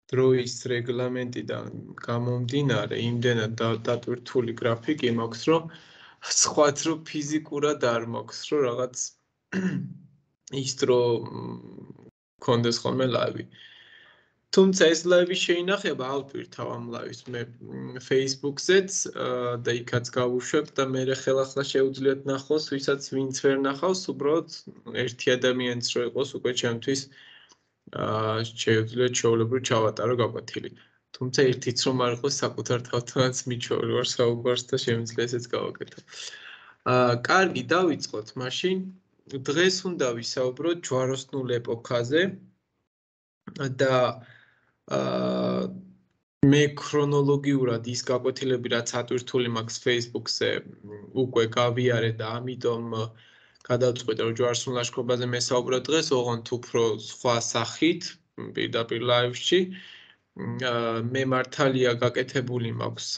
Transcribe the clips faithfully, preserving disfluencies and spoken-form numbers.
დროის რეგლამენტიდან გამომდინარე, იმდენად დატვირთული გრაფიკი მაქვს, რომ სხვაც რომ ფიზიკურად არ მაქვს, რომ რაღაც ის დრო კონდეს ხოლმე ლაივი. თუმცა ეს ლაივი შეინახება ალპირთავ ამ ლაივს მე Facebook-ზეც და იქაც გავუშვებ და მე ხელახლა შეუძლიათ ნახოს, ვისაც ვინც ვერ ნახავს, უბრალოდ ერთი ადამიანიც რო იყოს უკვე ჩემთვის აა შეუძლიათ ჩვეულებრივ ჩავატარო გაკვეთილი. თუმცა ერთიც რომ არ იყოს საკუთარ თავთანაც მიჩვევი ვარ საუბარს და შემიძლია ესეც გავაკეთო. აა კარგი, დავიწყოთ მაშინ. დღეს უნდა ვისაუბროთ ჯვაროსნულ ეპოქაზე და აა მე ქრონოლოგიურად ის გაკვეთილები რაც ატვირთული მაქვს Facebook-ზე უკვე გავიარე და ამიტომ გადავწყვიტე რომ ჯვაროსნულ ლაშქრობაზე მესაუბრა დღეს, ოღონდ უფრო სხვა სახით, პირდაპირ ლაივში. მე მართალია გაკეთებული მაქვს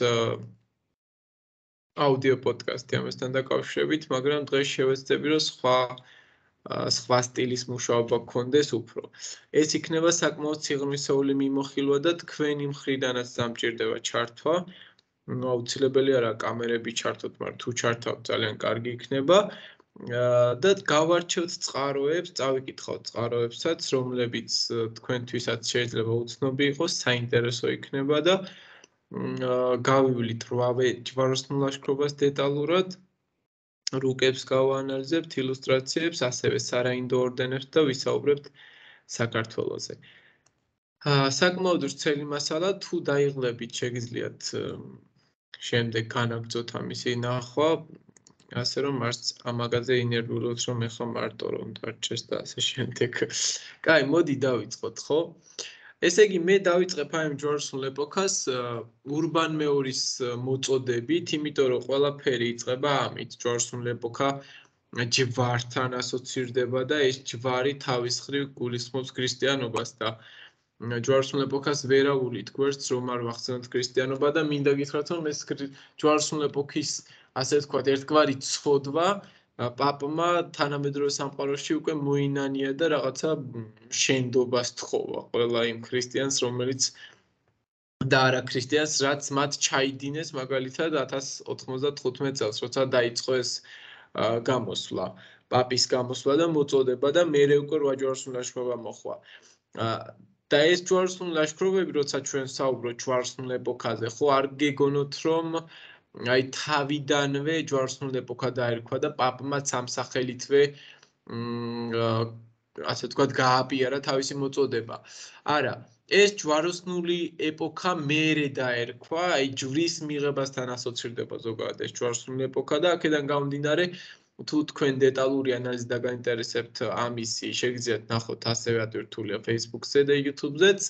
აუდიო პოდკასტი ამასთან დაკავშირებით, მაგრამ დღეს შევეცდები რომ სხვა სხვა სტილის მუშაობა გქონდეს უფრო. ეს იქნება საკმაოდ სიღრმისეული მიმოხილვა და თქვენი მხრიდანაც დამჭირდება ჩართვა. აუცილებელი არა კამერები ჩართოთ, მაგრამ თუ ჩართავთ ძალიან კარგი იქნება. და გავარჩევთ წყაროებს, წავიკითხავთ წყაროებსაც, რომლებიც თქვენთვისაც შეიძლება უცნობი იყოს, საინტერესო იქნება და გავივლით რვავე ჯვაროსნულ ლაშქრობას დეტალურად. რუკებს გავაანალიზებთ, ილუსტრაციებს, ასევე სარაინდო ორდენებს და ვისაუბრებთ საქართველოზე. საკმაოდ ვრცელი მასალა, თუ დაიღლებით შეგიძლიათ შემდეგ განაგრძოთ ამისი ნახვა, ასე რომ მარც ამაგაზე ინერვიულობთ, რომ ეხლა მარტო რომ დარჩეს და ასე შემდეგ. კაი, მოდი დავიწყოთ, ხო? ესე იგი, მე დავიწყებ აი ამ ჯვაროსნულ ეპოქას ურბან მეორის მოწოდებით, იმიტომ რომ ყველაფერი იწყება ამით. ჯვაროსნული ეპოქა ჯვართან ასოცირდება და ეს ჯვარი თავის მხრივ გულისხმობს ქრისტიანობას და ჯვაროსნულ ეპოქას ვერაულით გვერდს რომ არ ვახსენოთ ქრისტიანობა და მინდა გითხრათ რომ ეს ჯვაროსნულ ეპოქის ასე ვთქვათ ერთგვარი ცოდვა პაპმა თანამედროვე სამყაროში უკვე მოინანია და რაღაცა შენდობას თხოვა ყველა იმ ქრისტიანს, რომელიც და არა ქრისტიანს, რაც მათ ჩაიდინეს მაგალითად ათას ოცდათხუთმეტ წელს, როცა დაიწყო ეს გამოსვლა, პაპის გამოსვლა და მოწოდება და მერე უკვე რვა ჯვაროსნული ლაშქრობა მოხვა. და ეს ჯვაროსნული ლაშქრობები, როცა ჩვენ საუბრობთ ჯვაროსნულ ეპოქაზე, ხო არ გეგონოთ რომ აი თავიდანვე ჯვაროსნული ეპოქა დაერქვა და პაპმაც ამ სახელითვე ასე ვთქვათ გააპიარა თავისი მოწოდება. არა, ეს ჯვაროსნული ეპოქა მერე დაერქვა, აი ჯვრის მიღებასთან ასოცირდება ზოგადად ეს ჯვაროსნული ეპოქა და აქედან გამომდინარე თუ თქვენ დეტალური ანალიზი დაგაინტერესებთ ამისი, შეგიძლიათ ნახოთ ასევე ატვირთულია Facebook-ზე და YouTube-ზეც.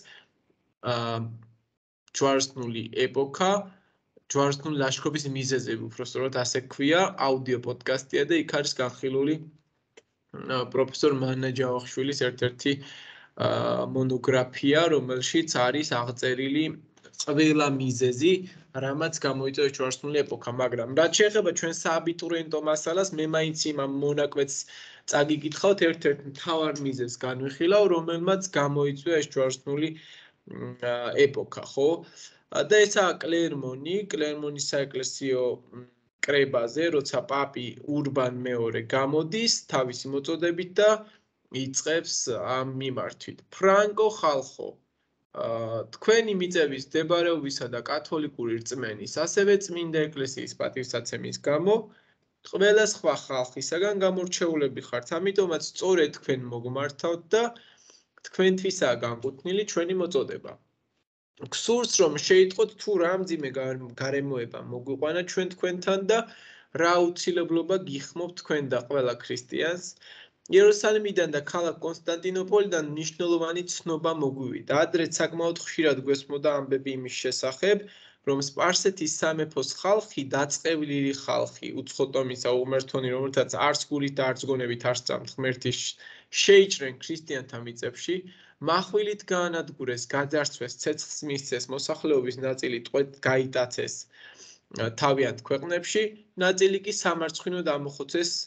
ჯვაროსნული ეპოქა ჯვაროსნული ლაშქრობის მიზეზები, უпростоრად ასე ქვია, აუდიო პოდკასტია და იქ არის განხილული პროფესორ მანა ჯავახიშვილის ერთ-ერთი მონოგრაფია, რომელშიც არის აღწერილი ყველა მიზეზი, რამაც გამოიწვია ჯვაროსნული ეპოქა, მაგრამ რაც შეეხება ჩვენ სააბიტურიენტო მასალას, მე მაინც იმ მონაკვეთს წაგიკითხავთ, ერთ-ერთ მთავარ მიზეზს განვიხილავ, რომელმაც გამოიწვია ეს ჯვაროსნული ეპოქა, ხო? და ესაა კლერმონი, კლერმონის საეკლესიო კრებაზე, როცა პაპი ურბან მეორე გამოდის თავისი მოწოდებით და იწყებს ამ მიმართვით. ფრანკო ხალხო, თქვენი მიწების მდებარეობისა და კათოლიკური რწმენის, ასევე წმინდა ეკლესიის პატივსაცემის გამო ყველა სხვა ხალხისაგან გამორჩეულები ხართ, ამიტომაც სწორედ თქვენ მოგმართავთ და თქვენთვისაა განკუთვნილი ჩვენი მოწოდება. გსურს რომ შეიტყოთ თუ რა მძიმე გარემოება მოგვიყვანა ჩვენ თქვენთან და რა აუცილებლობა გიხმობთ თქვენ და ყველა ქრისტიანს. იერუსალიმიდან და ქალაქ კონსტანტინოპოლიდან მნიშვნელოვანი ცნობა მოგვივიდა. ადრეც საკმაოდ ხშირად გვესმოდა ამბები იმის შესახებ, რომ სპარსეთის სამეფოს ხალხი დაწყევლილი ხალხი, უცხოტომისა უღმერთონი, რომელთაც არც გულით და არც გონებით არ სწამთ ღმერთის შეიჭრენ ქრისტიანთა მიწებში, מחვილით გაანადგურეს, გაძარცვეს, ცეცხლს მისცეს, მოსახლეობის ნაწილი ტყვედ გაიტაცეს თავიანთ ქვეყნებში, ნაწილი კი სამარცხვინოდ ამოხოცეს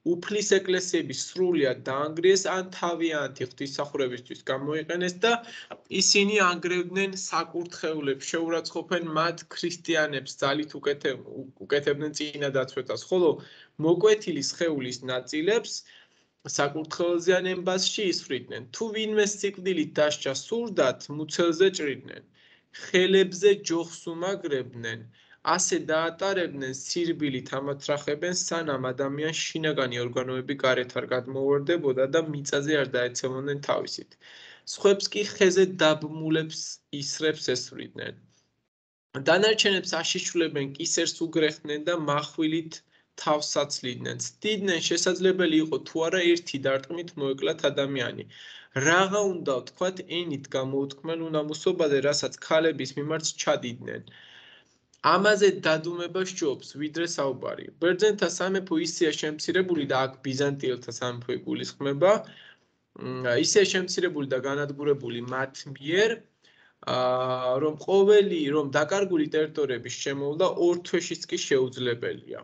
უფლის ეკლესიები სრულიად დაანგრიეს ან თავიანთი ღვთისმსახურებისთვის გამოიყენეს და ისინი ანგრევდნენ საკურთხევლებს, შეურაცხყოფენ მათ ქრისტიანებს, ძალით უკეთებდნენ წინადაცვეთას, ხოლო მოკვეთილი სხეულის ნაწილებს საკურთხეველზე ან ემბაზში ისვრიდნენ. თუ ვინმე სიკვდილით დასჯა სურდათ, მუცელზე ჭრიდნენ, ხელებზე ჯოხს უმაგრებდნენ, ასე დაატარებდნენ სირბილით ამათრახებენ, სანამ ადამიანს შინაგანი ორგანოები გარეთ არ გადმოვარდებოდა და მიწაზე არ დაეცემოდნენ თავისით. სხვებს კი ხეზე დაბმულებს ისრებს ესვრიდნენ. დანარჩენებს აშიშვლებენ, კისერს უგრეხდნენ და מחვილით თავს აცლიდნენ. ცდიდნენ შესაძლებელი იყო თუ არა ერთი დარტყმით მოეკლათ ადამიანი. Რაღა უნდა ვთქვათ ენით გამოუთქმენ უნამუსობაზე, რასაც ქალების მიმართ ჩადიდნენ. ამაზე დადუმება სჯობს, ვიდრე საუბარი. ბერძენთა სამეფო ისეა შემცირებული და აქ ბიზანტიელთა სამეფო იგულისხმება, ისეა შემცირებული და განადგურებული მათ მიერ, რომ ყოველი, რომ დაკარგული ტერიტორიების შემოვლა ორ თვეშიც კი შეუძლებელია.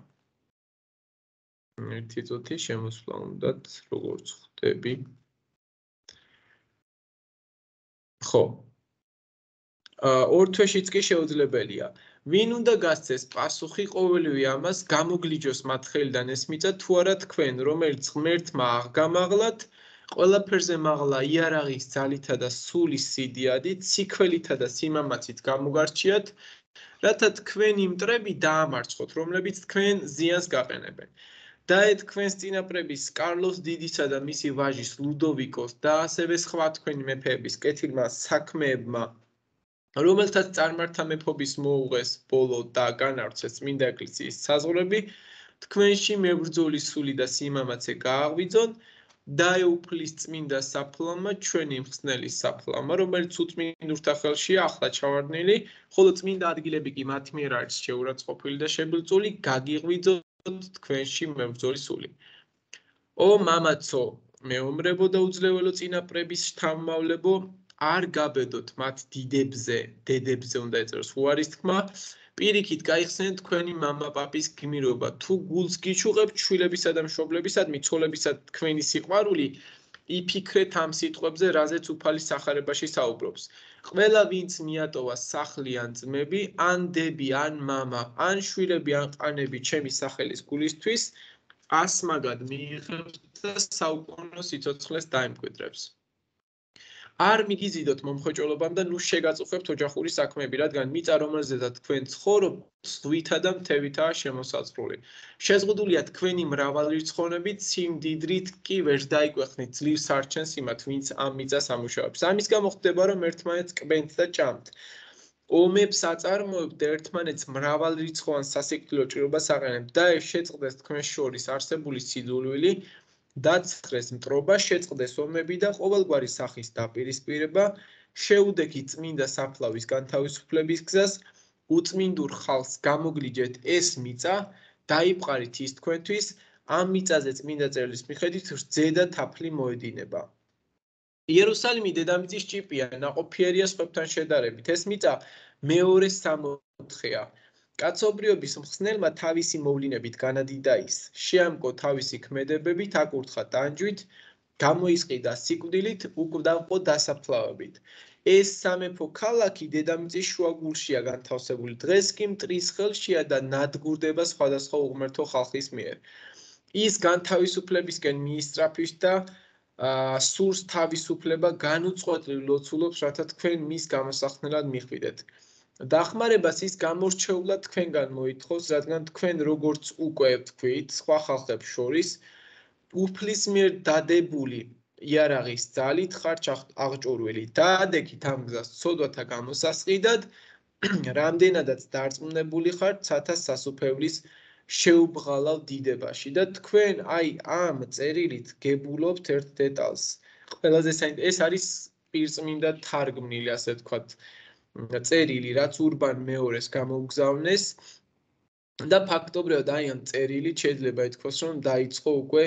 ერთი წუთი შემოსვლა უნდათ, როგორც ხვდები. ხო. ორ თვეშიც კი შეუძლებელია. ვინ უნდა გასცეს პასუხი ყოველივე ამას გამოგლიჯოს მათ ხელიდან ეს მიწა თუ არა თქვენ, რომელიც ღმერთმა აღგამაღლათ, ყველაფერზე მაღლა იარაღის ძალითა და სულის სიდიადით, სიქველითა და სიმამაცით გამოგარჩიათ, რათა თქვენი მტრები დაამარცხოთ, რომლებიც თქვენ ზიანს გაყენებენ. დაეთ თქვენს წინაპრების კარლოს დიდისა და მისი ვაჟის ლუდოვიკოს და ასევე სხვა თქვენი მეფეების კეთილმა საქმეებმა, რომელთაც წარმართა მეფობის მოუღეს ბოლო და განავრცეს წმინდა ეკლესიის საზღვრები, თქვენში მებრძოლი სული და სიმამაცე გააღვიძონ, დაეუფლის წმინდა საფლავმა ჩვენი მხსნელის საფლავმა, რომელიც უწმინდურთა ხელშია ახლა ჩავარდნილი, ხოლო წმინდა ადგილები კი მათ მიერ არის შეურაცხყოფილი და შებილწული, გაგიღვიძოთ თქვენში მებრძოლი სული. ო მამაცო, მეომრებო და უძლეველო წინაპრების შთამომავლებო, არ გაბედოთ მათ დიდებზე, დედებზე უნდა ეწეროს უარის თქმა, პირიქით გაიხსენეთ თქვენი მამა პაპის გმირობა, თუ გულს გიჩუღებთ შვილებისა და მშობლებისადმი, ცოლებისა თქვენი სიყვარული, იფიქრეთ ამ სიტყვებზე, რაზეც უფალი სახარებაში საუბრობს. ყველა ვინც მიატოვა სახლი ან ძმები, ან დები, ან მამა, ან შვილები, ან ყანები ჩემი სახელის გულისთვის, ასმაგად მიიღებს და საუკუნო სიცოცხლეს დაემკვიდრებს. არ მიგიზიდოთ მომხოჭოლობამ და ნუ შეგაწუხებთ ოჯახური საქმეები, რადგან მიწა, რომელზედაც თქვენ ცხოვრობთ, ზღვითა და მთებითაა შემოსაზღვრული. შეზღუდულია თქვენი მრავალრიცხოვნებით, სიმდიდრით კი ვერ დაიკვეხნით ძლივს არჩენს იმათ, ვინც ამ მიწას ამუშავებს. ამის გამო ხდება, რომ ერთმანეთს კბენთ და ჭამთ. ომებს აწარმოებთ და ერთმანეთს მრავალრიცხოვან სასიკვდილო ჭრილობას აყენებთ და ეს შეწყდეს თქვენს შორის არსებული სიძულვილი, დაცხრეს მტრობა, შეწყდეს ომები და ყოველგვარი სახის დაპირისპირება, შეუდექით წმინდა საფლავის განთავისუფლების გზას, უწმინდურ ხალხს გამოგლიჯეთ ეს მიწა, დაიპყარით ის თქვენთვის, ამ მიწაზე წმინდა წერილის მიხედვით რძე და თაფლი მოედინება. იერუსალიმი დედამიწის ჭიპია, ნაყოფიერია სხვებთან შედარებით. ეს მიწა მეორე სამოთხეა. კაცობრიობის მხსნელმა თავისი მოვლინებით განადიდა ის. შეამკო თავისი ქმედებებით, აკურთხა ტანჯვით, გამოისყიდა სიკვდილით, უკვდავყო დასაფლავებით. ეს სამეფო ქალაქი დედამიწის შუაგულშია განთავსებული. დღეს კი მტრის ხელშია და ნადგურდება სხვადასხვა უღმერთო ხალხის მიერ. ის განთავისუფლებისკენ მიისწრაფვის და სურს თავისუფლება განუწყვეტლივ ლოცულობს, რათა თქვენ მის გამოსახსნელად მიხვიდეთ. დახმარებას ის გამორჩეულად თქვენგან მოითხოვს, რადგან თქვენ როგორც უკვე ვთქვით, სხვა ხალხებს შორის უფლის მიერ დადებული იარაღის ძალით ხართ აღჭურვილი. დაადექით ამ გზას ცოდვათა გამოსასყიდად, რამდენადაც დარწმუნებული ხართ ცათა სასუფევლის შეუბღალავ დიდებაში და თქვენ აი ამ წერილით გებულობთ ერთ დეტალს. ყველაზე საინტერესო ეს არის პირწმინდა თარგმნილი, ასე ვთქვათ, წერილი, რაც ურბან მეორეს გამოუგზავნეს და ფაქტობრივად აი ამ წერილით შეიძლება ითქვას, რომ დაიწყო უკვე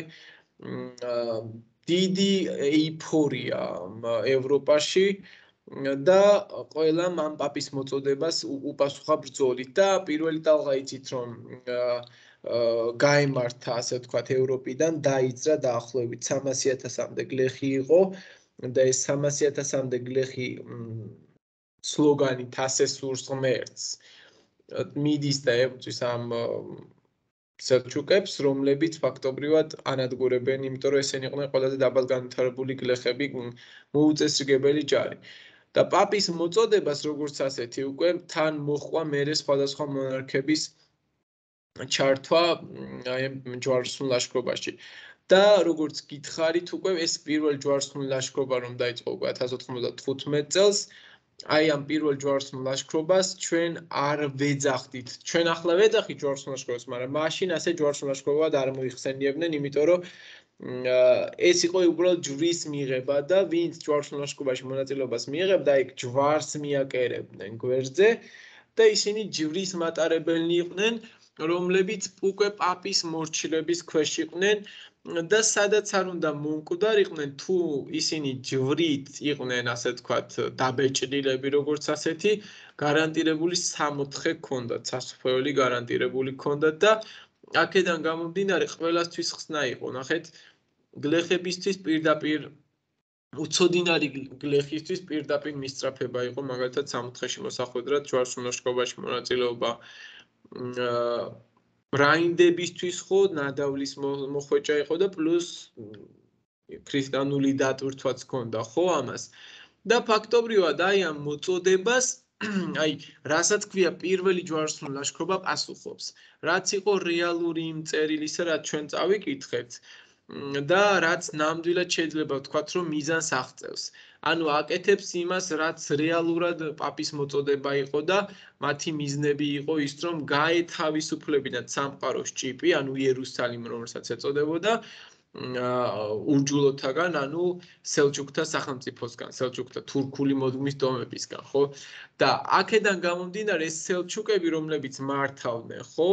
დიდი ეიფორია ევროპაში და ყველამ ამ პაპის მოწოდებას უპასუხა ბრძოლით და პირველი ტალღა იცით, რომ გაემართა, ასე ვთქვათ, ევროპიდან დაიძრა დაახლოებით სამასი ათასამდე გლეხი იყო და ეს სამასი ათასამდე გლეხი სლოგანით ასე სურს ღმერთს მიდის და ებრძვის ამ სელჩუკებს, რომლებიც ფაქტობრივად ანადგურებენ, იმიტომ რომ ესენი იყვნენ ყველაზე დაბალგანვითარებული გლეხები, მოუწესრიგებელი ჯარი. და პაპის მოწოდებას როგორც ასეთი უკვე თან მოჰყვა მერე სხვადასხვა მონარქების ჩართვა აი ჯვაროსნულ ლაშქრობაში. და როგორც გითხარით უკვე ეს პირველი ჯვაროსნული ლაშქრობა რომ დაიწყო უკვე ათას ოთხმოცდათხუთმეტ წელს აი ამ პირველ ჯვაროსნულ ლაშქრობას ჩვენ არ ვეძახდით. ჩვენ ახლა ვეძახით ჯვაროსნულ ლაშქრობას, მაგრამ მაშინ ასე ჯვაროსნულ ლაშქრობად არ მოიხსენიებდნენ, იმიტომ რომ ეს იყო უბრალოდ ჯვრის მიღება და ვინც ჯვაროსნულ ლაშქრობაში მონაწილეობას მიიღებდა, იქ ჯვარს მიაკერებდნენ გვერდზე და ისინი ჯვრის მატარებელნი იყვნენ, რომლებიც უკვე პაპის მორჩილების ქვეშ იყვნენ და სადაც არ უნდა მომკვდარიყვნენ, თუ ისინი ჯვრით იყვნენ, ასე ვთქვათ, დაბეჭდილები, როგორც ასეთი, გარანტირებული სამოთხე ჰქონდათ, სასופველი გარანტირებული ჰქონდათ და აქედან გამომდინარე ყველასთვის ხსნა იყო. ნახეთ, გლეხებისთვის პირდაპირ უცოდინარი გლეხისთვის პირდაპირ მისწრაფება იყო, მაგალითად სამოთხეში მოსახვედრად ჯვაროსნულ ლაშქრობაში მონაწილეობა ბრაინდებისთვის ხო ნადავლის მოხვეჭა იყო და პლუს ქრისტიანული დატვირთვაც ჰქონდა ხო ამას და ფაქტობრივად აი ამ მოწოდებას აი რასაც ქვია პირველი ჯვაროსნული ლაშქრობა პასუხობს რაც იყო რეალური იმ წერილისა რაც ჩვენ წავიკითხეთ და რაც ნამდვილად შეიძლება ვთქვათ რომ მიზანს აღწევს ანუ აკეთებს იმას რაც რეალურად პაპის მოწოდება იყო და მათი მიზნები იყო ის რომ გაეთავისუფლებინათ სამყაროს ჭიპი ანუ იერუსალიმ რომელსაც ეწოდებოდა ურჯულოთაგან ანუ სელჩუკთა სახელმწიფოსგან სელჩუკთა თურქული მოდგმის დომებისგან ხო და აქედან გამომდინარე ეს სელჩუკები რომლებიც მართავდნენ ხო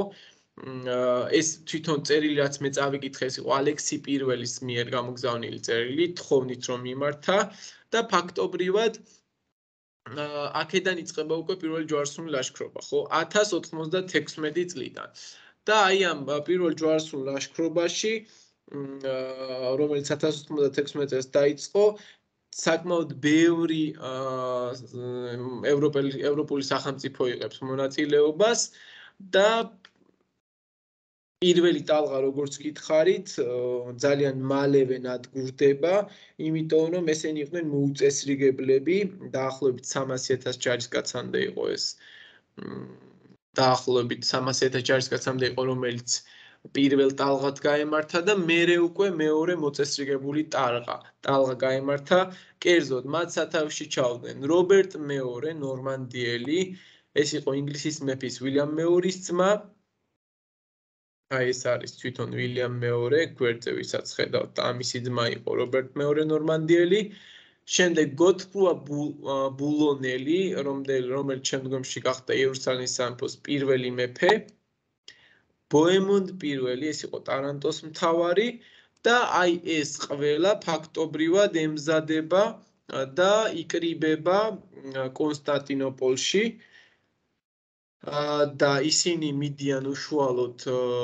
ეს თვითონ წერილი რაც მე წავიკითხე ეს იყო ალექსი პირველის მიერ გამოგზავნილი წერილი თხოვნით რომ მიმართა და ფაქტობრივად აქედან იწყება უკვე პირველი ჯვაროსნული ლაშქრობა ხო ათას ოცდაექვსმეტი წლიდან და აი ამ პირველ ჯვაროსნულ ლაშქრობაში რომელიც ათას ოცდაექვსმეტ წელს დაიწყო საკმაოდ ბევრი ევროპელი ევროპული სახელმწიფო იღებს მონაწილეობას და პირველი ტალღა როგორც გითხარით ძალიან მალევე ნადგურდება იმიტომ რომ ესენი იყვნენ მოუწესრიგებლები დაახლოებით სამასი ათას ჯარისკაცამდე იყო ეს დაახლოებით სამასი ათას ჯარისკაცამდე იყო რომელიც პირველ ტალღად გაემართა და მერე უკვე მეორე მოწესრიგებული ტალღა ტალღა გაემართა კერძოდ მათ სათავეში ჩავდნენ რობერტ მეორე ნორმანდიელი ეს იყო ინგლისის მეფის ვილიამ მეორის ძმა აი ეს არის თვითონ ვილიამ მეორე გვერდზე ვისაც ხედავთ და ამისი ძმა იყო რობერტ მეორე ნორმანდიელი შემდეგ გოტფრუა ბულონელი რომელიც შემდგომში გახდა იერუსალიმის სამეფოს პირველი მეფე ბოემონდ პირველი ეს იყო ტარანტოს მთავარი და აი ეს ყველა ფაქტობრივად ემზადება და იკრიბება კონსტანტინოპოლში და ისინი მიდიან უშუალოდ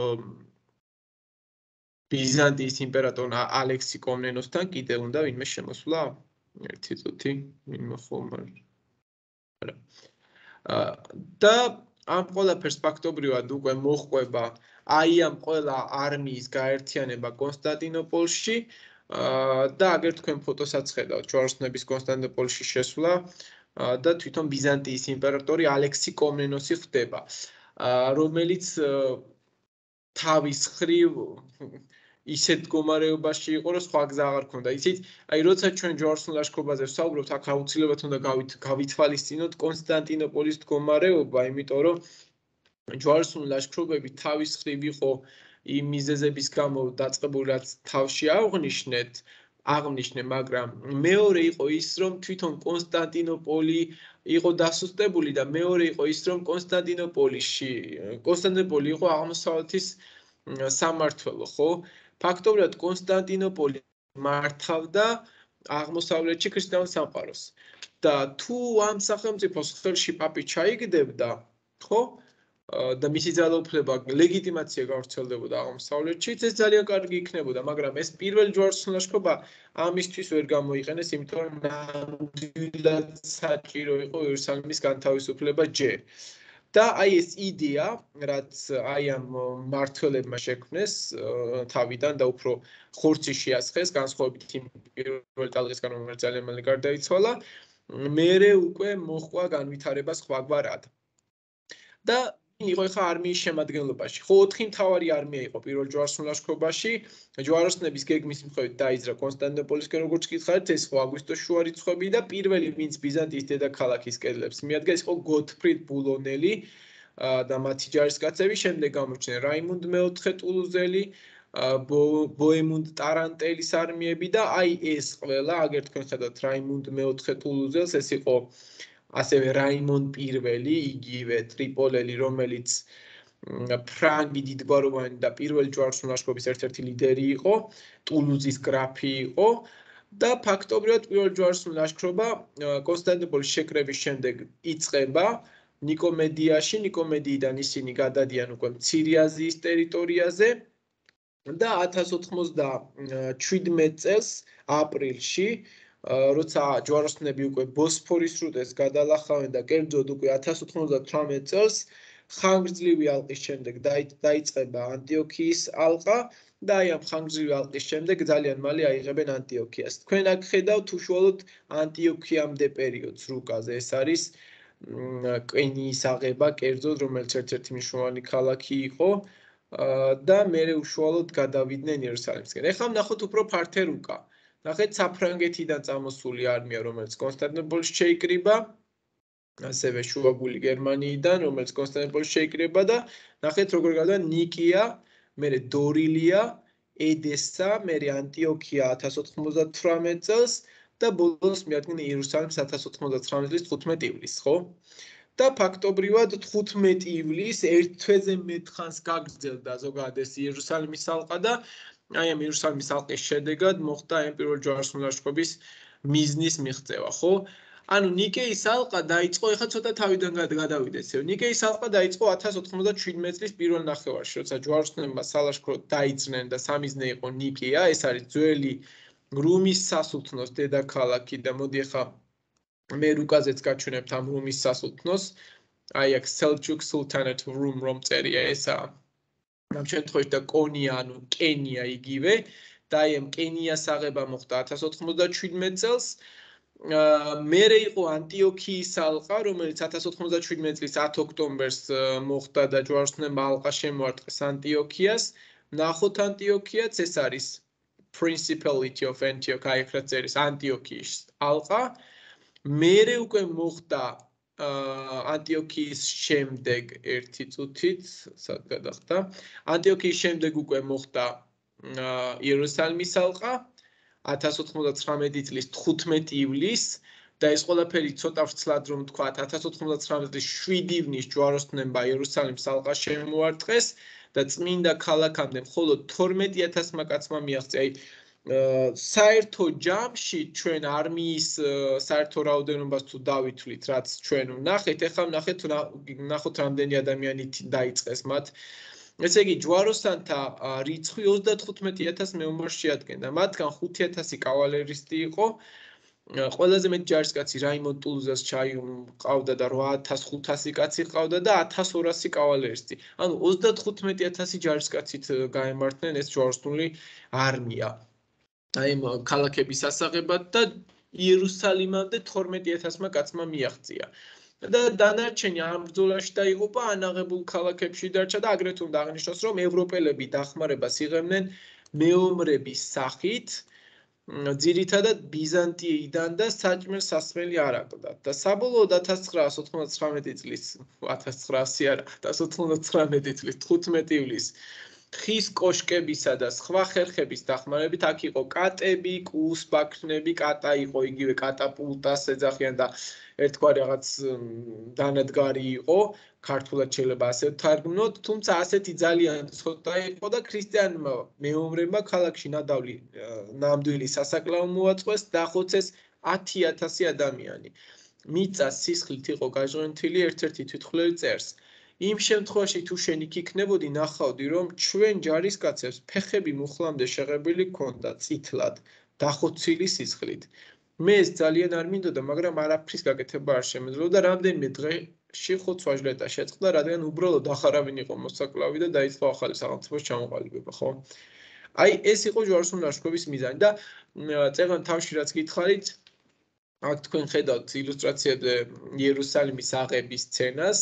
ბიზანტიის იმპერატორ ალექსი კომნენოსთან კიდე უნდა ვინმე შემოსვლა ერთი წუთი ვინმე ხომ არა და ამ ყველაფერს ფაქტობრივად უკვე მოჰყვება აი ამ ყველა არმიის გაერთიანება კონსტანტინოპოლში და აგერ თქვენ ფოტოსაც ხედავთ ჯვაროსნების კონსტანტინოპოლში შესვლა და თვითონ ბიზანტიის იმპერატორი ალექსი კომნენოსი ხდება რომელიც თავის ხრივ ისეთ მდგომარეობაში იყო რომ სხვა გზა აღარ ქონდა იცით აი როცა ჩვენ ჯვაროსნულ ლაშქრობაზე ვსაუბრობთ აქ აუცილებლად უნდა გავითვალისწინოთ კონსტანტინოპოლის მდგომარეობა იმიტომ რომ ჯვაროსნული ლაშქრობები თავის ხრივ იყო იმ მიზეზების გამო დაწყებული რაც თავში აღნიშნეთ აღნიშნე მაგრამ მეორე იყო ის რომ თვითონ კონსტანტინოპოლი იყო დასუსტებული და მეორე იყო ის რომ კონსტანტინოპოლში კონსტანტინოპოლი იყო აღმოსავლეთის სამმართველო ხო ფაქტობრივად კონსტანტინოპოლი მართავდა აღმოსავლეთში ქრისტიანულ სამყაროს და თუ ამ სახელმწიფოს ხელში პაპი ჩაიგდებდა ხო და მისი ძალაუფლება ლეგიტიმაცია გავრცელდებოდა აღმოსავლეთში, ეს ძალიან კარგი იქნებოდა, მაგრამ ეს პირველი ჯვაროსნული ლაშქრობა ამისთვის ვერ გამოიყენეს, იმიტომ რომ ნამდვილად საჭირო იყო იერუსალიმის განთავისუფლება ჯერ. და აი ეს იდეა, რაც აი ამ მმართველებმა შექმნეს თავიდან და უფრო ხორცი შეასხეს, განსხვავებით იმ პირველ ტალღისგან, რომელიც ძალიან მალე გარდაიცვალა, მერე უკვე მოჰყვა განვითარება სხვაგვარად. და იყო ხა არმიის შემადგენლობაში. ხო, ოთხი მთავარი არმია იყო პირველ ჯვაროსნულ ლაშქრობაში. ჯვაროსნების გეგმის მიხედვით დაიძრა კონსტანტინოპოლისკენ, როგორც გითხარით, ეს ხო აგვისტოს შუა რიცხვები და პირველი, ვინც ბიზანტიის დედაქალაქის კედლებს მიადგა, ის იყო გოტფრიდ ბულონელი და მათი ჯარისკაცები. შემდეგ გამოჩნდნენ რაიმუნდ მეოთხე ტულუზელი, ბოემუნდ ტარანტელის არმიები და აი ეს ყველა, აგერ თქვენ ხედავთ რაიმუნდ მეოთხე ტულუზელს, ეს იყო ასევე რაიმონ პირველი, იგივე ტრიპოლელი, რომელიც ფრანგი დიდგვაროვანი და პირველი ჯვაროსნული ლაშქრობის ერთ-ერთი ლიდერი იყო, ტულუზის გრაფი იყო და ფაქტობრივად პირველი ჯვაროსნული ლაშქრობა კონსტანტინოპოლის შეკრების შემდეგ იწყება ნიკომედიაში, ნიკომედიიდან ისინი გადადიან უკვე მცირე აზიის ტერიტორიაზე და ათას ოთხმოცდაშვიდმეტ წელს აპრილში როცა ჯვაროსნები უკვე ბოსფორის სრუტეს გადალახავენ და კერძოდ უკვე ათას ოთხმოცდათვრამეტ წელს ხანგრძლივი ალყის შემდეგ დაიწყება ანტიოქიის ალყა და აი ამ ხანგრძლივი ალყის შემდეგ ძალიან მალე აიღებენ ანტიოქიას. თქვენ აქ ხედავთ უშუალოდ ანტიოქიამდე პერიოდს რუკაზე, ეს არის კენიის აღება, კერძოდ რომელიც ერთ-ერთი მნიშვნელოვანი ქალაქი იყო და მერე უშუალოდ გადავიდნენ იერუსალიმსკენ. ეხლა ვნახოთ უფრო ფართე რუკა. ნახეთ საფრანგეთიდან წამოსული არმია, რომელიც კონსტანტინოპოლში შეიკრიბა, ასევე შუაგული გერმანიიდან, რომელიც კონსტანტინოპოლში შეიკრიბა და ნახეთ როგორ გავიდა ნიკია, მერე დორილია, ედესა, მერე ანტიოქია ათას ოთხმოცდათვრამეტ წელს და ბოლოს მიადგნენ იერუსალიმს ათას ოთხმოცდათვრამეტ წლის თხუთმეტ ივლისს, ხო? და ფაქტობრივად თხუთმეტ ივლისს ერთ თვეზე მეტ ხანს გაგრძელდა ზოგადად ეს იერუსალიმის ალყა და აი ამ იერუსალიმის ალყის შედეგად მოხდა ამ პირველ ჯვაროსნული ლაშქრობის მიზნის მიღწევა, ხო? ანუ ნიკეის ალყა დაიწყო, ეხლა ცოტა თავიდან გადავიდეთ. ნიკეის ალყა დაიწყო ათას ოთხმოცდაშვიდმეტ წლის პირველ ნახევარში, როცა ჯვაროსნებმა სალაშქრო დაიძრნენ და სამიზნე იყო ნიკეა, ეს არის ძველი რუმის სასულთნოს დედაქალაქი და მოდი ეხლა მე რუკაზეც გაჩვენებთ ამ რუმის სასულთნოს. აი აქ Seljuk Sultanate of Rum რომ წერია ესაა. ამ შემთხვევაში და კონია, ანუ კენია იგივე და აი ამ კენიას აღება მოხდა ათას ოთხმოცდაშვიდმეტ წელს. მერე იყო ანტიოქიის ალყა, რომელიც ათას ოთხმოცდაშვიდმეტ წლის ათ ოქტომბერს მოხდა და ჯვაროსნებმა ალყა შემოარტყეს ანტიოქიას. ნახოთ ანტიოქიაც, ეს არის Principality of Antioch, აი ახლა წერის ანტიოქიის ალყა. მერე უკვე მოხდა ანტიოქიის შემდეგ ერთი წუთით, სად გადახდა. ანტიოქიის შემდეგ უკვე მოხდა იერუსალიმის ალყა ათას ოთხმოცდათვრამეტი წლის თხუთმეტ ივლისს და ეს ყველაფერი ცოტა ვრცლად რომ ვთქვათ, ათას ოცდათხმეტ წლის შვიდი ივნის ჯვაროსნებმა იერუსალიმის ალყა შემოარტყეს და წმინდა ქალაქამდე მხოლოდ თორმეტი ათასმა კაცმა მიაღწია. აი საერთო ჯამში ჩვენ არმიის საერთო რაოდენობას თუ დავითვლით, რაც ჩვენ ვნახეთ, ეხლა ვნახეთ ვნახოთ რამდენი ადამიანი დაიწყეს მათ. ესე იგი ჯვაროსანთა რიცხვი ოცდათხუთმეტი ათასს მეომარს შეადგენდა. მათგან ხუთი ათასი კავალერისტი იყო. ყველაზე მეტი ჯარისკაცი რაიმონ ტულუზელს ჩაიყავდა და რვა ათას ხუთასი კაცი ყავდა და ათას ორასი კავალერისტი. ანუ ოცდათხუთმეტი ათასი ჯარისკაცით გაემართნენ ეს ჯვაროსნული არმია. აი ქალაქების ასაღებად და იერუსალიმამდე თორმეტი ათასმა კაცმა მიაღწია. და დანარჩენი ამ ბრძოლაში დაიღუპა, ანაღებულ ქალაქებში დარჩა და აგრეთვე უნდა აღნიშნოს, რომ ევროპელები დახმარებას იღებდნენ მეომრების სახით, ძირითადად ბიზანტიიდან და საჭმელ სასმელი არ აკლდათ. და საბოლოოდ ათას ცხრაას ოთხმოცდათვრამეტი წლის ათას ცხრაასი არა, ათას ოცდათვრამეტი წლის თხუთმეტ ივლისს ხის კოშკებისა და სხვა ხერხების დახმარებით აქ იყო კატები, კუს-ბაქნები, კატა იყო იგივე კატაპულტას ეძახიან და ერთგვარი რაღაც დანადგარი იყო, ქართულად შეიძლება ასე ვთარგმნოთ, თუმცა ასეთი ძალიან ცოტა იყო და ქრისტიანმა მეომრებმა ქალაქში ნადავლი ნამდვილი სასაკლაო მოაწყვეს, დახოცეს ათი ათასი ადამიანი. მიწა სისხლით იყო გაჟღენთილი, ერთ-ერთი თვითმხილელი წერს. იმ შემთხვევაში თუ შენ იქ იქნებოდი, ნახავდი, რომ ჩვენ ჯარისკაცებს ფეხები მუხლამდე შეღებილი ჰქონდა წითლად, დახოცილი სისხლით. მე ეს ძალიან არ მინდოდა, მაგრამ არაფრის გაკეთება არ შემეძლო და რამდენიმე დღეში ხოცვა-ჟლეტა შეწყდა, რადგან უბრალოდ აღარავინ იყო მოსაკლავი და დაიწყო ახალი სახელმწიფოს ჩამოყალიბება, ხო? აი, ეს იყო ჯვაროსნული ლაშქრობის მიზანი და წეღან თავში რაც გითხარით, აქ თქვენ ხედავთ ილუსტრაციებზე იერუსალიმის აღების სცენას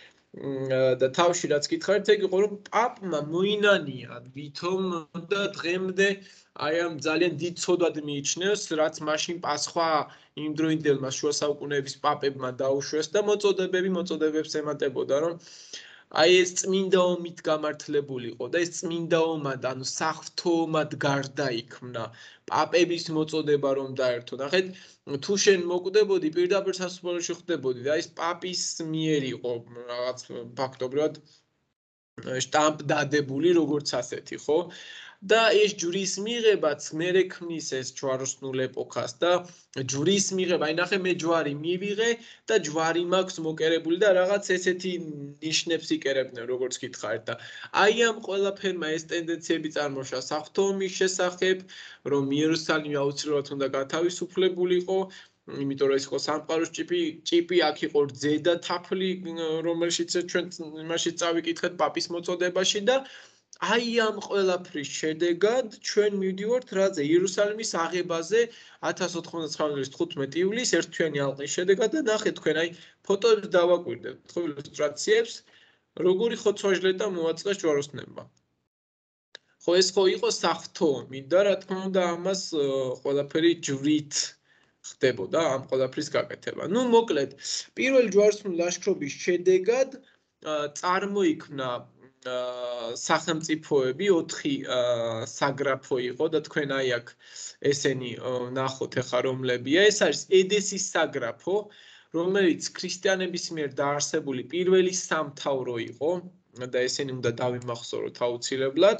და თავში რაც გითხარით, ეგ იყო რომ პაპმა მოინანია ვითომ და დღემდე აი ამ ძალიან დიდ ცოდვად მიიჩნევს, რაც მაშინ პასხვა იმდროინდელმა შუა საუკუნეების პაპებმა დაუშვეს და მოწოდებები მოწოდებებს ემატებოდა, რომ აი ეს წმინდა ომით გამართლებულიყო და ეს წმინდა ომად, ანუ საღვთო ომად გარდაიქმნა. პაპების მოწოდება რომ დაერთო. ნახეთ, თუ შენ მოკვდებოდი, პირდაპირ სასუფეველში ხვდებოდი და ეს პაპის მიერ იყო რაღაც ფაქტობრივად შტამპ დადებული როგორც ასეთი, ხო? და ეს ჯვრის მიღებაც მერე ქმნის ეს ჯვაროსნულ ეპოქას და ჯვრის მიღება, აი ნახე მე ჯვარი მივიღე და ჯვარი მაქვს მოკერებული და რაღაც ესეთი ნიშნებს იკერებდნენ როგორც გითხარით და აი ამ ყველაფერმა ეს ტენდენციები წარმოშვა საღვთო ომის შესახებ, რომ იერუსალიმი აუცილებლად უნდა გათავისუფლებულიყო, იმიტომ რომ ეს იყო სამყაროს ჭიპი, ჭიპი აქ იყო რძე და თაფლი, რომელშიც ჩვენ იმაში წავიკითხეთ პაპის მოწოდებაში და აი ამ ყველაფრის შედეგად ჩვენ მივდივართ რაზე? იერუსალიმის აღებაზე ათას ოთხმოცდათხმეტი წლის თხუთმეტი ივლისს ერთთვიანი ალყის შედეგად და ნახეთ თქვენ აი ფოტოებს დავაკვირდეთ, ხო ილუსტრაციებს, როგორი ხოცვა-ჟლეტა მოაწყეს ჯვაროსნებმა. ხო ეს ხო იყო საღვთო ომი და რა თქმა უნდა ამას ყველაფერი ჯვრით ხდებოდა ამ ყველაფრის გაკეთება. ნუ მოკლედ, პირველი ჯვაროსნული ლაშქრობის შედეგად წარმოიქმნა სახელმწიფოები, ოთხი საგრაფო იყო და თქვენ აი აქ ესენი ნახოთ ახლა რომლებია. ეს არის ედესის საგრაფო, რომელიც ქრისტიანების მიერ დაარსებული პირველი სამთავრო იყო და ესენი უნდა დავიმახსოვროთ აუცილებლად.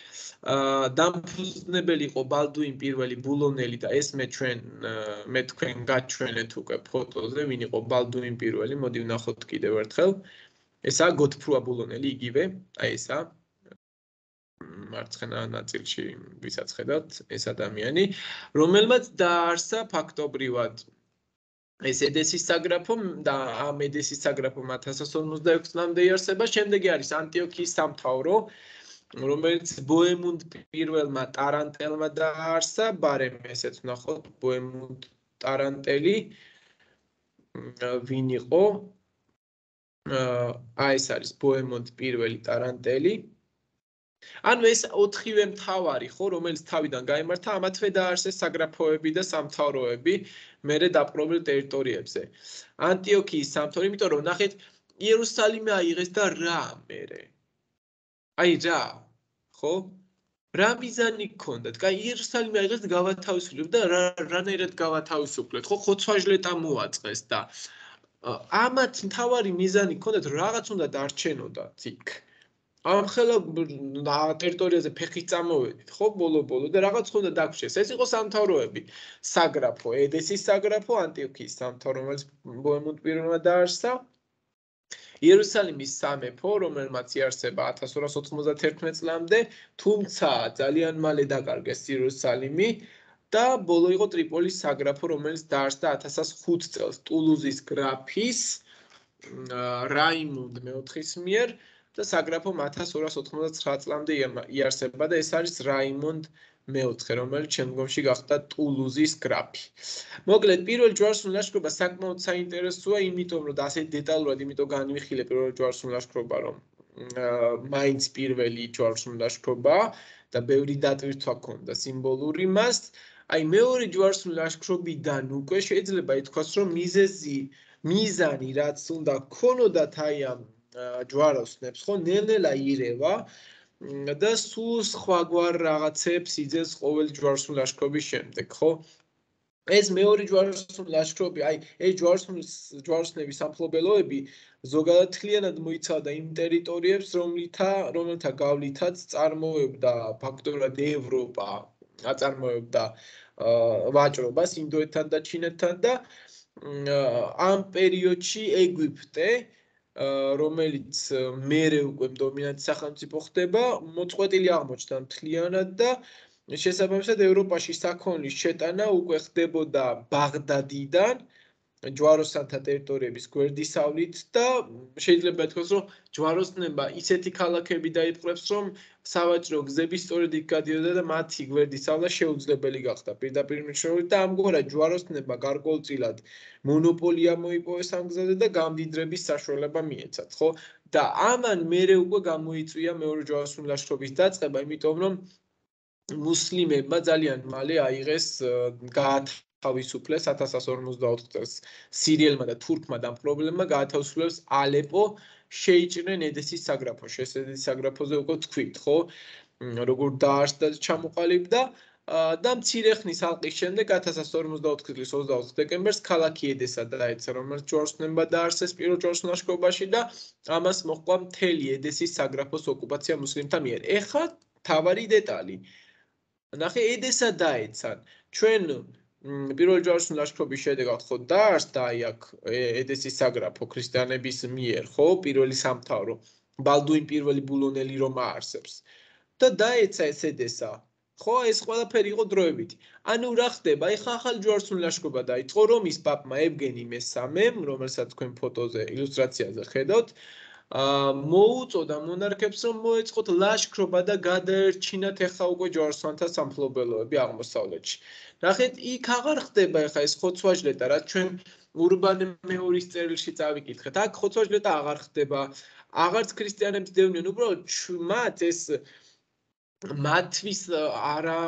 დამფუძნებელი იყო ბალდუინ პირველი ბულონელი და ეს მე ჩვენ მე თქვენ გაჩვენეთ უკვე ფოტოზე, ვინ იყო ბალდუინ პირველი, მოდი ვნახოთ კიდევ ერთხელ. ესაა გოდფრუა ბულონელი იგივე, აი ესა მარცხენა ნაწილში ვისაც ხედავთ, ეს ადამიანი, რომელმაც დაარსა ფაქტობრივად ეს ედესის საგრაფო და ამ ედესის საგრაფომ ათას ორმოცდაექვსი წლამდე იარსება, შემდეგი არის ანტიოქიის სამთავრო, რომელიც ბოემუნდ პირველმა ტარანტელმა დაარსა, ბარემ ესეც ვნახოთ, ბოემუნდ ტარანტელი ვინ იყო? აი ეს არის ბოემონდ პირველი ტარანტელი. ანუ ეს ოთხივე მთავარი ხო, რომელიც თავიდან გაემართა, ამათვე დაარსეს საგრაფოები და სამთავროები მერე დაპყრობილ ტერიტორიებზე. ანტიოქიის სამთავრო, იმიტომ რომ ნახეთ, იერუსალიმე აიღეს და რა მერე? აი რა, ხო? რა მიზანი გქონდათ? კაი, იერუსალიმე აიღეს და გავათავისუფლებთ და რანაირად გავათავისუფლეთ, ხო? ხოცვა-ჟლეტა მოაწყეს და ამათ მთავარი მიზანი გქონდათ, რომ რაღაც უნდა დარჩენოდათ იქ. ამ ხელა ტერიტორიაზე ფეხით წამოვედით, ხო, ბოლო-ბოლო და რაღაც უნდა დაგვრჩეს. ეს იყო სამთავროები. საგრაფო, ედესის საგრაფო, ანტიოქიის სამთავრო, რომელიც ბოემუნდ პირველმა დაარსა. იერუსალიმის სამეფო, რომელმაც იარსება ათას ორას ოცმოცდათერთმეტი წლამდე, თუმცა ძალიან მალე დაკარგეს იერუსალიმი. და ბოლო იყო ტრიპოლის საგრაფო, რომელიც დაარსდა ათას ხუთი წელს ტულუზის გრაფის რაიმუნდ მეოთხის მიერ და საგრაფომ ათას ორას ოცმოცდათრიათი წლამდე იარსება და ეს არის რაიმონდ მეოთხე, რომელიც შემდგომში გახდა ტულუზის გრაფი. მოკლედ, პირველი ჯვაროსნული ლაშქრობა საკმაოდ საინტერესოა, იმიტომ რომ და ასეთ დეტალურად, იმიტომ განვიხილე პირველი ჯვაროსნული ლაშქრობა, რომ მაინც პირველი ჯვაროსნული ლაშქრობა და ბევრი დატვირთვა ჰქონდა სიმბოლური მას. აი მეორე ჯვაროსნული ლაშქრობიდან უკვე შეიძლება ითქვას, რომ მიზეზი, მიზანი რაც უნდა ქონოდათ აი ამ ჯვაროსნებს, ხო, ნელ-ნელა ირევა და სულ სხვაგვარ რაღაცებს იძენს ყოველი ჯვაროსნული ლაშქრობის შემდეგ, ხო? ეს მეორე ჯვაროსნული ლაშქრობი, აი ეს ჯვაროსნების სამფლობელოები ზოგადად თლიანად მოიცავდა იმ ტერიტორიებს, რომელთა გავლითაც წარმოებდა ფაქტობრივად ევროპა, აწარმოებდა ვაჭრობას ინდოეთთან და ჩინეთთან და ამ პერიოდში ეგვიპტე რომელიც მერე უკვე დომინანტი სახელმწიფო ხდება, მოწყვეტილი აღმოჩნდა მთლიანად და შესაბამისად ევროპაში საქონლის შეტანა უკვე ხდებოდა ბაღდადიდან ჯვაროსანთა ტერიტორიების გვერდისავლით და შეიძლება ითქვას, რომ ჯვაროსნებმა ისეთი ქალაქები დაიპყრეს, რომ სავაჭრო გზები სწორედ იქ გადიოდა და მათი გვერდისავლა შეუძლებელი გახდა პირდაპირ მნიშვნელობით და ამგვარად ჯვაროსნებმა გარკვეულწილად მონოპოლია მოიპოვეს ამ გზაზე და გამდიდრების საშუალება მიეცათ, ხო? და ამან მერე უკვე გამოიწვია მეორე ჯვაროსნული ლაშქრობის დაწყება, იმიტომ რომ მუსლიმებმა ძალიან მალე აიღეს გაათავისუფლეს ათას ათას ორმოცდაოთხ წელს სირიელმა და თურქმა დამპყრობლებმა გაათავისუფლეს ალეპო, შეიჭრნენ ედესის საგრაფოში. ეს ედესის საგრაფოზე უკვე თქვით, ხო? როგორ დაარსდა და ჩამოყალიბდა და მცირე ხნის ალყის შემდეგ ათას ათას ორმოცდაოთხ წლის ოცდაოთხ დეკემბერს ქალაქი ედესა დაეცა, რომელიც ჯვაროსნებმა დაარსეს პირველ ჯვაროსნულ ლაშქრობაში და ამას მოჰყვა მთელი ედესის საგრაფოს ოკუპაცია მუსლიმთა მიერ. ეხლა თავარი დეტალი. ნახე, ედესა დაეცან. ჩვენ პირველ ჯვაროსნული ლაშქრობის შედეგად ხო დაარსდა აი აქ ედესის საგრაფო ქრისტიანების მიერ, ხო, პირველი სამთავრო. ბალდუინ პირველი ბულონელი რომ აარსებს. და დაეცა ეს ედესა. ხო, ეს ყველაფერი იყო დროებითი. ანუ რა ხდება? ეხლა ახალი ჯვაროსნული ლაშქრობა დაიწყო რომის პაპმა ევგენი მესამემ, რომელსაც თქვენ ფოტოზე, ილუსტრაციაზე ხედავთ, მოუწოდა მონარქებს, რომ მოეწყოთ ლაშქრობა და გადაერჩინათ ეხლა უკვე ჯვაროსნთა სამფლობელოები აღმოსავლეთში. ნახეთ, იქ აღარ ხდება ეხლა ეს ხოცვა-ჟლეტა, რაც ჩვენ ურბან მეორის წერილში წავიკითხეთ. აქ ხოცვა-ჟლეტა აღარ ხდება. აღარც ქრისტიანებს დევნიან, უბრალოდ მათ ეს მათთვის არა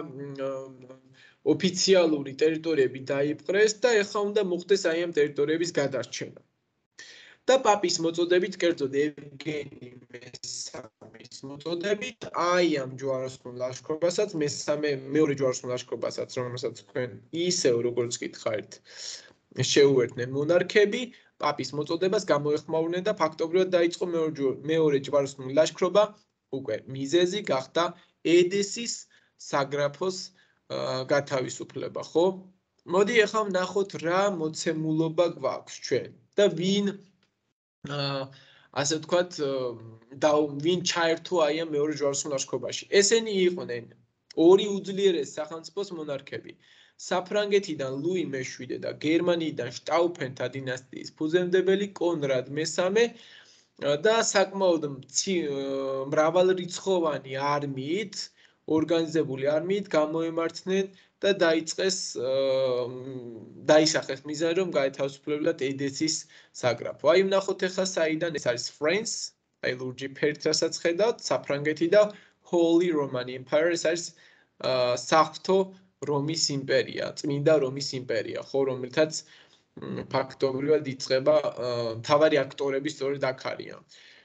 ოფიციალური ტერიტორიები დაიპყრეს და ეხლა უნდა მოხდეს აი ამ ტერიტორიების გადარჩენა. და პაპის მოწოდებით, კერძოდ ევგენი მესამის მოწოდებით, აი ამ ჯვაროსნულ ლაშქრობასაც, მესამე მეორე ჯვაროსნულ ლაშქრობასაც, რომელსაც თქვენ ისევ როგორც გითხარით, შეუერთდნენ მონარქები, პაპის მოწოდებას გამოეხმაურნენ და ფაქტობრივად დაიწყო მეორე ჯვაროსნული ლაშქრობა, უკვე მიზეზი გახდა ედესის საგრაფოს გათავისუფლება, ხო? მოდი ახლა ვნახოთ რა მოცემულობა გვაქვს ჩვენ და ვინ ასე ვთქვათ, ვინ ჩაერთო აი ამ მეორე ჯვაროსნულ ლაშქრობაში. ესენი იყვნენ ორი უძლიერეს სახელმწიფოს მონარქები. საფრანგეთიდან ლუი მეშვიდე და გერმანიიდან შტაუფენთა დინასტიის ფუძემდებელი კონრად მესამე და საკმაოდ მრავალრიცხოვანი არმიით, ორგანიზებული არმიით გამოემართნენ და დაიწყეს დაისახეს მიზანი, რომ გაეთავისუფლებინათ ედესის საგრაფო. აი ვნახოთ ახლა საიდან ეს არის France, აი ლურჯი ფერით რასაც ხედავთ, საფრანგეთი და Holy Roman Empire, ეს არის საღვთო რომის იმპერია, წმინდა რომის იმპერია, ხო, რომელთაც ფაქტობრივად იწყება მთავარი აქტორები სწორედ აქ არიან.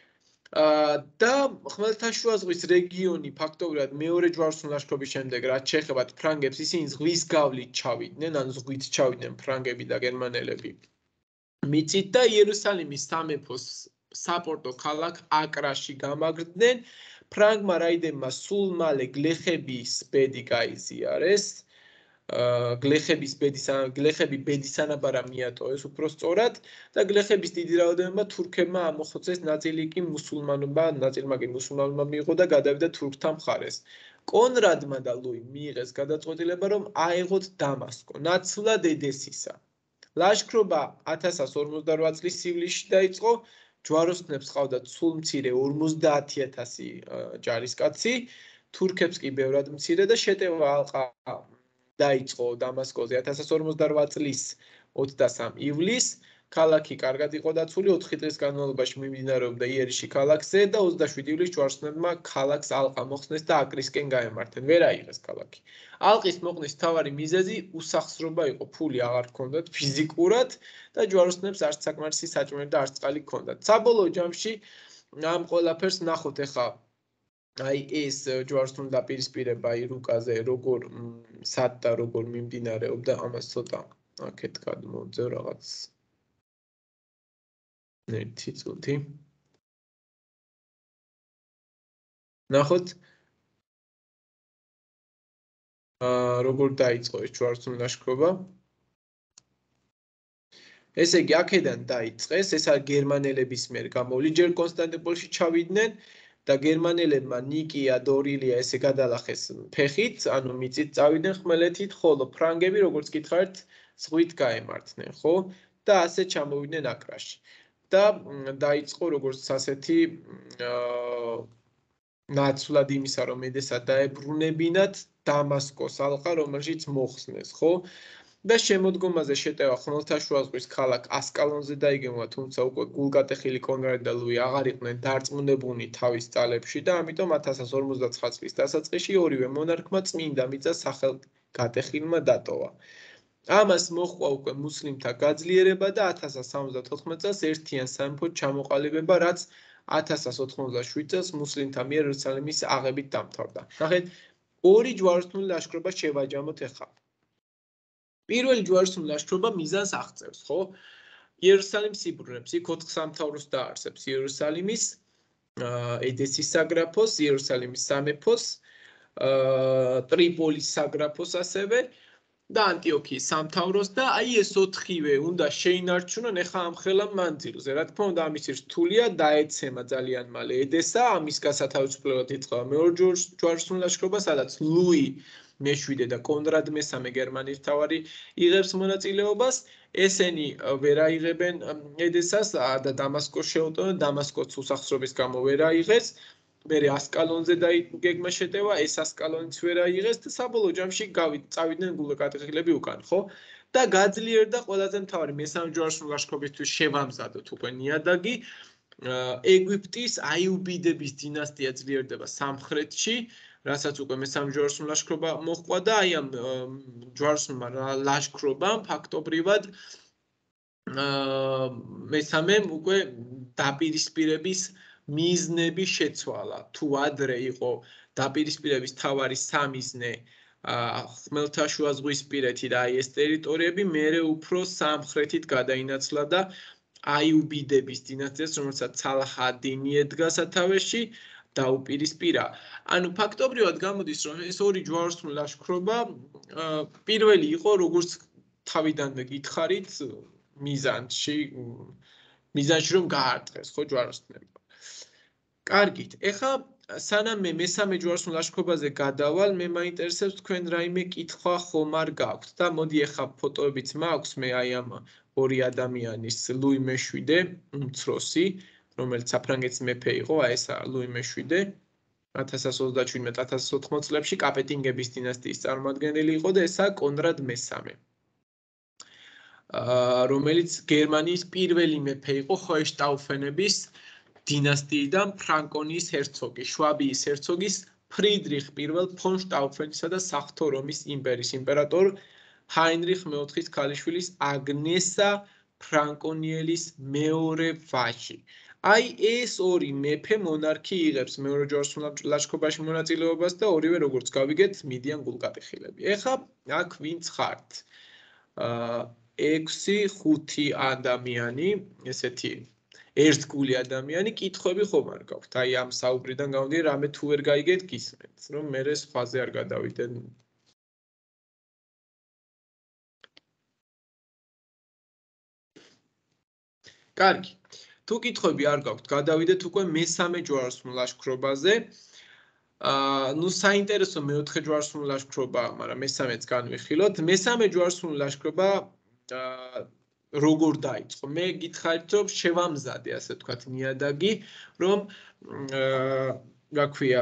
და ხმელთაშუა ზღვის რეგიონი ფაქტობრივად მეორე ჯვაროსნული ლაშქრობის შემდეგ, რაც შეეხებათ ფრანგებს, ისინი ზღვის გავლით ჩავიდნენ, ანუ ზღვით ჩავიდნენ ფრანგები და გერმანელები. მიწით და იერუსალიმის სამეფოს საპორტო ქალაქ აკრაში გამაგრდნენ. ფრანგმა რაიდებმა სულ მალე გლეხების ბედი გაიზიარეს. გლეხების ბედის გლეხები ბედის ანაბარა მიატოვეს უფრო სწორად და გლეხების დიდი რაოდენობა თურქებმა ამოხოცეს, ნაწილი კი მუსულმანობა, ნაწილმა კი მუსულმანობა მიიღო და გადავიდა თურქთა მხარეს. კონრადმა და ლუიმ მიიღეს გადაწყვეტილება, რომ აეღოთ დამასკო, ნაცვლად ედესისა. ლაშქრობა ათას ათას ორმოცდარვა წლის ივლისში დაიწყო, ჯვაროსნებს ჰყავდათ სულ მცირე ორმოცდაათი ათასი ჯარისკაცი, თურქებს კი ბევრად მცირე და შეტევა ალყა დაიწყო დამასკოზე ათას ათას ორმოცდარვა წლის ოცდასამ ივლისს. ქალაქი კარგად იყო დაცული, ოთხი წლის განმავლობაში მიმდინარეობდა იერიში ქალაქზე და ოცდაშვიდი ივლისს ჯვაროსნებმა ქალაქს ალყა მოხსნეს და აკრისკენ გაემართნენ. ვერ აიღეს ქალაქი. ალყის მოხსნის მთავარი მიზეზი უსახსრობა იყო, ფული აღარ ჰქონდათ ფიზიკურად და ჯვაროსნებს არც საკმარისი საჭმელი და არც წყალი ჰქონდათ. საბოლოო ჯამში ამ ყველაფერს ვნახოთ ახლა აი ეს ჯვაროსნული დაპირისპირება აი რუკაზე როგორ სად და როგორ მიმდინარეობდა, ამას ცოტა აქეთ გადმოვძევ რაღაც ერთი წუთი. ნახოთ აა როგორ დაიწყო ეს ჯვაროსნული ლაშქრობა. ესე იგი, აქედან დაიწყეს, ეს არის გერმანელების მიერ გამოვლი, ჯერ კონსტანტინოპოლში ჩავიდნენ და გერმანელებმა ნიკია, დორილია ესე გადალახეს ფეხით, ანუ მიწით წავიდნენ ხმელეთით, ხოლო ფრანგები, როგორც გითხარით, ზღვით გაემართნენ, ხო? და ასე ჩამოვიდნენ აკრაში. და დაიწყო როგორც ასეთი აა ნაცვლად იმისა, რომ ედესა დაებრუნებინათ დამასკოს ალყა, რომელშიც მოხსნეს, ხო? და შემოდგომაზე შეტევა ხმელთაშუა ზღვის ქალაქ ასკალონზე დაიგემოვა, თუმცა უკვე გულგატეხილი კონრადი და ლუი აღარ იყვნენ დარწმუნებულნი თავის ძალებში და ამიტომ ათას ათას ორმოცდაცხრა წლის დასაწყისში ორივე მონარქმა წმინდა მიწა სახელგატეხილმა დატოვა. ამას მოჰყვა უკვე მუსლიმთა გაძლიერება და ათას ათას სამოცდათოთხმეტ წელს ერთიან სამეფოდ ჩამოყალიბება, რაც ათას ათას ოთხმოცდაშვიდ წელს მუსლიმთა მიერ იერუსალიმის აღებით დამთავრდა. ნახეთ, ორი ჯვაროსნული ლაშქრობა შევაჯამოთ ახლა. პირველი ჯვაროსნული ლაშქრობა მიზანს აღწევს, ხო? იერუსალიმს იბრუნებს, იქ ოთხ სამთავროს დაარსებს იერუსალიმის, ედესის საგრაფოს, იერუსალიმის სამეფოს, ტრიპოლის საგრაფოს ასევე და ანტიოქიის სამთავროს და აი ეს ოთხივე უნდა შეინარჩუნონ ახლა ამ ხელა მანძილზე. რა თქმა უნდა, ამის რთულია, დაეცემა ძალიან მალე ედესა, ამის გასათავისუფლებლად იწყება მეორე ჯვაროსნული ლაშქრობა, სადაც ლუი მეშვიდე და კონრად მესამე გერმანიის მთავარი იღებს მონაწილეობას. ესენი ვერ აიღებენ ედესას და დამასკოს შეუტოვებენ, დამასკოს უსახსრობის გამო ვერ აიღეს. მერე ასკალონზე დაიგეგმა შეტევა, ეს ასკალონიც ვერ აიღეს და საბოლოო ჯამში წავიდნენ გულგატეხილები უკან, ხო? და გაძლიერდა ყველაზე მთავარი მესამე ჯვაროსნული ლაშქრობისთვის შევამზადოთ უკვე ნიადაგი. ეგვიპტის აიუბიდების დინასტია ძლიერდება სამხრეთში, რასაც უკვე მესამე ჯვაროსნული ლაშქრობა მოჰყვა და აი ამ ჯვაროსნულმა ლაშქრობამ ფაქტობრივად მესამემ უკვე დაპირისპირების მიზნები შეცვალა. თუ ადრე იყო დაპირისპირების თავარი სამიზნე ხმელთაშუა ზღვისპირეთი და აი ეს ტერიტორიები, მერე უფრო სამხრეთით გადაინაცვლა და აიუბიდების დინასტიას, რომელსაც ცალაჰ ად-დინი ედგა სათავეში, დაუპირისპირა. ანუ ფაქტობრივად გამოდის, რომ ეს ორი ჯვაროსნული ლაშქრობა პირველი იყო, როგორც თავიდანვე გითხარით, მიზანში, მიზანში რომ გაარტყეს, ხო, ჯვაროსნებმა. კარგით, ეხლა სანამ მე მესამე ჯვაროსნულ ლაშქრობაზე გადავალ, მე მაინტერესებს თქვენ რაიმე კითხვა ხომ არ გაქვთ და მოდი ეხლა ფოტოებიც მაქვს მე აი ამ ორი ადამიანის, ლუი მეშვიდე, უმცროსი, რომელიც საფრანგეთის მეფე იყო, აი ესა ლუი მეშვიდე, ათას ათას ოცდაჩვიდმეტ ათას ათას ოთხმოცდაოთხ წლებში კაპეტინგების დინასტიის წარმომადგენელი იყო და ესა კონრად მესამე. რომელიც გერმანიის პირველი მეფე იყო ჰოენშტაუფენების დინასტიიდან ფრანკონიის ჰერცოგი, შვაბიის ჰერცოგის ფრიდრიხ პირველ ფონ შტაუფენისა და საღვთო რომის იმპერიის იმპერატორ ჰაინრიხ მეოთხის ქალიშვილის აგნესა ფრანკონიელის მეორე ვაჟი. აი ეს ორი მეფე მონარქი იღებს მეორე ჯვაროსნულ ლაშქრობაში მონაწილეობას და ორივე როგორც გავიგეთ, მიდიან გულგატეხილები. ეხლა აქ ვინც ხართ? ექვსი, ხუთი ადამიანი, ესეთი ერთგული ადამიანი, კითხვები ხომ არ გაქვთ? აი ამ საუბრიდან გამომდინარე, რამე თუ ვერ გაიგეთ, გისმენთ, რომ მე სხვაზე არ გადავიდენ. კარგი. თუ კითხვები არ გაქვთ, გადავიდეთ უკვე მესამე ჯვაროსნულ ლაშქრობაზე. აა, ნუ საინტერესო მეოთხე ჯვაროსნული ლაშქრობა, მაგრამ მესამეც განვიხილოთ. მესამე ჯვაროსნული ლაშქრობა აა როგორ დაიწყო? მე გითხარით, რომ შევამზადე, ასე ვთქვათ, ნიადაგი, რომ აა, რა ქვია,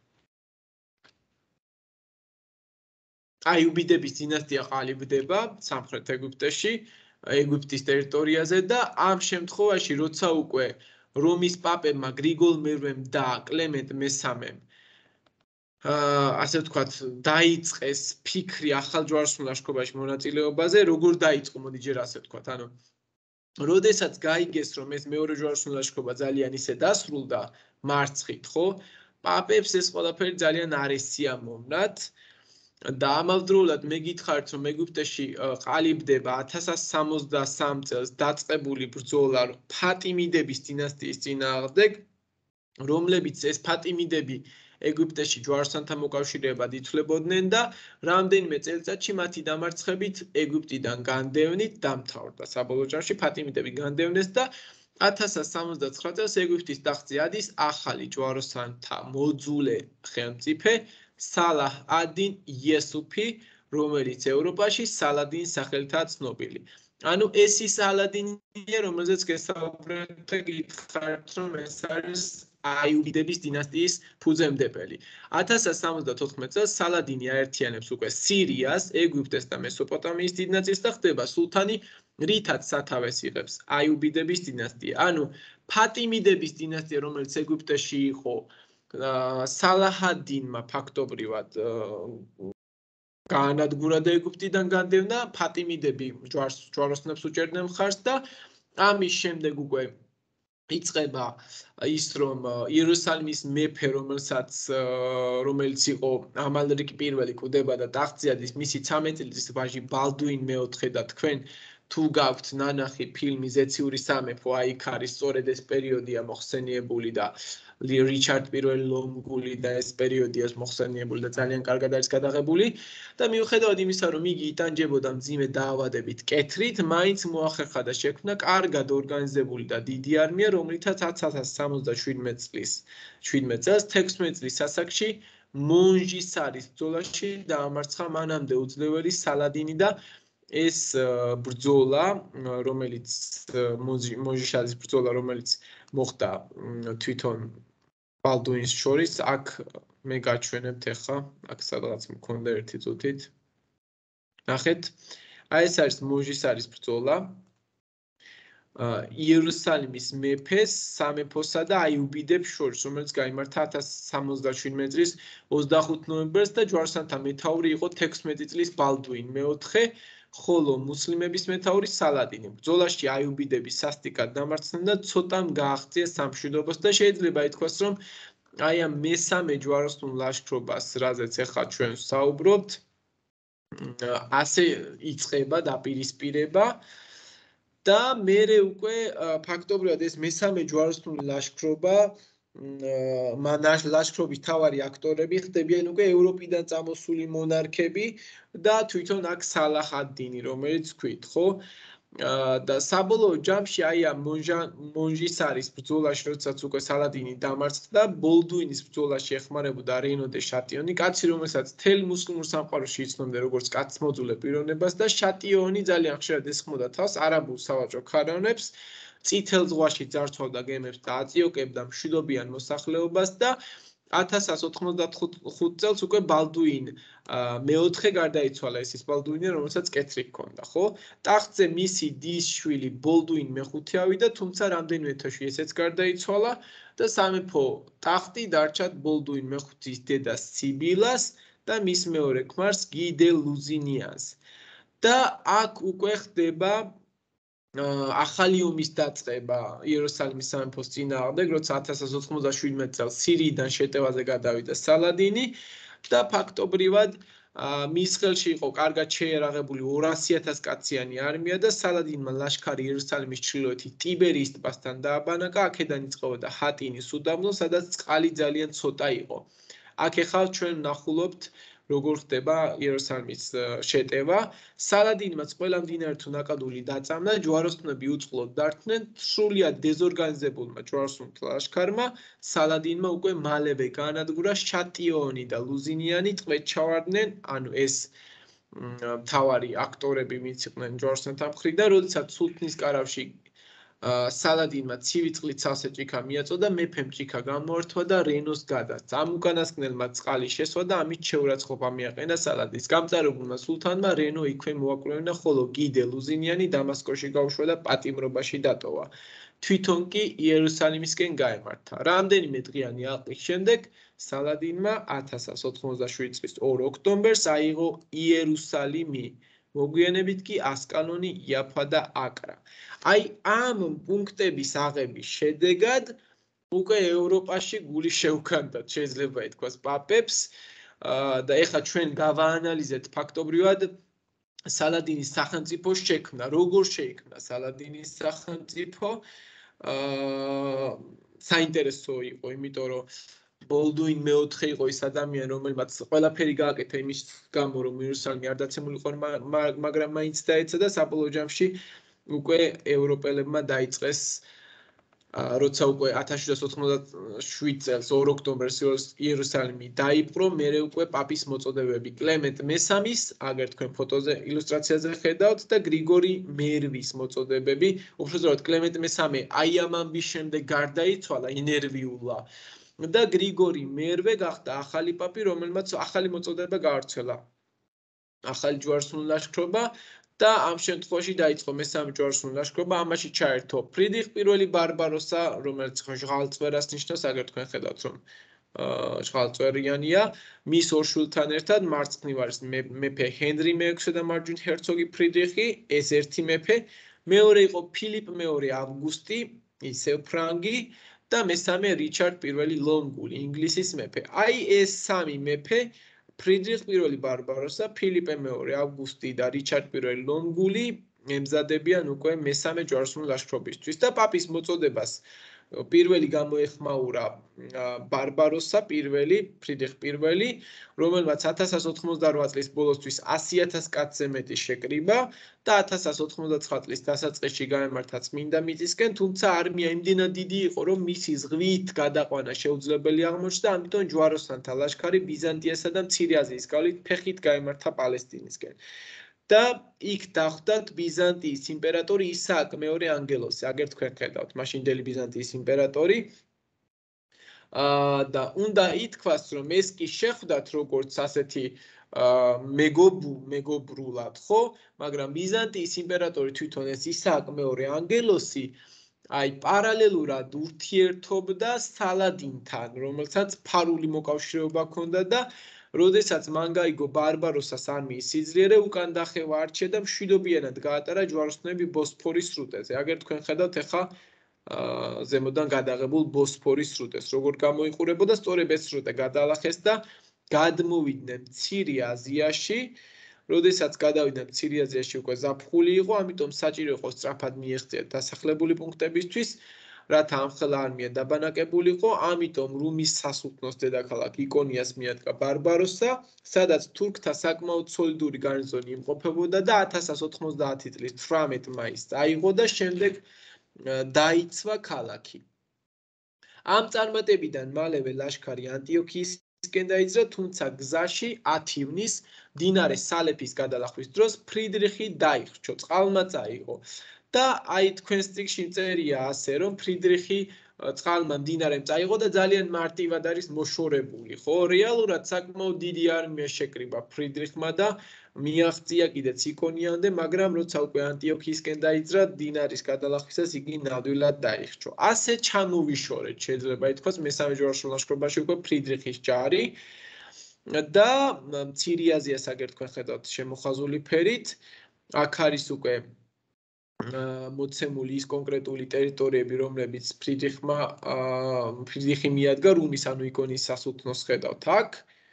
აიუბიდების დინასტია ყალიბდება სამხრეთ ეგვიპტეში, ეგვიპტის ტერიტორიაზე და ამ შემთხვევაში, როცა უკვე რომის პაპებმა გრიგოლ მერვემ და კლემენტ მესამემ ასე ვთქვათ, დაიწყეს ფიქრი ახალ ჯვაროსნულ ლაშქრობაში მონაწილეობაზე, როგორ დაიწყო, მოდი ჯერ ასე ვთქვათ, ანუ როდესაც გაიგეს, რომ ეს მეორე ჯვაროსნული ლაშქრობა ძალიან ისე დასრულდა მარცხით, ხო? პაპებს ეს ყველაფერი ძალიან არ ესიამოვნათ და ამავდროულად მე გითხარით, რომ ეგვიპტეში ყალიბდება ათას ათას სამოცდასამ წელს დაწყებული ბრძოლა ფატიმიდების დინასტიის წინააღმდეგ, რომლებიც ეს ფატიმიდები ეგვიპტეში ჯვაროსანთა მოკავშირეებად ითვლებოდნენ და რამდენიმე წელიწადში მათი დამარცხებით ეგვიპტიდან განდევნით დამთავრდა. საბოლოო ჯამში ფატიმიდები განდევნეს და ათას სამოცდაცხრა წელს ეგვიპტის ტახტზე ადის ახალი ჯვაროსანთა მოძულე ხელმწიფე სალაჰ ად-დინ იესუფი, რომელიც ევროპაში სალადინის სახელითაა ცნობილი. ანუ ეს ის ალადინია, რომელზეც გესაუბრეთ და გითხარით, რომ ეს არის აიუბიდების დინასტიის ფუძემდებელი. ათას სამოცდათოთხმეტ წელს სალადინი აერთიანებს უკვე სირიას, ეგვიპტეს და მესოპოტამიის დიდ ნაწილს და ხდება სულთანი, რითაც სათავეს იღებს აიუბიდების დინასტია. ანუ ფატიმიდების დინასტია, რომელიც ეგვიპტეში იყო, სალაჰ ად-დინმა ფაქტობრივად გაანადგურა და ეგვიპტიდან განდევნა, ფატიმიდები ჯვაროსნებს უჭერდნენ მხარს და ამის შემდეგ უკვე იწყება ის, რომ იერუსალიმის მეფე, რომელსაც რომელიც იყო ამალრიკ პირველი კვდება და ტახტზე ადის მისი ცამეტ წლის ვაჟი ბალდუინ მეოთხე და თქვენ თუ გაქვთ ნანახი ფილმი ზეციური სამეფო, აი იქ არის სწორედ ეს პერიოდია მოხსენიებული და რიჩარდ პირველი ლომგული და ეს პერიოდია მოხსენიებული და ძალიან კარგად არის გადაღებული და მიუხედავად იმისა, რომ იგი იტანჯებოდა მძიმე დაავადებით კეთრით, მაინც მოახერხა და შექმნა კარგად ორგანიზებული და დიდი არმია, რომლითაც ათას სამოცდაშვიდმეტ წლის შვიდმეტ წელს თექვსმეტ წლის ასაკში მონჟისარის ბრძოლაში დაამარცხა მანამდე უძლეველი სალადინი და ეს ბრძოლა, რომელიც მონჟისარის ბრძოლა, რომელიც მოხდა თვითონ ბალდუინს შორის, აქ მე გაჩვენებთ ახლა, აქ სადღაც მქონდა ერთი წუთით. ნახეთ, აი ეს არის მონჟისარის ბრძოლა. იერუსალიმის მეფეს, სამეფოსა და აიუბიდებს შორის, რომელიც გაიმართა ათას სამოცდაშვიდმეტ წლის ოცდახუთ ნოემბერს და ჯვაროსანთა მეთაური იყო თექვსმეტი წლის ბალდუინ მეოთხე, ხოლო მუსლიმების მეთაური სალადინი. ბრძოლაში აიუბიდები სასტიკად დამარცხდნენ და ცოტამ გააღწიეს სამშვიდობოს და შეიძლება ითქვას, რომ აი ამ მესამე ჯვაროსნულ ლაშქრობას, რაზეც ახლა ჩვენ ვსაუბრობთ, ასე იწყება დაპირისპირება და მერე უკვე ფაქტობრივად ეს მესამე ჯვაროსნული ლაშქრობა ლაშქრობის მთავარი აქტორები ხდებიან უკვე ევროპიდან წამოსული მონარქები და თვითონ აქ სალაჰ ად-დინი, რომელიც ვქვით, ხო? და საბოლოო ჯამში აი ამ მონჟისარის ბრძოლაში, როდესაც უკვე სალადინი დამარცხდა, ბოლდუინის ბრძოლაში ეხმარებოდა რენო დე შატიონი, კაცი, რომელსაც მთელ მუსლიმურ სამყაროში იცნობდნენ როგორც კაცმოძულე პიროვნებას და შატიონი ძალიან ხშირად ესხმოდა თავს არაბულ სავაჭრო ქარავნებს, წითელ ზღვაში ძარცვავდა გემებს და აწიოკებდა მშვიდობიან მოსახლეობას და ათას ოცდახუთ წელს უკვე ბალდუინ მეოთხე გარდაიცვალა, ეს ის ბალდუინია, რომელსაც კეთრი ჰქონდა, ხო? ტახტზე მისი დის შვილი ბოლდუინ მეხუთე ავიდა, თუმცა რამდენიმე თვეში ესეც გარდაიცვალა და სამეფო ტახტი დარჩათ ბოლდუინ მეხუთის დედა სიბილას და მის მეორე ქმარს გი დე ლუზინიანს. და აქ უკვე ხდება ახალი ომის დაწყება იერუსალიმის სამეფოს წინააღმდეგ, როცა ათას ოცდაშვიდმეტ წელს სირიიდან შეტევაზე გადავიდა სალადინი და ფაქტობრივად მის ხელში იყო კარგად შეიარაღებული ორასი ათას კაციანი არმია და სალადინმა ლაშქარი იერუსალიმის ჩრდილოეთით ტიბერიის ტბასთან დააბანაკა, აქედან იწყებოდა ჰატინის უდაბნო, სადაც წყალი ძალიან ცოტა იყო. აქ ახლა ჩვენ ვნახულობთ როგორ ხდება იერუსალიმის შეტევა. სალადინმაც ყველა მდინარე თუ ნაკადული დაწამდა, ჯვაროსნები უწყლოდ დარჩნენ, სრულიად დეზორგანიზებულმა ჯვაროსნულთა ლაშქარმა სალადინმა უკვე მალევე გაანადგურა შატიონი და ლუზინიანი ტყვედ ჩავარდნენ, ანუ ეს მთავარი აქტორები ვინც იყვნენ ჯვაროსნთა მხრიდან, როდესაც სულთნის კარავში სალადინმა ცივი წყლით სავსე ჭიქა მიაწოდა, მეფემ ჭიქა გამოართვა და რენოს გადასცა. ამ უკანასკნელმა წყალი შესვა და ამით შეურაცხყოფა მიაყენა სალადინს. გამწარებულმა სულთანმა რენო იქვე მოაკვლევინა, ხოლო გი დე ლუზინიანი დამასკოში გაუშვა და პატიმრობაში დატოვა. თვითონ კი იერუსალიმისკენ გაემართა. რამდენიმე დღიანი ალყის შემდეგ სალადინმა ათას ოცდაშვიდი წლის ორ ოქტომბერს აიღო იერუსალიმი. მოგვიანებით კი ასკალონი, იაფა და აკრა. აი ამ პუნქტების აღების შედეგად უკვე ევროპაში გული შეუქანდათ, შეიძლება ითქვას, პაპებს და ეხლა ჩვენ გავაანალიზეთ ფაქტობრივად სალადინის სახელმწიფოს შექმნა, როგორ შეიქმნა სალადინის სახელმწიფო. საინტერესო იყო, იმიტომ რომ ბოლდუინ მეოთხე იყო ის ადამიანი, რომელმაც ყველაფერი გააკეთა იმის გამო, რომ იერუსალიმი არ დაცემულიყო, მაგრამ მაინც დაეცა და საბოლოო ჯამში უკვე ევროპელებმა დაიწყეს როცა უკვე ათას შვიდსათ ოთხმოცდაშვიდ წელს ორ ოქტომბერს იერუსალიმი დაიპყრო, მერე უკვე პაპის მოწოდებები კლემენტ მესამის, აგერ თქვენ ფოტოზე ილუსტრაციაზე ხედავთ და გრიგორი მერვის მოწოდებები, უბრალოდ კლემენტ მესამე აი ამ ამბის შემდეგ გარდაიცვალა ინერვიულა და გრიგორი მერვე გახდა ახალი პაპი, რომელმაც ახალი მოწოდება გაავრცელა. ახალი ჯვაროსნული ლაშქრობა და ამ შემთხვევაში დაიწყო მესამე ჯვაროსნული ლაშქრობა, ამაში ჩაერთო ფრიდრიხ პირველი ბარბაროსა, რომელიც ჟღალწვერას ნიშნავს, აგერ თქვენ ხედავთ, რომ ჟღალწვერიანია, მის ორ შვილთან ერთად მარცხნივ არის მეფე ჰენრი მეექვსე და მარჯვნივ ჰერცოგი ფრიდრიხი, ეს ერთი მეფე, მეორე იყო ფილიპ მეორე ავგუსტი, ისევ ფრანგი და მესამე რიჩარდ პირველი ლონგული, ინგლისის მეფე. აი ეს სამი მეფე ფრიდრიხ პირველი ბარბაროსა, ფილიპე მეორე ავგუსტი და რიჩარდ პირველი ლონგული ემზადებიან უკვე მესამე ჯვაროსნული ლაშქრობისთვის და პაპის მოწოდებას პირველი გამოეხმაურა ბარბაროსა პირველი, ფრიდრიხ პირველი, რომელმაც ათას ოთხმოცდარვა წლის ბოლოსთვის ასი ათას კაცზე მეტი შეკრიბა და ათას ოთხმოცდაცხრა წლის დასაწყისში გაემართა წმინდა მიწისკენ, თუმცა არმია იმდენად დიდი იყო, რომ მისი ზღვით გადაყვანა შეუძლებელი აღმოჩნდა, ამიტომ ჯვაროსანთა ლაშქარი ბიზანტიასა და მცირე აზიის გავლით ფეხით გაემართა პალესტინისკენ. და იქ დახვდათ ბიზანტიის იმპერატორი ისააკ მეორე ანგელოსი, აგერ თქვენ ხედავთ, მაშინდელი ბიზანტიის იმპერატორი. და უნდა ითქვას, რომ ეს კი შეხვდათ როგორც ასეთი მეგობუ, მეგობრულად, ხო? მაგრამ ბიზანტიის იმპერატორი თვითონ ეს ისააკ მეორე ანგელოსი აი პარალელურად ურთიერთობდა სალადინთან, რომელსაც ფარული მოკავშირეობა ჰქონდა და როდესაც მან გაიგო ბარბაროსას არმიის სიძლიერე, უკან დახევა არჩია და მშვიდობიანად გაატარა ჯვაროსნები ბოსფორის სრუტეზე. აგერ თქვენ ხედავთ ახლა ზემოდან გადაღებულ ბოსფორის სრუტეს, როგორ გამოიყურებოდა, სწორედ ეს სრუტე გადაალახეს და გადმოვიდნენ მცირე აზიაში. როდესაც გადავიდნენ მცირე აზიაში უკვე ზაფხული იყო, ამიტომ საჭირო იყო სწრაფად მიეღწიათ დასახლებული პუნქტებისთვის. რათა ამხელა არმია დაბანაკებულიყო, ამიტომ რუმის სასულთნოს დედაქალაქ იკონიას მიადგა ბარბაროსა, სადაც თურქთა საკმაოდ სოლიდური გარნიზონი იმყოფებოდა და ათას ოცდაათი წლის თვრამეტ მაისს აიღო და შემდეგ დაიცვა ქალაქი. ამ წარმატებიდან მალევე ლაშქარი ანტიოქიისკენ დაიძრა, თუმცა გზაში ათი ივნის მდინარე სალეფის გადალახვის დროს ფრიდრიხი დაიხრჩო, წყალმა წაიღო. და აი თქვენს წიგნში წერია ასე, რომ ფრიდრიხი წყალმა მდინარემ წაიღო და ძალიან მარტივად არის მოშორებული, ხო? რეალურად საკმაოდ დიდი არმია შეკრიბა ფრიდრიხმა და მიაღწია კიდეც იკონიამდე, მაგრამ როცა უკვე ანტიოქიისკენ დაიძრა, მდინარის გადალახვისას იგი ნამდვილად დაიხრჩო. ასე ჩამოვიშორეთ, შეიძლება ითქვას, მესამე ჯვაროსნულ ლაშქრობაში უკვე ფრიდრიხის ჯარი და მცირე აზიას აგერ თქვენ ხედავთ შემოხაზული ფერით, აქ არის უკვე მოცემული ის კონკრეტული ტერიტორიები, რომლებიც ფრიდრიხმა ფრიდრიხი მიადგა რუმის ანუ იკონიის სასულთნოს ხედავთ აქ.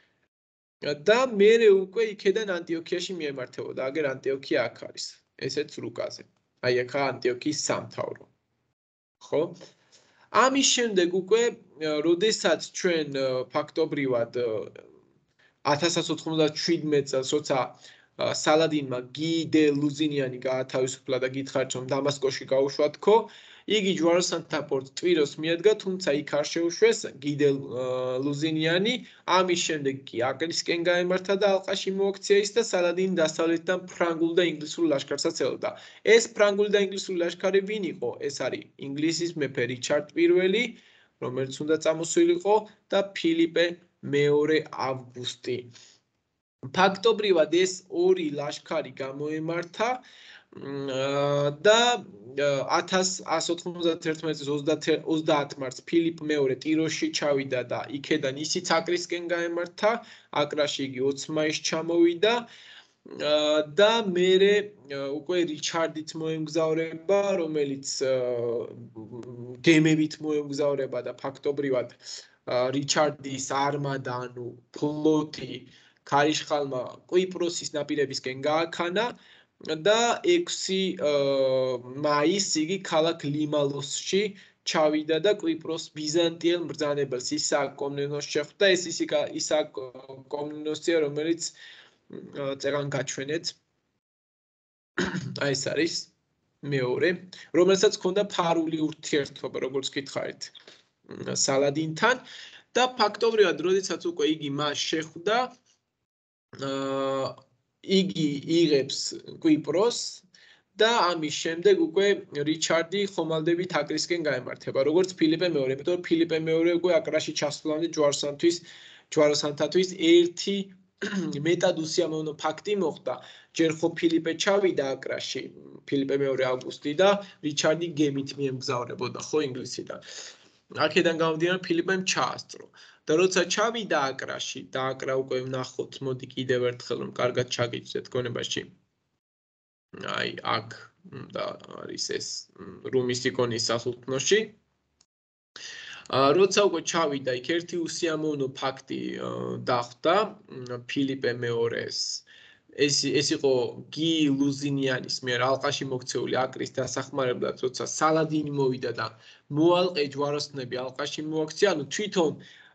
და მერე უკვე იქედან ანტიოქიაში მიემართებოდა, აგერ ანტიოქია აქ არის, ესეც რუკაზე. აი აქა ანტიოქიის სამთავრო. ხო? ამის შემდეგ უკვე, როდესაც ჩვენ ფაქტობრივად ათას ოცდაშვიდმეტ წელს, როცა სალადინმა გიდე ლუზინიანი გაათავისუფლა და გითხარით, რომ დამასკოში გაუშვა თქო, იგი ჯვაროსანთა პორტ ტვიროს მიადგა, თუმცა იქ არ შეუშვეს გიდე ლუზინიანი, ამის შემდეგ კი აკრისკენ გაემართა და ალყაში მოაქცია ის და სალადინი დასავლეთიდან ფრანგულ და ინგლისურ ლაშქარსაც ელოდა. ეს ფრანგული და ინგლისური ლაშქარი ვინ იყო? ეს არის ინგლისის მეფე რიჩარდ პირველი, რომელიც უნდა წამოსულიყო და ფილიპე მეორე ავგუსტი. ფაქტობრივად ეს ორი ლაშქარი გამოემართა და ათას ოცდაერთი წლის ოცდაათ მარტს ფილიპ მეორე ტიროში ჩავიდა და იქედან ისიც აკრისკენ გაემართა, აკრაში იგი ოცი მაისს ჩამოვიდა და მერე უკვე რიჩარდით მოემგზავრება, რომელიც გემებით მოემგზავრება და ფაქტობრივად რიჩარდის არმადა, ანუ ფლოტი ქარიშხალმა კვიპროსის ნაპირებისკენ გააქანა და ექვსი მაისს იგი ქალაქ ლიმალოსში ჩავიდა და კვიპროს ბიზანტიელ მბრძანებელს ისააკ კომნენოსს შეხვდა. ეს ისააკ კომნენოსია, რომელიც წერან გაჩვენეთ. აი ეს არის მეორე, რომელსაც ჰქონდა ფარული ურთიერთობა, როგორც გითხარით, სალადინთან და ფაქტობრივად, როდესაც უკვე იგი მას შეხვდა, იგი იღებს კვიპროს და ამის შემდეგ უკვე რიჩარდი ხომალდებით აკრისკენ გაემართება, როგორც ფილიპე მეორე, იმიტომ რომ ფილიპე მეორე უკვე აკრაში ჩასვლამდე ჯვაროსანთვის, ჯვაროსანთათვის ერთი მეტად უსიამოვნო ფაქტი მოხდა. ჯერ ხო ფილიპე ჩავიდა აკრაში, ფილიპე მეორე ავგუსტი და რიჩარდი გემით მიემგზავრებოდა ხო ინგლისიდან. აქედან გამომდინარე ფილიპემ ჩაასწრო. და როცა ჩავიდა აკრაში და აკრა უკვე ვნახოთ, მოდი კიდევ ერთხელ რომ კარგად ჩაგიჩნდეთ გონებაში. აი აქ და არის ეს რუმის იკონის სასულთნოში. როცა უკვე ჩავიდა იქ ერთი უსიამოვნო ფაქტი დახვდა ფილიპე მეორეს. ეს ეს იყო გი ლუზინიანის მიერ ალყაში მოქცეული აკრის დასახმარებლად, როცა სალადინი მოვიდა და მოალყე ჯვაროსნები ალყაში მოაქცია, ანუ თვითონ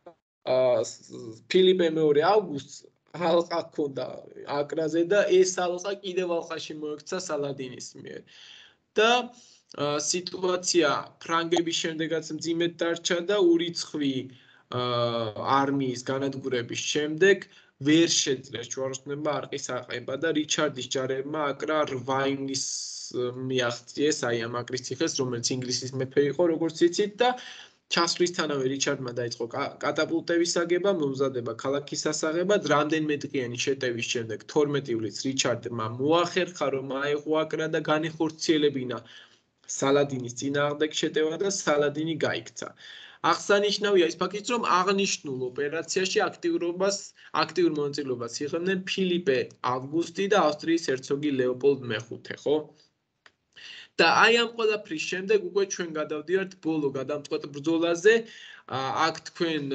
ფილიპე მეორე ავგუსტს ალყა ჰქონდა აკრაზე და ეს ალყა კიდევ ალყაში მოექცა სალადინის მიერ. და სიტუაცია ფრანგების შემდეგაც მძიმედ დარჩა და ურიცხვი არმიის განადგურების შემდეგ ვერ შეძლეს ჯვაროსნებმა არყის აყება და რიჩარდის ჯარებმა აკრა რვა ივნის მიაღწიეს აი ამ აკრის ციხეს, რომელიც ინგლისის მეფე იყო, როგორც იცით და ჩასვლისთანავე რიჩარდმა დაიწყო კატაპულტების აგება, მომზადება ქალაქის ასაღებად, რამდენიმე დღიანი შეტევის შემდეგ თორმეტი ივლისს რიჩარდმა მოახერხა, რომ აეღო აკრა და განეხორციელებინა სალადინის წინააღმდეგ შეტევა და სალადინი გაიქცა. აღსანიშნავია ის ფაქტიც, რომ აღნიშნულ ოპერაციაში აქტიურობას, აქტიურ მონაწილეობას იღებდნენ ფილიპე ავგუსტი და ავსტრიის ჰერცოგი ლეოპოლდ მეხუთე, ხო? და აი ამ ყველაფრის შემდეგ უკვე ჩვენ გადავდივართ ბოლო გადამწყვეტ ბრძოლაზე. აქ თქვენ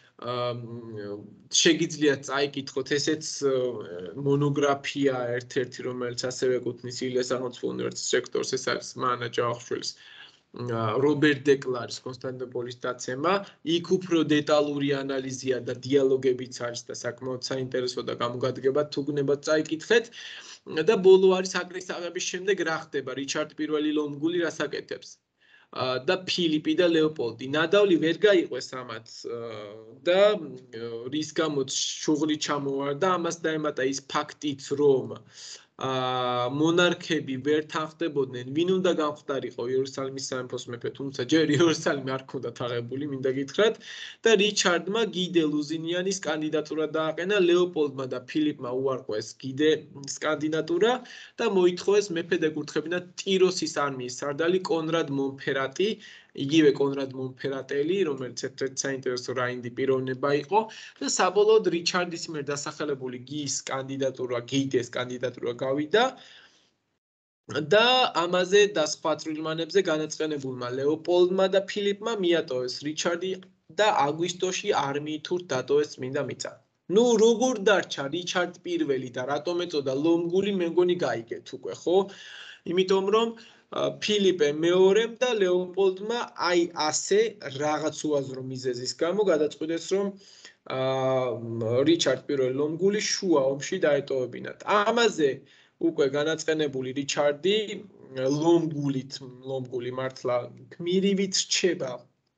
შეგიძლიათ წაიკითხოთ ესეც მონოგრაფია ერთ-ერთი, რომელიც ასევე ეკუთვნის ილიას სახელმწიფო უნივერსიტეტის რექტორს, ეს არის მანა ჯავახიშვილის რობერტ დეკლარის კონსტანტინოპოლის დაცემა. იქ უფრო დეტალური ანალიზია და დიალოგებიც არის და საკმაოდ საინტერესო და გამოგადგება თუ გნებათ წაიკითხეთ. და ბოლო არის აკრის აღების შემდეგ რა ხდება, რიჩარდ პირველი ლომგული რას აკეთებს და ფილიპი და ლეოპოლდი. ნადავლი ვერ გაიყვეს ამათ და რის გამოც შუღლი ჩამოვარდა, ამას დაემატა ის ფაქტიც, რომ მონარქები ვერ თანხდებოდნენ, ვინ უნდა გამხდარიყო იერუსალიმის სამეფოს მეფე, თუმცა ჯერ იერუსალიმი არ ჰქონდათ აღებული, მინდა გითხრათ და რიჩარდმა გიდე ლუზინიანის კანდიდატურა დააყენა, ლეოპოლდმა და ფილიპმა უარყვეს გიდეს კანდიდატურა და მოითხოვეს მეფედ ეკურთხებინათ ტიროსის არმიის სარდალი კონრად მონფერატი, იგივე კონრად მონფერატელი, რომელიც ერთ-ერთი საინტერესო რაინდი პიროვნება იყო და საბოლოოდ რიჩარდის მიერ დასახელებული გიის კანდიდატურა, გიდეს კანდიდატურა გავიდა და ამაზე და სხვა წვრილმანებზე განაწყენებულმა ლეოპოლდმა და ფილიპმა მიატოვეს რიჩარდი და აგვისტოში არმიითურ დატოვეს წმინდა მიწა. ნუ როგორ დარჩა რიჩარდ პირველი და რატომ ეწოდა ლომგული, მე მგონი გაიგეთ უკვე, ხო? იმიტომ რომ ფილიპე მეორემ და ლეოპოლდმა აი ასე რაღაც უაზრო მიზეზის გამო გადაწყვიტეს, რომ რიჩარდ პირველი ლომგული შუა ომში დაეტოვებინათ. ამაზე უკვე განაწყენებული რიჩარდი ლომგულით, ლომგული მართლა გმირივით რჩება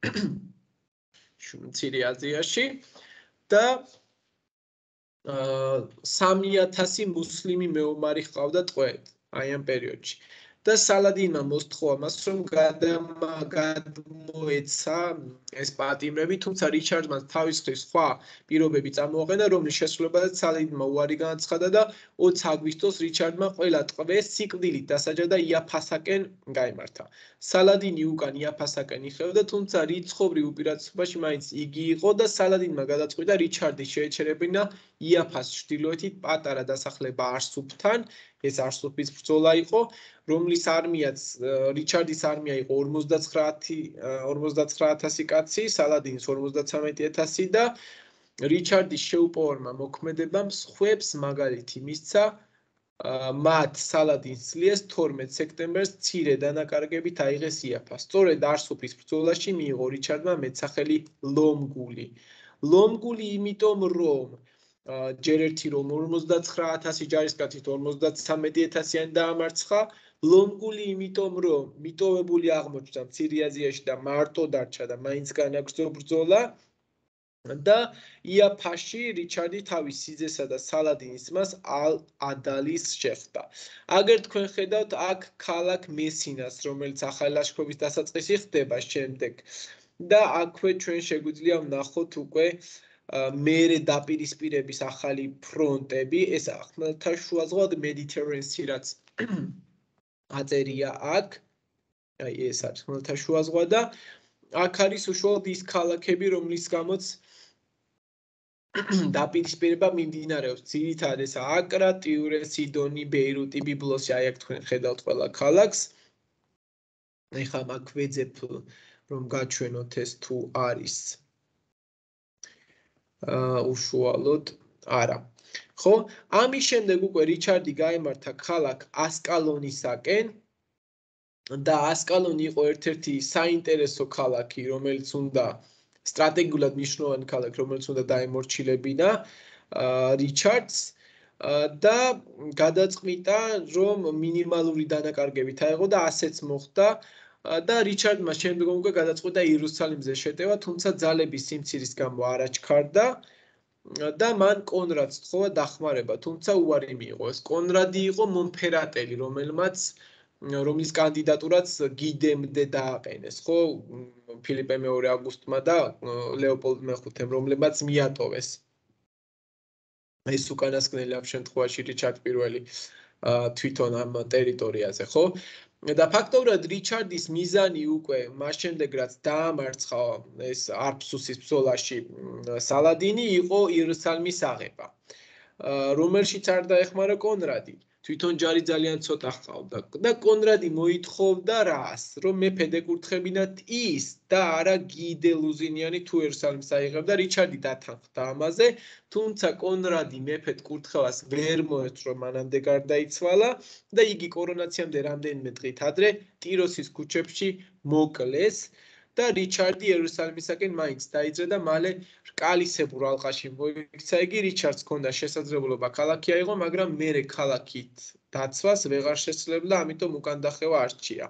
მცირე აზიაში და სამი ათასი მუსლიმი მეომარი ჰყავდა ტყვედ აი ამ პერიოდში. და სალადინმა მოსთხოვა მას, რომ გადმოეცა ეს პატიმრები, თუმცა რიჩარდმა თავის მხრივ სხვა პირობები წამოაყენა, რომლის შესრულებადაც სალადინმა უარი განაცხადა და ოცი აგვისტოს რიჩარდმა ყველა ტყვეს სიკვდილით დასაჯა და იაფასაკენ გაემართა. სალადინი უკან იაფასაკენ იხევდა, თუმცა რიცხობრივ უპირატესობაში მაინც იგი იყო და სალადინმა გადაწყვიტა რიჩარდი შეეჩერებინა იაფას ჩრდილოეთით პატარა დასახლება არსუფთან, ეს არსუფის ბრძოლა იყო, რომლის არმიაც რიჩარდის არმია იყო ორმოცდაცხრა ათასი კაცი, სალადინის ორმოცდათვრამეტი ათასი და რიჩარდის შეუპოვარმა მოქმედებამ სხვებს მაგალითი მისცა მათ სალადინს სლიეს თორმეტ სექტემბერს მცირე დანაკარგებით აიღეს იაფა. სწორედ არსუფის ბრძოლაში მიიღო რიჩარდმა მეტსახელი ლომგული. ლომგული იმიტომ რომ ჯერ ერთი რომ ორმოცდაცხრა ათასი ჯარისკაცით ორმოცდათვრამეტი ათასიანი დაამარცხა, ლომგული იმიტომ რომ მიტოვებული აღმოჩნდა მცირე აზიაში და მარტო დარჩა და მაინც განაგრძო ბრძოლა და იაფაში რიჩარდი თავის სიძესა და სალადინის ძმას ალ-ადალის შეხვდა. აგერ თქვენ ხედავთ აქ ქალაქ მესინას, რომელიც ახალი ლაშქრობის დასაწყისი ხდება შემდეგ და აქვე ჩვენ შეგვიძლია ვნახოთ უკვე მერე დაპირისპირების ახალი ფრონტები, ეს ხმელთაშუაზღვად მედიტერენსი რაც აწერია აქ, აი ეს არის ხმელთაშუაზღვა და აქ არის უშუალოდ ის ქალაქები, რომლის გამოც დაპირისპირება მიმდინარეობს. ძირითადად ეს აკრა, ტიურე, სიდონი, ბეირუტი, ბიბლოსი, აი აქ თქვენ ხედავთ ყველა ქალაქს. ეხლა აქ ვეძებ რომ გაჩვენოთ ეს თუ არის უშუალოდ არა. ხო, ამის შემდეგ უკვე რიჩარდი გაემართა ქალაქ ასკალონისაკენ და ასკალონი იყო ერთ-ერთი საინტერესო ქალაქი, რომელიც უნდა სტრატეგიულად მნიშვნელოვანი ქალაქი, რომელიც უნდა დაემორჩილებინა რიჩარდს და გადაწყვიტა, რომ მინიმალური დანაკარგებით აეღო და ასეც მოხდა და რიჩარდმა შემდგომ უკვე გადაწყვიტა იერუსალიმზე შეტევა, თუმცა ძალების სიმცირის გამო არ აჩქარდა და მან კონრადს სთხოვა დახმარება, თუმცა უარი მიიღო. ეს კონრადი იყო მონფერატელი, რომელმაც რომლის კანდიდატურაც გიდემდე დააყენეს, ხო, ფილიპე მეორე ავგუსტმა და ლეოპოლდ მეხუთემ, რომლებმაც მიატოვეს ეს უკანასკნელი ამ შემთხვევაში რიჩარდ პირველი თვითონ ამ ტერიტორიაზე, ხო? და ფაქტობრივად რიჩარდის მიზანი უკვე მას შემდეგ რაც დაამარცხა ეს არფსუსის ბრძოლაში სალადინი იყო იერუსალიმის აღება, რომელშიც არ დაეხმარა კონრადი. თვითონ ჯარი ძალიან ცოტა ჰყავდა და კონრადი მოითხოვდა რას, რომ მეფედ ეკურთხებინათ ის და არა გიდე ლუზინიანი თუ იერუსალიმს აიღებდა. რიჩარდი დათანხმდა ამაზე, თუმცა კონრადი მეფედ კურთხევას ვერ მოეწრო, მანამდე გარდაიცვალა და იგი კორონაციამდე რამდენიმე დღით ადრე ტიროსის ქუჩებში მოკლეს და რიჩარდი იერუსალიმისაკენ მაინც დაიძრა და მალე რკალისებურ ალყაში მოიქცა იგი. რიჩარდს ჰქონდა შესაძლებლობა ქალაქი აიღო, მაგრამ მერე ქალაქით დაცვას ვეღარ შესძლებდა, ამიტომ უკან დახევა არჩია.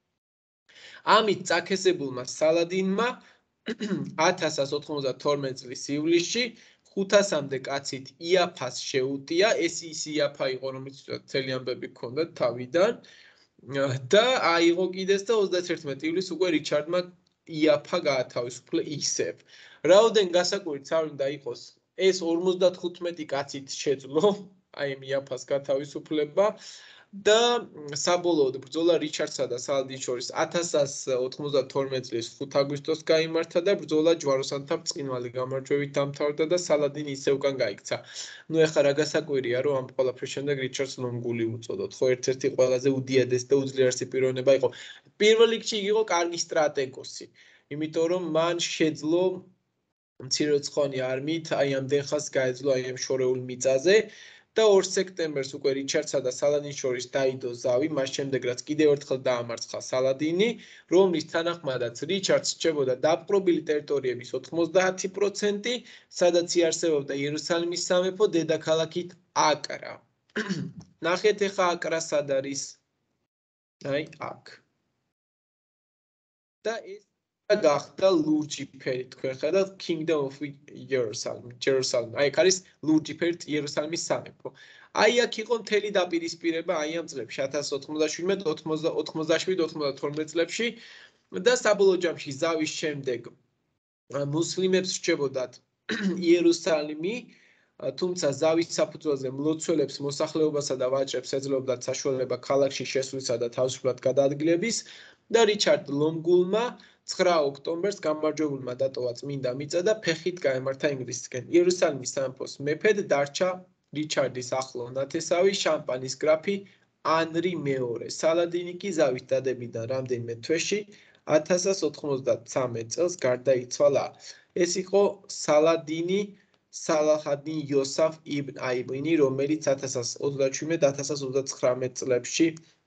ამით წაქეზებულმა სალადინმა ათას ოცდათორმეტ წლის ივლისში ხუთასამდე კაცით იაფას შეუტია, ეს ის იაფა იყო, რომელიც მთელი ამბები ჰქონდა თავიდან და აიღო კიდეც და ოცდაათერთმეტ ივლისს უკვე რიჩარდმა იაფა გაათავისუფლა ისევ. რაოდენ გასაკვირიც არ უნდა იყოს, ეს ორმოცდათხუთმეტი კაცით შეძლო, აი ამ იაფას გათავისუფლება და საბოლოოდ ბრძოლა რიჩარდსა და სალადინს შორის ათას ოცდათორმეტ წლის ხუთ აგვისტოს გაიმართა და ბრძოლა ჯვაროსანთა ბრწყინვალე გამარჯვებით დამთავრდა და სალადინი ისე უკან გაიქცა. ნუ ეხლა რა გასაკვირია, რომ ამ ყველაფრის შემდეგ რიჩარდს ლომგული უწოდოთ, ხო, ერთ-ერთი ყველაზე უდიადესი და უძლიერესი პიროვნება იყო. პირველ რიგში იგი იყო კარგი სტრატეგოსი, იმიტომ რომ მან შეძლო მცირერიცხოვანი არმიით აი ამდენ ხანს გაეძლო აი ამ შორეულ მიწაზე და ორ სექტემბერს უკვე რიჩარდსა და სალადინს შორის დაიდო ზავი, მას შემდეგ რაც კიდევ ერთხელ დაამარცხა სალადინი, რომლის თანახმადაც რიჩარდს რჩებოდა დაპყრობილი ტერიტორიების ოცდაათი პროცენტი, სადაც იარსებობდა იერუსალიმის სამეფო დედაქალაქით აკრა. ნახეთ ეხა აკრა სად არის? აი აქ. და ეს გახდა ლურჯი ფერი, თქვენ ხედავთ Kingdom of Jerusalem, Jerusalem. აი აქ არის ლურჯი ფერით იერუსალიმის სამეფო. აი აქ იყო მთელი დაპირისპირება აი ამ წლებში ათას ოცდაშვიდმეტ, ოცდაოთხმოცდაშვიდ, ოცდათორმეტ წლებში და საბოლოო ჯამში ზავის შემდეგ მუსლიმებს რჩებოდათ იერუსალიმი, თუმცა ზავის საფუძველზე მლოცველებს მოსახლეობასა და ვაჭრებს ეძლეოდათ საშუალება ქალაქში შესვლისა და თავისუფლად გადაადგილების და რიჩარდ ლომგულმა ცხრა ოქტომბერს გამარჯვებულმა დატოვა წმინდა მიწა და ფეხით გაემართა ინგლისისკენ. იერუსალიმის სამეფოს მეფედ დარჩა რიჩარდის ახლო ნათესავი შამპანის გრაფი ანრი მეორე. სალადინი კი ზავით დადებიდან რამდენიმე თვეში ათას ოცდათვრამეტ წელს გარდაიცვალა. ეს იყო სალადინი სალაჰ-ად-დინ იოსაფ იბნ აიბინი, რომელიც ათას ათასს ოცდაშვიდმეტ ათას ათასს ოცდაცხრამეტ წლებში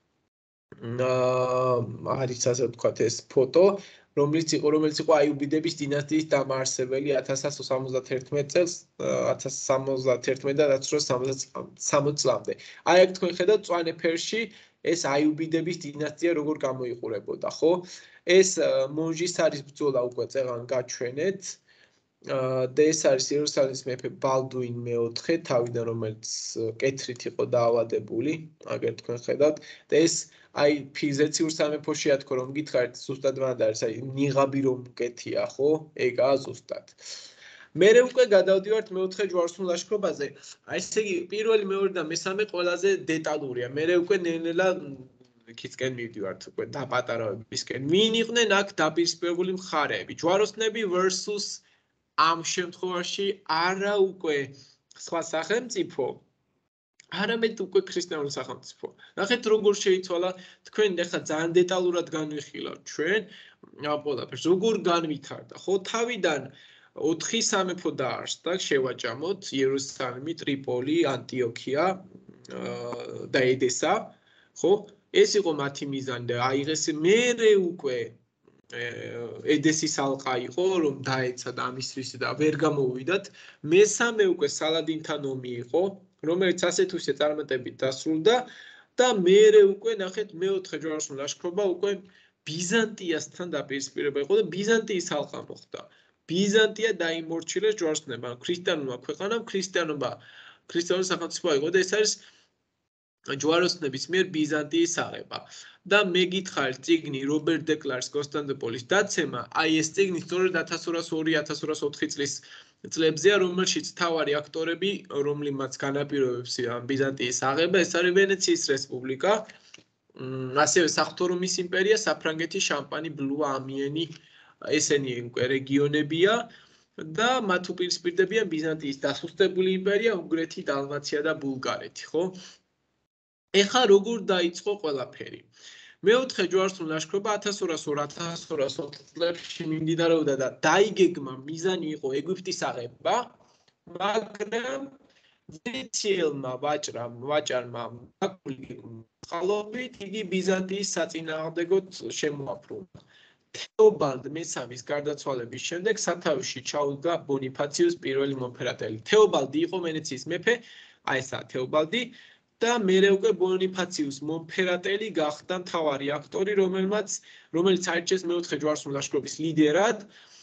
არის ასე ვთქვათ ეს ფოტო, რომელიც იყო რომელიც იყო აიუბიდების დინასტიის დამაარსებელი ათას ათასს სამოცდათერთმეტ წელს, ათას ათასს სამოცდათერთმეტ და ათას ათასს სამოცდათრამეტ წლამდე. აი აქ თქვენ ხედავთ მწვანე ფერში ეს აიუბიდების დინასტია როგორ გამოიყურებოდა, ხო? ეს მონჟისარის ბრძოლა უკვე წეღან გაჩვენეთ. და ეს არის იერუსალიმის მეფე ბალდუინ მეოთხე, თავიდან რომელიც კეთრით იყო დაავადებული, აგერ თქვენ ხედავთ. და ეს აი ფიზეციურ სამეფოშია თქო რომ გითხარით ზუსტად მანდ არის აი ნიღაბი რომ უკეთია ხო ეგაა ზუსტად მერე უკვე გადავდივართ მეოთხე ჯვაროსნულ ლაშქრობაზე აი ესე იგი პირველი მეორე და მესამე ყველაზე დეტალურია მერე უკვე ნელ-ნელა იქისკენ მივდივართ უკვე დაპატარავებისკენ ვინ იყვნენ აქ დაპირისპირებული მხარეები ჯვაროსნები versus ამ შემთხვევაში არა უკვე სხვა სახელმწიფო არამედ უკვე ქრისტიანული სახელმწიფო. ნახეთ როგორ შეიცვალა თქვენ ახლა ძალიან დეტალურად განვიხილავთ ჩვენ ყველაფერს როგორ განვითარდა ხო თავიდან ოთხი სამეფო დაარსდა შევაჭამოთ იერუსალიმი, ტრიპოლი, ანტიოქია და ედესა ხო ეს იყო მათი მიზანი და აიღეს მერე უკვე ედესის ალყა იყო რომ დაეცა და ამისთვის და ვერ გამოვიდათ მესამე უკვე სალადინთან ომი იყო რომელიც ასეთ უსე წარმატებით დასრულდა და მერე უკვე ნახეთ მეოთხე ჯვაროსნული ლაშქრობა უკვე ბიზანტიასთან დაპირისპირება იყო და ბიზანტიის ალყა მოხდა. ბიზანტია დაიმორჩილეს ჯვაროსნებმა, ქრისტიანულმა ქვეყანამ, ქრისტიანობა, ქრისტიანული სახელმწიფო იყო და ეს არის ჯვაროსნების მიერ ბიზანტიის აღება. და მე გითხარით წიგნი რობერტ დეკლარის კონსტანტინოპოლის დაცემა, აი ეს წიგნი სწორედ ათას ორას ორი ათას ორას ოთხი წლის წლებზეა, რომელშიც თავარი აქტორები, რომლიმაც განაპირობებს ბიზანტიის აღება, ეს არის ვენეციის რესპუბლიკა, ასევე საღვთო რომის იმპერია, საფრანგეთი, შამპანი, ბლუა, ამიენი, ესენი უკვე რეგიონებია და მათ უპირისპირდებიან ბიზანტიის დასუსტებული იმპერია, უნგრეთი, დალმაცია და ბულგარეთი, ხო? ეხლა როგორ დაიწყო ყველაფერი? მეოთხე ჯვაროსნული ლაშქრობა ათას ორას ორ ათას ორას ოთხ წლებში მიმდინარეობდა და დაიგეგმა მიზანი იყო ეგვიპტის აღება, მაგრამ ვენეციელმა ვაჭრამ, ვაჭარმა ყალობით იგი ბიზანტიის საწინააღმდეგოდ შემოაბრუნა. თეობალდ მესამის გარდაცვალების შემდეგ სათავეში ჩაუდგა ბონიფაციუს პირველი მომფერატელი. თეობალდი იყო ვენეციის მეფე, აი ესაა თეობალდი და მერე უკვე ბონიფაციუს მომფერატელი გახდა მთავარი აქტორი, რომელმაც რომელიც აირჩიეს მეოთხე ჯვაროსნული ლაშქრობის ლიდერად.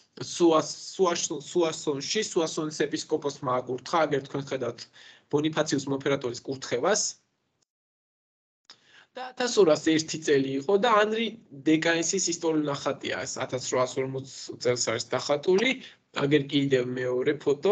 სუასონში, სუასონის ეპისკოპოსმა აკურთხა, აგერ თქვენ ხედავთ ბონიფაციუს მომფერატორის კურთხევას. და ათას ორას ერთი წელი იყო და ანრი დეკაენსის ისტორიული ნახატია, ეს ათას რვაას ორმოც წელს არის დახატული, აგერ კიდევ მეორე ფოტო.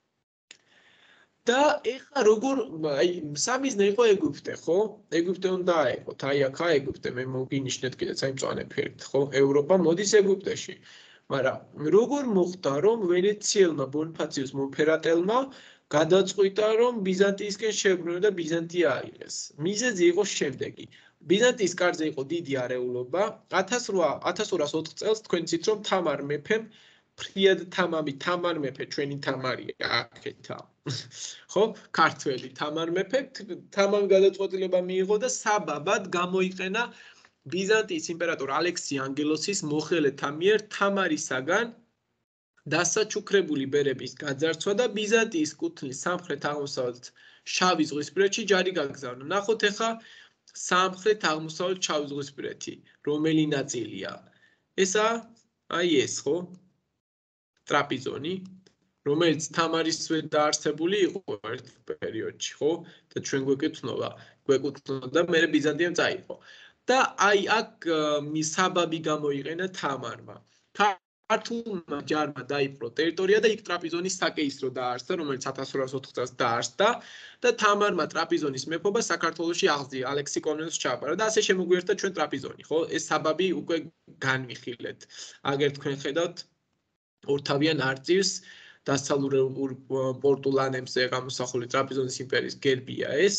და ეხლა როგორ აი სამიზნე იყო ეგვიპტე, ხო? ეგვიპტე უნდა აეყოთ, აი აქა ეგვიპტე, მე მოგინიშნეთ კიდეც აი მწვანე ფერით, ხო? ევროპა მოდის ეგვიპტეში. მაგრამ როგორ მოხდა რომ ვენეციელმა ბონიფაციუს მომფერატელმა გადაწყვიტა რომ ბიზანტიისკენ შეებრუნოს და ბიზანტია აიღეს. მიზეზი იყო შემდეგი. ბიზანტიის კარზე იყო დიდი არეულობა. ათას ორას ოთხ წელს თქვენ იცით რომ თამარ მეფემ ფრიად თამამი თამარ მეფე ჩვენი თამარია აქეთა. ხო? ქართველი თამარ მეფე თამამ გადაწყვეტილება მიიღო და საბაბად გამოიყენა ბიზანტიის იმპერატორ ალექსი ანგელოსის მოხელეთა მიერ თამარისაგან დასაჩუქრებული ბერების გაძარცვა და ბიზანტიის კუთვნილის სამხრეთ აღმოსავლეთ შავი ზღვისპირეთში ჯარი გაგზავნა. ნახოთ ახლა სამხრეთ აღმოსავლეთ შავი ზღვისპირეთი, რომელი ნაწილია? ესა აი ეს, ხო? ტრაპიზონი, რომელიც თამარისვე დაარსებული იყო ერთ პერიოდში, ხო? და ჩვენ გვეკუთვნოდა, გვეკუთვნოდა მე ბიზანტიამ წაიღო. და აი აქ საბაბი გამოიყენა თამარმა. ქართულმა ჯარმა დაიპყრო ტერიტორია და იქ ტრაპიზონის საკეისრო დაარსდა, რომელიც ათას ორას ოთხ წელს დაარსდა და თამარმა ტრაპიზონის მეფობა საქართველოში აღზია, ალექსი კომნენოსს ჩააბარა და ასე შემოგვიერთდა ჩვენ ტრაპიზონი, ხო? ეს საბაბი უკვე განვიხილეთ. აგერ თქვენ ხედავთ ორთავიან არწივს დასალურებულ პორტულანებზე გამოსახული ტრაპიზონის იმპერიის გერბია ეს,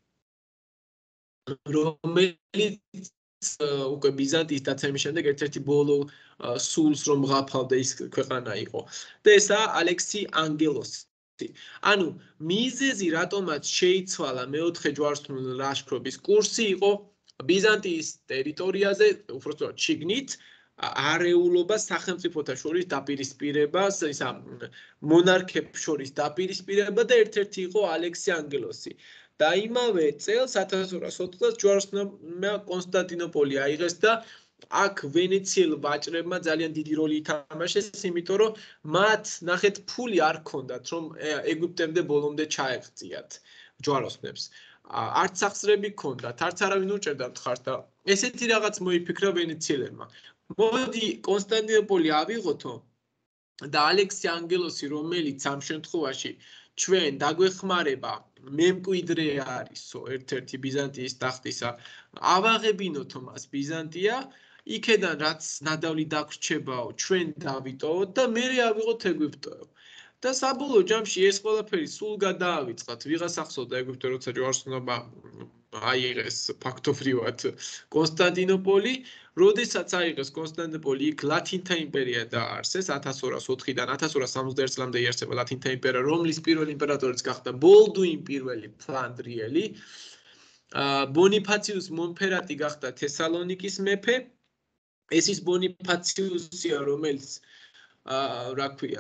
რომელიც უკვე ბიზანტიის დაცემის შემდეგ ერთ-ერთი ბოლო სულს რომ ღაფავდა ის ქვეყანა იყო. და ესაა ალექსი ანგელოსი. ანუ მიზეზი რატომაც შეიცვალა მეოთხე ჯვაროსნული ლაშქრობის კურსი იყო ბიზანტიის ტერიტორიაზე, უბრალოდ შიგნით არეულობა სახელმწიფოთა შორის დაპირისპირებას, ისა მონარქებს შორის დაპირისპირება და ერთ-ერთი იყო ალექსი ანგელოსი. და იმავე წელს ათას ორას ოცი წელს ჯვაროსნებმა კონსტანტინოპოლი აიღეს და აქ ვენეციელ ვაჭრებმა ძალიან დიდი როლი ითამაშეს, იმიტომ რომ მათ ნახეთ ფული არ ქონდათ, რომ ეგვიპტემდე ბოლომდე ჩაეღწიათ ჯვაროსნებს. არც სახსრები ქონდათ, არც არავინ უჭერდა მხარს და ესეთი რაღაც მოიფიქრა ვენეციელებმა. მოდი კონსტანტინოპოლი ავიღოთო და ალექსი ანგელოსი, რომელიც ამ შემთხვევაში ჩვენ დაგვეხმარება, მემკვიდრე არისო, ერთ-ერთი ბიზანტიის ტახტისა, ავაღებინოთო მას ბიზანტია, იქედან რაც ნადავლი დაგვრჩებაო, ჩვენ დავიტოვოთ და მერე ავიღოთ ეგვიპტეო. და საბოლოო ჯამში ეს ყველაფერი სულ გადაავიწყათ. ვიღას ახსოვდა ეგვიპტე, როცა ჯვაროსნობა აიღეს ფაქტობრივად კონსტანტინოპოლი, როდესაც აიღეს კონსტანტინოპოლი, იქ ლათინთა იმპერია დააარსეს ათას ორას ოთხიდან ათას ორას სამოცდაერთი წლამდე იარსება ლათინთა იმპერია, რომლის პირველი იმპერატორიც გახდა ბოლდუინ პირველი ფლანდრიელი. ბონიფაციუს მონფერატი გახდა თესალონიკის მეფე. ეს ის ბონიფაციუსია, რომელიც რა ქვია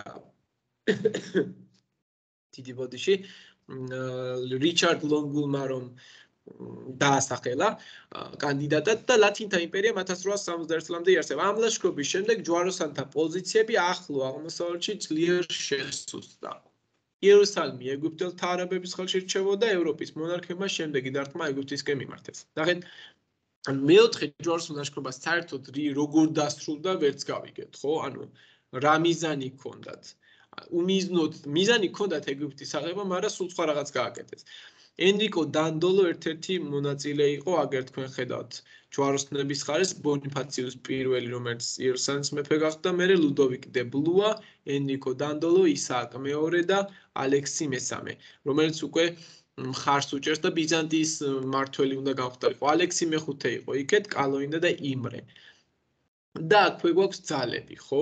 დიდი ბოდიში რიჩარდ ლონგულმა რომ დაასახელა კანდიდატად და ლათინთა იმპერიამ ათას რვაას სამოცდაერთი წლამდე იარსება. ამ ლაშქრობის შემდეგ ჯვაროსანთა პოზიციები ახლო აღმოსავლეთში ძლიერ შესუსტდა. იერუსალიმი ეგვიპტელთა არაბების ხელში რჩებოდა, ევროპის მონარქებმა შემდეგი დარტყმა ეგვიპტისკენ მიმართეს. ნახეთ, მეოთხე ჯვაროსნულ ლაშქრობას საერთოდ როგორ დასრულდა ვერც გავიგეთ, ხო? ანუ რა მიზანი ჰქონდათ? უმიზნოდ მიზანი ჰქონდათ ეგვიპტის აღება, მაგრამ სულ სხვა რაღაც გააკეთეს. ენრიკო დანდოლო ერთ-ერთი მონაწილე იყო, აგერ თქვენ ხედავთ ჯვაროსნების ხარეს, ბონიფაციუს პირველი, რომელიც იერუსალიმის მეფე გახდა, მერე ლუდოვიკ დე ბლუა, ენრიკო დანდოლო, ისააკ მეორე და ალექსი მესამე, რომელიც უკვე მხარს უჭერს და ბიზანტიის მმართველი უნდა გამხდარიყო. ალექსი მეხუთე იყო იქეთ, კალოინდა და იმრე. და აქვე გვაქვს ძალები, ხო?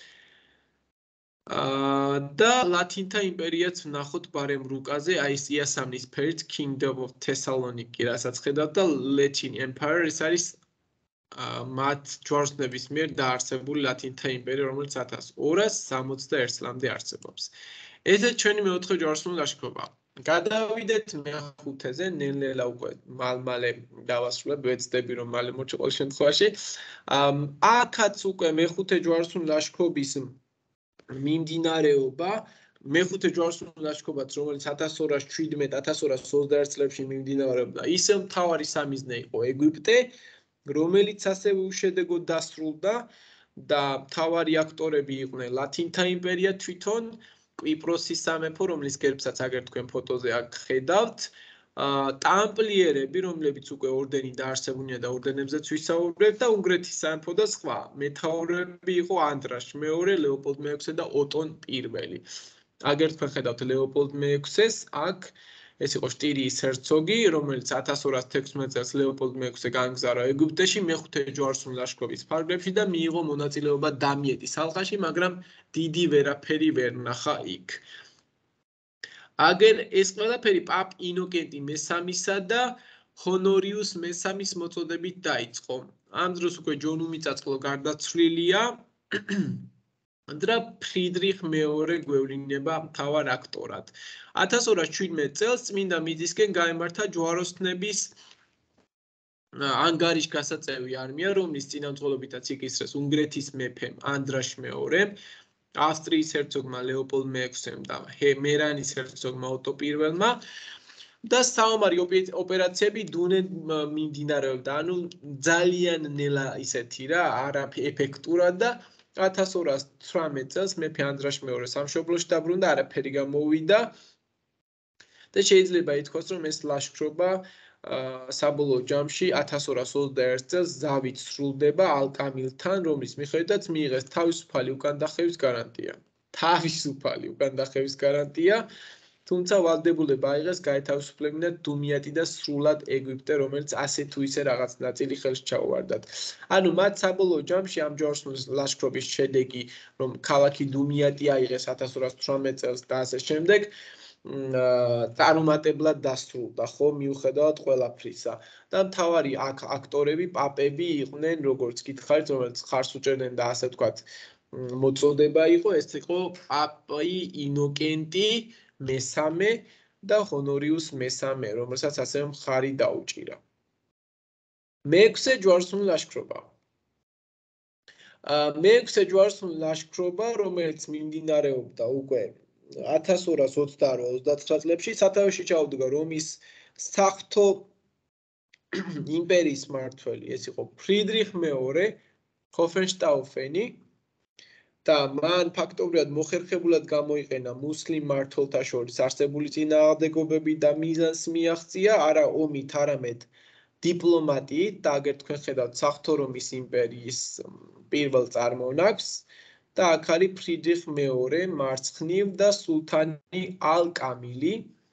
და ლათინთა იმპერიაც ვნახოთ ბარემ რუკაზე, აი ეს იასამნის ფერით Kingdom of Thessaloniki, რასაც ხედავთ და Latin Empire, ეს არის მათ ჯვაროსნების მიერ დაარსებული ლათინთა იმპერია, რომელიც ათას ორას სამოცდაერთი წლამდე არსებობს. ესეც ჩვენი მეოთხე ჯვაროსნული ლაშქრობა. გადავიდეთ მეხუთეზე, ნელ-ნელა უკვე მალ-მალე დავასრულებ, ვეცდები რომ მალე მორჩა ყოველ შემთხვევაში. აქაც უკვე მეხუთე ჯვაროსნული ლაშქრობის მიმდინარეობა, მეხუთე ჯვაროსნული ლაშქრობაც, რომელიც ათას ორას შვიდმეტ ათას ორას ოცდაერთი წლებში მიმდინარეობდა, ისევ მთავარი სამიზნე იყო ეგვიპტე, რომელიც ასევე უშედეგოდ დასრულდა და მთავარი აქტორები იყვნენ ლათინთა იმპერია თვითონ, კვიპროსის სამეფო, რომლის გერბსაც აგერ თქვენ ფოტოზე აქ ხედავთ, ტამპლიერები, რომლებიც უკვე ორდენი დაარსებუნია და ორდენებზეც ვისაუბრებთ და უნგრეთის სამეფო და სხვა. მეთაურები იყო ანდრაშ მეორე, ლეოპოლდ მეექვსე და ოტონ პირველი. აგერ თქვენ ხედავთ ლეოპოლდ მეექვსეს, აქ ეს იყო შტირიის ჰერცოგი, რომელიც ათას ორას თექვსმეტ წელს ლეოპოლდ მეექვსე გაანგზავრა ეგვიპტეში, მეხუთე ჯვაროსნული ლაშქრობის ფარგლებში და მიიღო მონაწილეობა დამიეტის ალყაში, მაგრამ დიდი ვერაფერი ვერ ნახა იქ. აგერ ეს ყველაფერი პაპ ინოკენტი მესამისა და ჰონორიუს მესამის მოწოდებით დაიწყო. ამ დროს უკვე ჯონ უმიწაწყლო გარდაცვლილია და ფრიდრიხ მეორე გვევლინება მთავარ აქტორად. ათას ორას შვიდმეტ წელს წმინდა მიწისკენ გაემართა ჯვაროსნების ანგარიშგასაწევი არმია, რომლის წინამძღოლობითაც იკისრეს უნგრეთის მეფემ ანდრაშ მეორემ, ავსტრიის ჰერცოგმა ლეოპოლდ მეექვსემ და მერანის ჰერცოგმა ოტო პირველმა და საომარი ოპერაციები დუნედ მიმდინარეობდა, ანუ ძალიან ნელა ისეთი რა, არა ეფექტურად და ათას ორას ცხრამეტ წელს მეფე ანდრაშ მეორე სამშობლოში დაბრუნდა, არაფერი გამოვიდა და შეიძლება ითქვას, რომ ეს ლაშქრობა საბოლოო ჯამში ათას ორას ოცდაერთი წელს ზავით სრულდება ალკამილთან, რომლის მიხედვითაც მიიღეს თავისუფალი უკანდახევის გარანტია. თავისუფალი უკანდახევის გარანტია თუმცა ვალდებულება აიღეს გაეთავისუფლებინათ დუმიატი და სრულად ეგვიპტე, რომელიც ასე თუ ისე რაღაც ნაწილი ხელს ჩაუვარდათ. ანუ მათ საბოლოო ჯამში ამ ჯვაროსნული ლაშქრობის შედეგი, რომ ქალაქი დუმიატი აიღეს ათას ორას თვრამეტ წელს და ასე შემდეგ, წარუმატებლად დასრულდა, ხო, მიუხედავად ყველაფრისა. და მთავარი აქტორები, პაპები იყვნენ, როგორც გითხარით, რომელიც ხარს უჭერდნენ და ასე ვთქვათ, მოწოდება იყო, ეს იყო პაპი ინოკენტი მესამე და ჰონორიუს მესამე, რომელსაც ასევე მხარი დაუჭირა. მეექვსე ჯვაროსნული ლაშქრობა. მეექვსე ჯვაროსნული ლაშქრობა, რომელიც მიმდინარეობდა უკვე ათას ორას ოცდაორი ოცდათვრამეტ წლებში, სათავეში ჩაუდგა რომის საღვთო იმპერიის მმართველი, ეს იყო ფრიდრიხ მეორე ჰოფენშტაუფენი და მან ფაქტობრივად მოხერხებულად გამოიყენა მუსლიმ მმართველთა შორის არსებული წინააღმდეგობები და მიზანს მიაღწია არა ომით, არამედ დიპლომატიით და აგერ თქვენ ხედავთ საღვთო რომის იმპერიის პირველ წარმონაქმს და აქ არის ფრიდრიხ მეორე მარცხნივ და სულთანი ალ-კამილი.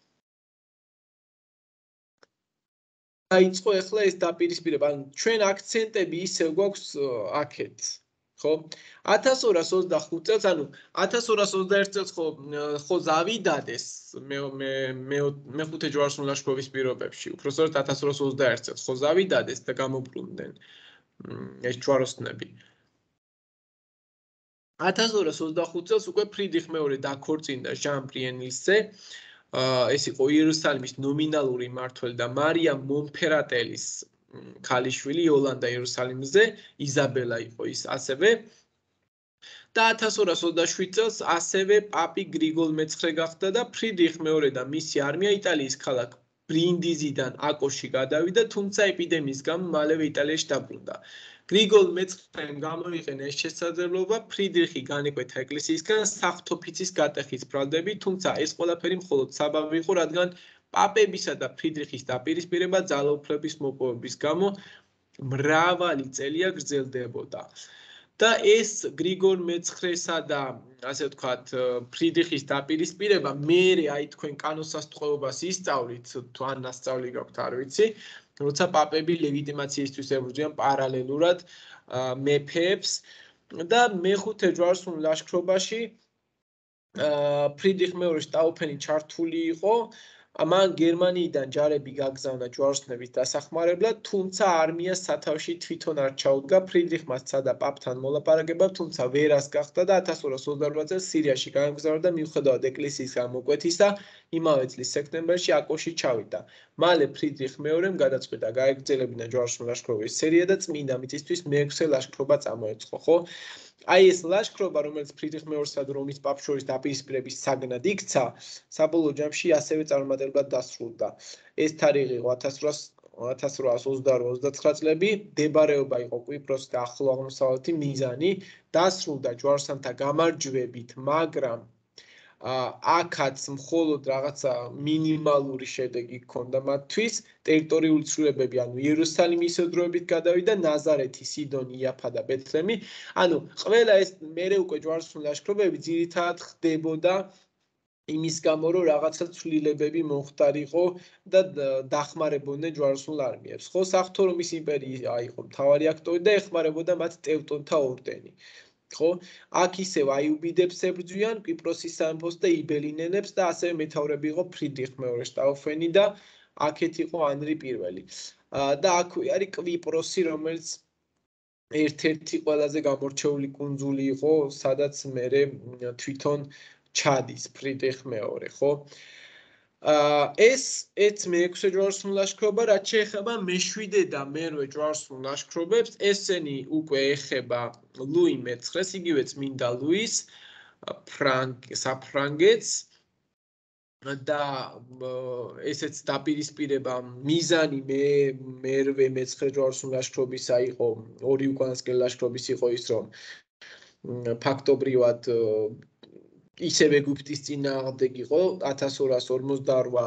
დაიწყო ახლა ეს დაპირისპირება, ანუ ჩვენ აქცენტები ისევ გვაქვს აქეთ. ხო? ათას ორას ოცდახუთ წელს, ანუ ათას ორას ოცდაერთ წელს ხო ხო ზავი დადეს მე მე მეხუთე ჯვაროსნული ლაშქრობის პირობებში. უпростоრად ათას ორას ოცდაერთ წელს ხო ზავი დადეს და გამობრუნდნენ ეს ჯვაროსნები. ათას ორას ოცდახუთ წელს უკვე ფრიდრიხ მეორე დაქორწინდა ჟან პრიენილზე. ეს იყო იერუსალიმის ნომინალური მმართველი და მარია მონფერატელის ქალიშვილი იოლანდა იერუსალიმზე, იზაბელა იყო ის ასევე. და ათას ორას ოცდაშვიდ წელს ასევე პაპი გრიგოლ მეცხრე გახდა და ფრიდრიხ მეორე და მისი არმია იტალიის ქალაქ ბრინდიზიდან აკოში გადავიდა, თუმცა ეპიდემიის გამო მალევე იტალიაში დაბრუნდა. გრიგოლ მეცხრემ გამოიყენა ეს შესაძლებლობა, ფრიდრიხი განეკვეთა ეკლესიისგან საღვთო ფიცის გატეხის ბრალდებით, თუმცა ეს ყველაფერი მხოლოდ საბაბი იყო, რადგან პაპებისა და ფრიდრიხის დაპირისპირება ძალაუფლების მოპოვების გამო მრავალი წელია გრძელდებოდა. და ეს გრიგოლ მეცხრესა და ასე ვთქვათ, ფრიდრიხის დაპირისპირება მერე აი თქვენ კანონსასტყვეობას ისწავლით, თუ არ ნასწავლი გაქვთ, არ ვიცი, როცა პაპები ლეგიტიმაციისთვის ებრძვიან პარალელურად მეფეებს და მეხუთე ჯვაროსნულ ლაშქრობაში ფრიდრიხ მეორე შტაუფენი ჩართული იყო. მან გერმანიიდან ჯარები გაგზავნა ჯვაროსნების დასახმარებლად, თუმცა არმიას სათავეში თვითონ არ ჩაუდგა. ფრიდრიხმა სცადა პაპთან მოლაპარაკება, თუმცა ვერას გახდა და ათას ორას ოცდარვა წელს სირიაში გაემგზავრა და მიუხედავად ეკლესიის გამოკვეთისა, იმავე წლის სექტემბერში აკოში ჩავიდა. მალე ფრიდრიხ მეორემ გადაწყვიტა გაეგრძელებინა ჯვაროსნული ლაშქრობების სერია და წმინდა მიწისთვის მეექვსე ლაშქრობა წამოეწყო, ხო? აი ეს ლაშქრობა, რომელიც ფრიდრიხ მეორესა და რომის პაპს შორის დაპირისპირების საგნად იქცა, საბოლოო ჯამში ასევე წარუმატებლად დასრულდა. ეს თარიღი იყო ათას ორას ოცდაორი ოცდათვრამეტ წლები, მდებარეობა იყო კვიპროსი და ახლო აღმოსავლეთი მიზანი, დასრულდა ჯვაროსანთა გამარჯვებით, მაგრამ აქაც მხოლოდ რაღაცა მინიმალური შედეგი ჰქონდა მათთვის, ტერიტორიული ცვლილებები, ანუ იერუსალიმი ისევ დროებით გადავიდა, ნაზარეთი, სიდონი, იაფა და ბეთლემი. ანუ ყველა ეს მერე უკვე ჯვაროსნული ლაშქრობები ძირითადად ხდებოდა იმის გამო, რომ რაღაცა ცვლილებები მომხდარიყო და დახმარებოდნენ ჯვაროსნულ არმიებს. ხო, საღვთო რომის იმპერია იყო მთავარი აქტორი და ეხმარებოდა მათ ტევტონთა ორდენი. ხო, აქ ისევ აიუბიდებს ებრძვიან კვიპროსის სამეფოს და იბელინელებს და ასევე მეთაურები იყო ფრიდრიხ მეორე შტაუფენი და აქეთ იყო ანრი პირველი. და აქვე არის კვიპროსი, რომელიც ერთ-ერთი ყველაზე გამორჩეული კუნძული იყო, სადაც მერე თვითონ ჩადის ფრიდრიხ მეორე, ხო? ეს ეს მეექვსე ჯვაროსნული ლაშქრობა, რაც შეეხება მეშვიდე და მერვე ჯვაროსნულ ლაშქრობებს, ესენი უკვე ეხება ლუი მეცხრეს, იგივე წმინდა ლუის საფრანგეთს და ესეც დაპირისპირება მიზანი მე მერვე მეცხრე ჯვაროსნული ლაშქრობისა იყო, ორი უკანასკნელი ლაშქრობის იყო ის, რომ ფაქტობრივად ისევ ეგვიპტის წინააღმდეგ იყო ათას ორას ორმოცდარვა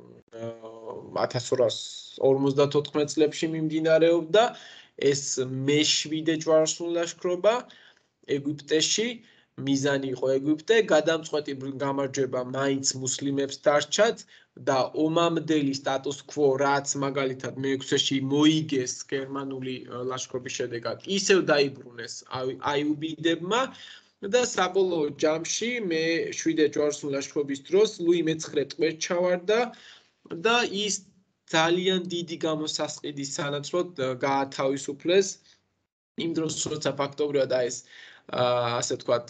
ათას ორას ორმოცდათოთხმეტ წლებში მიმდინარეობდა ეს მეშვიდე ჯვაროსნული ლაშქრობა ეგვიპტეში, მიზანი იყო ეგვიპტე, გადამწყვეტი გამარჯვება მაინც მუსლიმებს დარჩათ და ომამდელი სტატუს კვო, რაც მაგალითად მეექვსეში მოიგეს გერმანული ლაშქრობის შედეგად, ისევ დაიბრუნეს აიუბიდებმა და საბოლოო ჯამში მე შვიდე ჯვაროსნული ლაშქრობის დროს ლუი მეცხრე ტყვედ ჩავარდა და ის ძალიან დიდი გამოსასყიდის სანაცვლოდ გაათავისუფლეს იმ დროს, როცა ფაქტობრივად აი ეს ასე ვთქვათ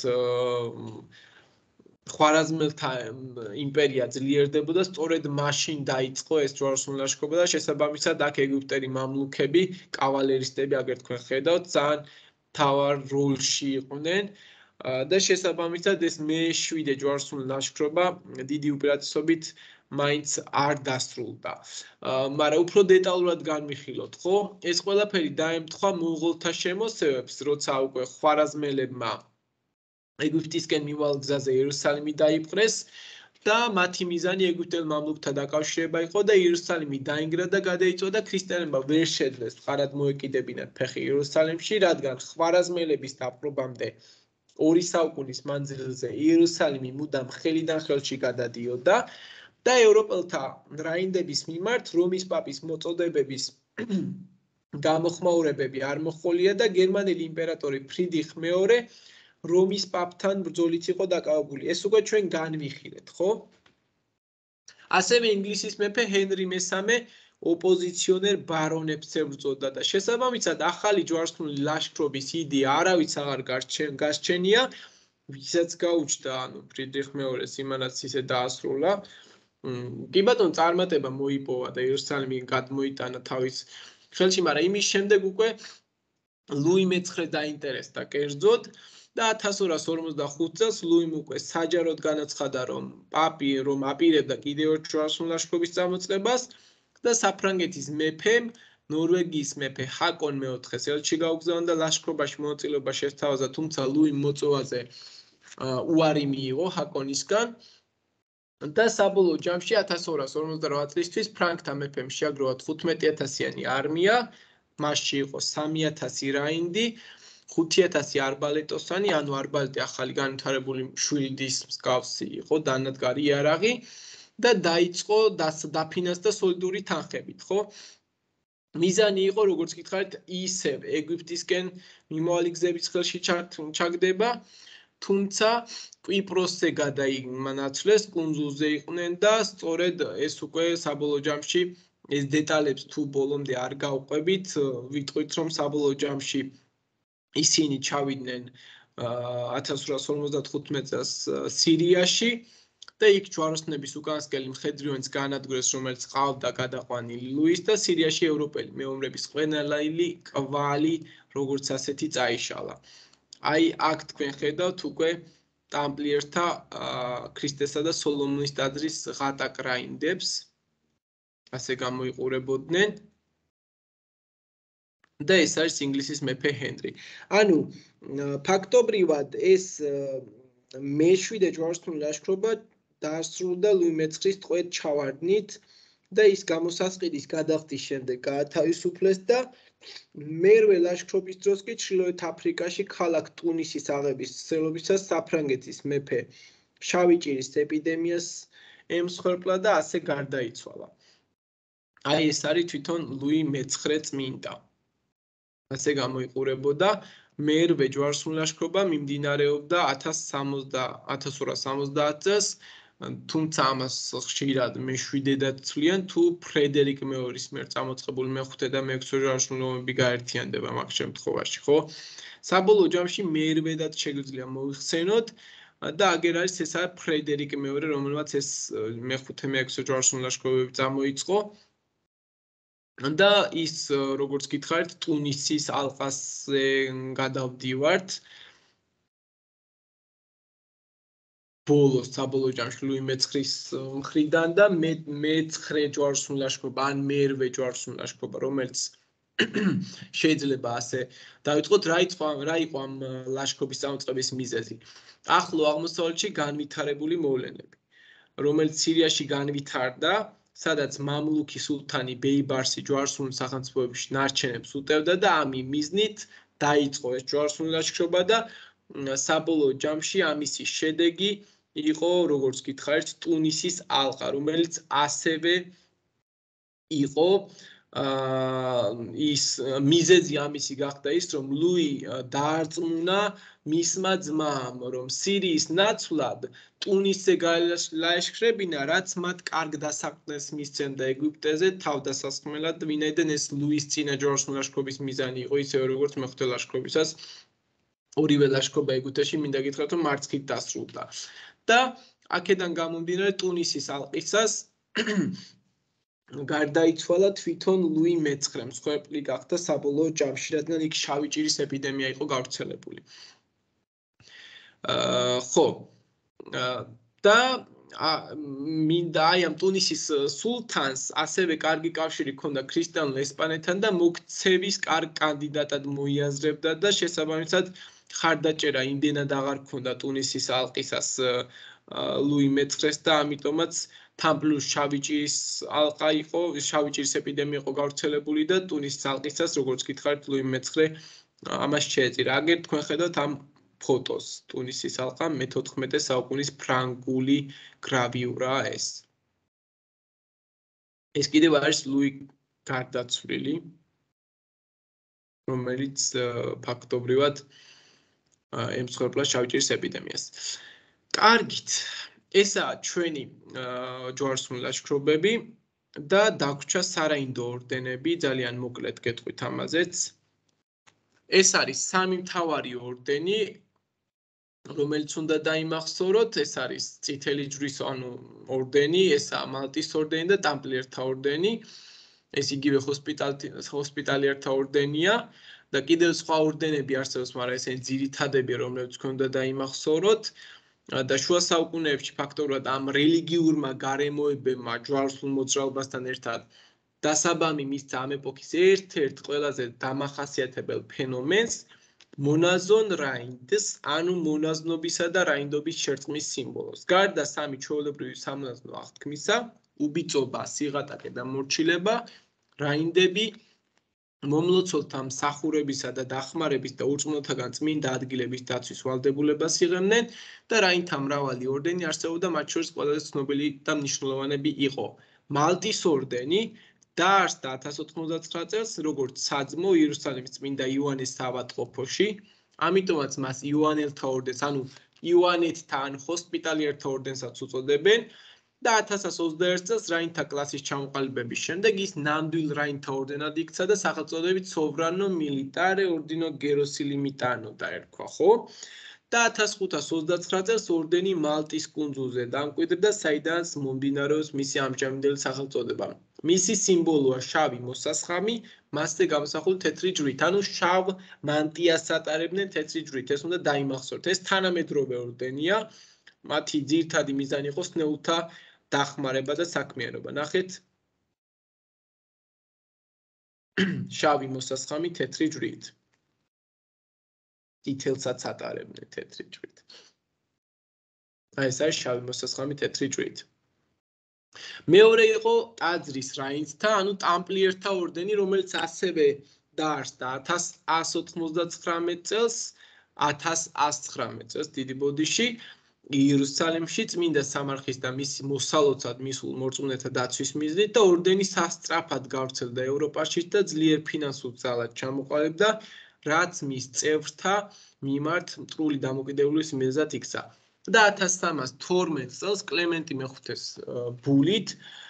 ხვარაზმელთა იმპერია ძლიერდებოდა, სწორედ მაშინ დაიწყო ეს ჯვაროსნული ლაშქრობა და შესაბამისად აქ ეგვიპტელი მამლუქები, კავალერისტები, აგერ თქვენ ხედავთ, ძალიან მთავარ როლში იყვნენ და შესაბამისად ეს მეშვიდე ჯვაროსნული ლაშქრობა დიდი უპირატესობით მაინც არ დასრულდა. მაგრამ უფრო დეტალურად განვიხილოთ, ხო? ეს ყველაფერი დაემთხვა მონღოლთა შემოსევებს, როცა უკვე ხვარაზმელებმა ეგვიპტისკენ მივალ გზაზე იერუსალიმი დაიპყრეს და მათი მიზანი ეგვიპტელ მამლუქთა დაკავშირება იყო და იერუსალიმი დაინგრა და გადაიწვა ქრისტიანებმა ვერ შეძლეს მყარად მოეკიდებინათ ფეხი იერუსალიმში, რადგან ხვარაზმელების დაპყრობამდე ორი საუკუნის მანძილზე იერუსალიმი მუდამ ხელიდან ხელში გადადიოდა და ევროპელთა რაინდების მიმართ რომის პაპის მოწოდებების გამოხმაურებები არ მოხოლია და გერმანელი იმპერატორი ფრიდრიხ მეორე რომის პაპთან ბრძოლით იყო დაკავებული. ეს უკვე ჩვენ განვიხილეთ, ხო? ასევე ინგლისის მეფე ჰენრი მესამე ოპოზიციონერ ბარონებს ებრძოდა და შესაბამისად ახალი ჯვაროსნული ლაშქრობის იდეა არავის აღარ გასჩენია, ვისაც გაუჩნდა, ანუ ფრიდრიხ მეორეს იმანაც ისე დაასრულა. კი ბატონო, წარმატება მოიპოვა და იერუსალიმი გადმოიტანა თავის ხელში, მაგრამ იმის შემდეგ უკვე ლუი მეცხრე დაინტერესდა კერძოდ და ათას ორას ორმოცდახუთ წელს ლუიმ უკვე საჯაროდ განაცხადა, რომ პაპი რომ აპირებდა კიდევ ერთ ჯვაროსნული ლაშქრობის წამოწყებას და საფრანგეთის მეფემ ნორვეგიის მეფე ჰაკონ მეოთხეს ელჩი გაუგზავნა და ლაშქრობაში მონაწილეობა შესთავაზა, თუმცა ლუიმ მოწვევაზე უარი მიიღო ჰაკონისგან და საბოლოო ჯამში ათას ორას ორმოცდარვა წლისთვის ფრანგთა მეფემ შეაგროვა თხუთმეტი ათასიანი არმია, მასში იყო სამი ათასი რაინდი, ხუთი ათასი არბალეტოსანი, ანუ არბალეტი ახალი განვითარებული მშვილდის მსგავსი იყო, დანადგარი იარაღი და დაიწყო დაფინანსდა სოლიდური თანხებით, ხო? მიზანი იყო, როგორც გითხარით, ისევ ეგვიპტისკენ მიმავალი გზების ხელში ჩაგდება, თუმცა კვიპროსზე გადაინაცვლეს, კუნძულზე იყვნენ და სწორედ ეს უკვე საბოლოო ჯამში ეს დეტალებს თუ ბოლომდე არ გავყვებით, ვიტყვით, რომ საბოლოო ჯამში ისინი ჩავიდნენ ათას ორას ორმოცდათხუთმეტ წელს სირიაში და იქ ჯვაროსნების უკანასკნელი მხედრიონს განადგურეს, რომელიც ყავდა გადაყვანილი ლუის და სირიაში ევროპელი მეომრების ყველანი კვალი როგორც ასეთი წაიშალა. აი აქ თქვენ ხედავთ უკვე ტამპლიერთა ქრისტესა და სოლომონის ტაძრის ღატაკ რაინდებს ასე გამოიყურებოდნენ. და ეს არის ინგლისის მეფე ჰენრი. ანუ ფაქტობრივად ეს მეშვიდე ჯვაროსნული ლაშქრობა დაასრულა ლუი მეცხრის ტყვედ ჩავარდნით და ის გამოსასყიდის გადახდის შემდეგ გაათავისუფლეს და მერვე ლაშქრობის დროს კი ჩრდილოეთ აფრიკაში ქალაქ ტუნისის აღების ცდილობისას საფრანგეთის მეფე შავი ჭირის ეპიდემიას ემსხვერპლა და ასე გარდაიცვალა. აი ეს არის თვითონ ლუი მეცხრე წმინდა. ასე გამოიყურებოდა მერვე ჯვაროსნული ლაშქრობა მიმდინარეობდა ათას ორას სამოცდაათ წელს, თუმცა ამას ხშირად მეშვიდედად ცვლიან, თუ ფრედერიკ მეორის მიერ წამოწყებული მეხუთე და მეექვსე ჯვაროსნული ომები გაერთიანდება მაგ შემთხვევაში, ხო? საბოლოო ჯამში მერვედად შეგვიძლია მოიხსენოთ და აგერ არის ეს არის ფრედერიკ მეორე, რომელმაც ეს მეხუთე მეექვსე ჯვაროსნული ლაშქრობები წამოიწყო. და ის როგორც გითხარით, ტუნისის ალყაზე გადავდივართ. ბოლოს საბოლოო ჯამში ლუი მეცხვრის მხრიდან და მეცხრე ჯვაროსნული ლაშქრობა, ან მერვე ჯვაროსნული ლაშქრობა, რომელიც შეიძლება ასე დავიწყოთ, რა იყო რა იყო ამ ლაშქრობის წამოწყების მიზეზი. ახლო აღმოსავლეთში განვითარებული მოვლენები, რომელიც სირიაში განვითარდა, სადაც მამლუქი სულთანი ბეიბარსი ჯვაროსნული სახელმწიფოებში ნარჩენებს უტევდა და ამის მიზნით დაიწყო ეს ჯვაროსნული ლაშქრობა და საბოლოო ჯამში ამისი შედეგი იყო, როგორც გითხარით, ტუნისის ალყა, რომელიც ასევე იყო ის მიზეზი ამისი გახდა ის, რომ ლუი დაარწმუნა მისმა ძმამ, რომ სირიის ნაცვლად ტუნისზე გაელაშქრებინა, რაც მათ კარგ დასაყრდენს მისცემდა ეგვიპტეზე თავდასასხმელად, ვინაიდან ეს ლუის წინა ჯვაროსნული ლაშქრობის მიზანი იყო, ისევე როგორც მეხუთე ლაშქრობისას ორივე ლაშქრობა ეგვიპტეში მინდა გითხრათ, რომ მარცხით დასრულდა. და აქედან გამომდინარე ტუნისის ალყისას გარდაიცვალა თვითონ ლუი მეცხრე, მსხვერპლი გახდა საბოლოო ჯამში, რადგან იქ შავი ჭირის ეპიდემია იყო გავრცელებული. ხო, და მინდა აი ამ ტუნისის სულთანს ასევე კარგი კავშირი ჰქონდა ქრისტიანულ ესპანეთთან და მოქცევის კარგ კანდიდატად მოიაზრებდა და შესაბამისად ხარდაჭერა იმდენად აღარ ჰქონდა ტუნისის ალყისას ლუი მეცხრეს და ამიტომაც თან პლუს შავი ჭირის ალყა იყო, შავი ჭირის ეპიდემია იყო გავრცელებული და ტუნისის ალყისას, როგორც გითხარით, ლუი მეცხრე ამას შეეწირა. აგერ თქვენ ხედავთ ამ ფოტოს, ტუნისის ალყა მეთოთხმეტე საუკუნის ფრანგული გრავიურაა ეს. ეს კიდევ არის ლუი გარდაცვლილი, რომელიც ფაქტობრივად ემსხვერპლა შავი ჭირის ეპიდემიას. კარგით, ესაა ჩვენი ჯვაროსნული ლაშქრობები და დაგვრჩა სარაინდო ორდენები, ძალიან მოკლედ გეტყვით ამაზეც. ეს არის სამი მთავარი ორდენი, რომელიც უნდა დაიმახსოვროთ, ეს არის წითელი ჯვრის ანუ ორდენი, ესაა მალტის ორდენი და ტამპლიერთა ორდენი. ეს იგივე ჰოსპიტალიერთა ორდენია და კიდევ სხვა ორდენები არსებობს, მაგრამ ესენი ძირითადებია, რომლებიც თქვენ უნდა დაიმახსოვროთ. და შუა საუკუნეებში ფაქტობრივად ამ რელიგიურმა გარემოებებმა ჯვაროსნულ მოძრაობასთან ერთად დასაბამი მისცა ამ ეპოქის ერთ-ერთ ყველაზე დამახასიათებელ ფენომენს მონაზონ რაინდს, ანუ მონაზნობისა და რაინდობის შერწყმის სიმბოლოს. გარდა სამი ჩვეულებრივი სამონაზნო აღთქმისა, უბიწობა, სიღატაკე და მორჩილება, რაინდები მომლოცველთა მსახურებისა და დახმარების და ურწმუნოთაგან წმინდა ადგილების დაცვის ვალდებულებას იღებდნენ და რაინდთა მრავალი ორდენი არსებობდა, მათ შორის ყველაზე ცნობილი და მნიშვნელოვანები იყო მალტის ორდენი, დაარსდა ათას ოთხმოცდაცხრა წელს, როგორც საძმო იერუსალიმის წმინდა იოანეს ავადმყოფოში, ამიტომაც მას იოანელთა ორდენს, ანუ იოანეთთა ან ჰოსპიტალიერთა ორდენსაც უწოდებენ. და ათას ოცდაერთ წელს რაინდთა კლასის ჩამოყალიბების შემდეგ ის ნამდვილ რაინდთა ორდენად იქცა და სახელწოდებით სოვრანო მილიტარე ორდინო გეროსილიმიტანო დაერქვა, ხო? და ათას ხუთას ოცდაცხრა წელს ორდენი მალტის კუნძულზე დამკვიდრდა, საიდანაც მომდინარეობს მისი ამჟამინდელი სახელწოდება. მისი სიმბოლოა შავი მოსასხამი, მასზე გამოსახული თეთრი ჯვრით, ანუ შავ მანტიას ატარებდნენ თეთრი ჯვრით. ეს უნდა დაიმახსოვროთ. ეს თანამედროვე ორდენია, მათი ძირითადი მიზანი იყო სნეულთა დახმარება და საქმიანობა. ნახეთ. შავი მოსასხამი თეთრი ჯვრით. წითელსაც ატარებდნენ თეთრი ჯვრით. აი ეს არის შავი მოსასხამი თეთრი ჯვრით. მეორე იყო ტაძრის რაინდთა, ანუ ტამპლიერთა ორდენი, რომელიც ასევე დაარსდა ათას ას ოთხმოცდაცხრამეტ წელს, ათას ას ცხრამეტ წელს დიდი ბოდიში იერუსალიმში წმინდა სამარხის და მისი მოსალოცად მისულ მორწმუნეთა დაცვის მიზნით და ორდენი სასწრაფად გავრცელდა ევროპაში და ძლიერ ფინანსურ ძალად ჩამოყალიბდა, რაც მის წევრთა მიმართ მტრული დამოკიდებულების მიზეზად იქცა. და ათას სამას თორმეტ წელს კლემენტი მეხუთეს ბულით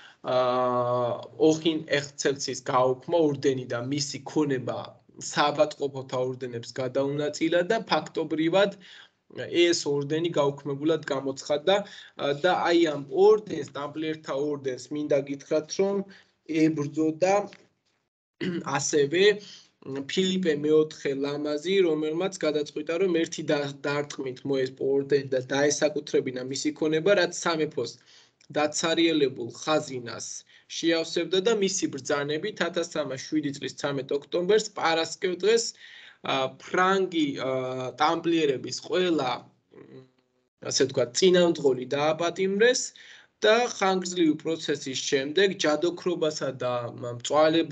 ოხინ ეხცელცის გააუქმა ორდენი და მისი ქონება საავადმყოფოთა ორდენებს გადაუნაწილა და ფაქტობრივად ეს ორდენი გაუქმებულად გამოცხადდა და აი ამ ორდენს, ტამპლიერთა ორდენს მინდა გითხრათ, რომ ებრძოდა ასევე ფილიპე მეოთხე ლამაზი, რომელმაც გადაწყვიტა, რომ ერთი დარტყმით მოესპო ორდენი და დაესაკუთრებინა მისი ქონება, რაც სამეფოს დაცარიელებულ ხაზინას შეავსებდა და მისი ბრძანებით ათას სამას შვიდი წლის ცამეტ ოქტომბერს პარასკევ დღეს ფრანგი ტამპლიერების ყველა, ასე ვთქვათ, წინამძღოლი დააპატიმრეს და ხანგრძლივი პროცესის შემდეგ ჯადოქრობასა და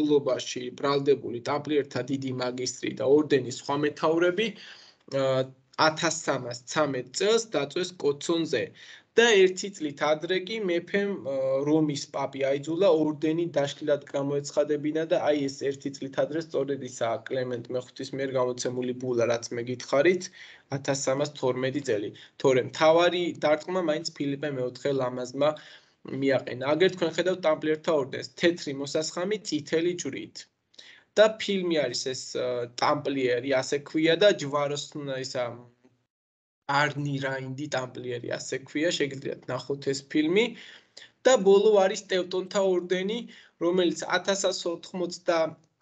მწვალებლობაში ბრალდებული ტამპლიერთა დიდი მაგისტრი და ორდენის სხვა მეთაურები ათას სამას ცამეტ წელს დაწვეს კოცონზე და ერთი წლით ადრე კი მეფემ რომის პაპი აიძულა ორდენი დაშლილად გამოეცხადებინა და აი ეს ერთი წლით ადრე სწორედ ისაა კლემენტ მეხუთის მიერ გამოცემული ბულა, რაც მე გითხარით, ათას სამას თორმეტი წელი. თორემ მთავარი დარტყმა მაინც ფილიპე მეოთხე ლამაზმა მიაყენა. აგერ თქვენ ხედავთ ტამპლიერთა ორდენს, თეთრი მოსასხამი წითელი ჯვრით. და ფილმი არის ეს ტამპლიერი, ასე ქვია და ჯვაროს ისა არნი რაინდი ტამპლიერი, ასე ქვია, შეგიძლიათ ნახოთ ეს ფილმი. და ბოლო არის ტევტონთა ორდენი, რომელიც ათას ათას ოთხმოცდა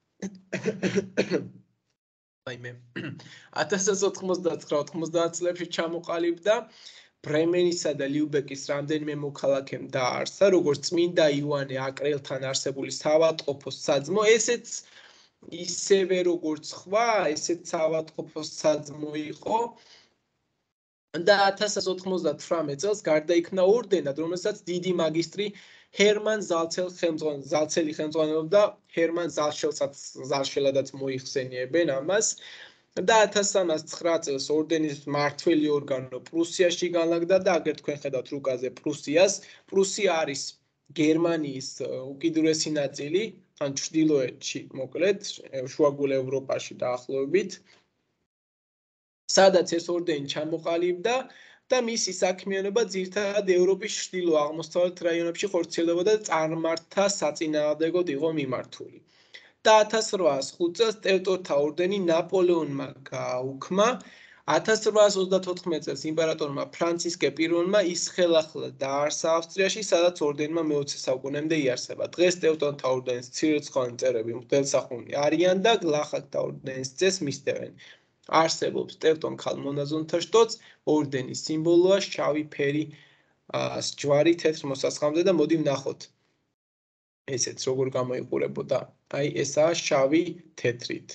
აიმე ათას ათას ოთხმოცდაცხრა ოთხმოცდაათ წლებში ჩამოყალიბდა. ბრემენისა და ლიუბეკის რამდენიმე მოქალაქემ დააარსა, როგორც წმინდა იოანე აკრელთან არსებული საავადმყოფოს საძმო, ესეც ისევე როგორც სხვა, ესეც საავადმყოფოს საძმო იყო. და ათას ათას ოთხმოცდათვრამეტ წელს გარდაიქმნა ორდენად, რომელსაც დიდი მაგისტრი ჰერმან ზალცელი ხელმძღვანელობდა, ჰერმან ზალშელადაც მოიხსენიებენ ამას. და ათას სამას ცხრა წელს ორდენის მმართველი ორგანო პრუსიაში განლაგდა და აგერ თქვენ ხედავთ რუკაზე პრუსიას. პრუსია არის გერმანიის უკიდურესი ნაწილი, ან ჩრდილოეთში, მოკლედ, შუაგულ ევროპაში დაახლოებით. სადაც ეს ორდენი ჩამოყალიბდა და მისი საქმიანობა ძირითადად ევროპის ჩრდილო-აღმოსავლეთ რაიონებში ხორციელდებოდა და წარმართა საწინააღმდეგოდ იყო მიმართული. და ათას რვაას ხუთ წელს ტევტონთა ორდენი ნაპოლეონმა გააუქმა. ათას რვაას ოცდათოთხმეტ წელს იმპერატორმა ფრანცისკე პირველმა ის ხელახლა დააარსა ავსტრიაში, სადაც ორდენმა მეოცე საუკუნემდე იარსება. დღეს ტევტონთა ორდენის მცირერიცხოვანი წევრები მღვდელსახუნი არიან და გლახაკთა ორდენის წესს მისდევენ. არსებობს ტევტონ ქალ მონაზონთა შტოც, ორდენის სიმბოლოა შავი ფერი ჯვარი თეთრ მოსასხამზე და მოდი ვნახოთ ესეც როგორ გამოიყურებოდა. აი ესაა შავი თეთრით.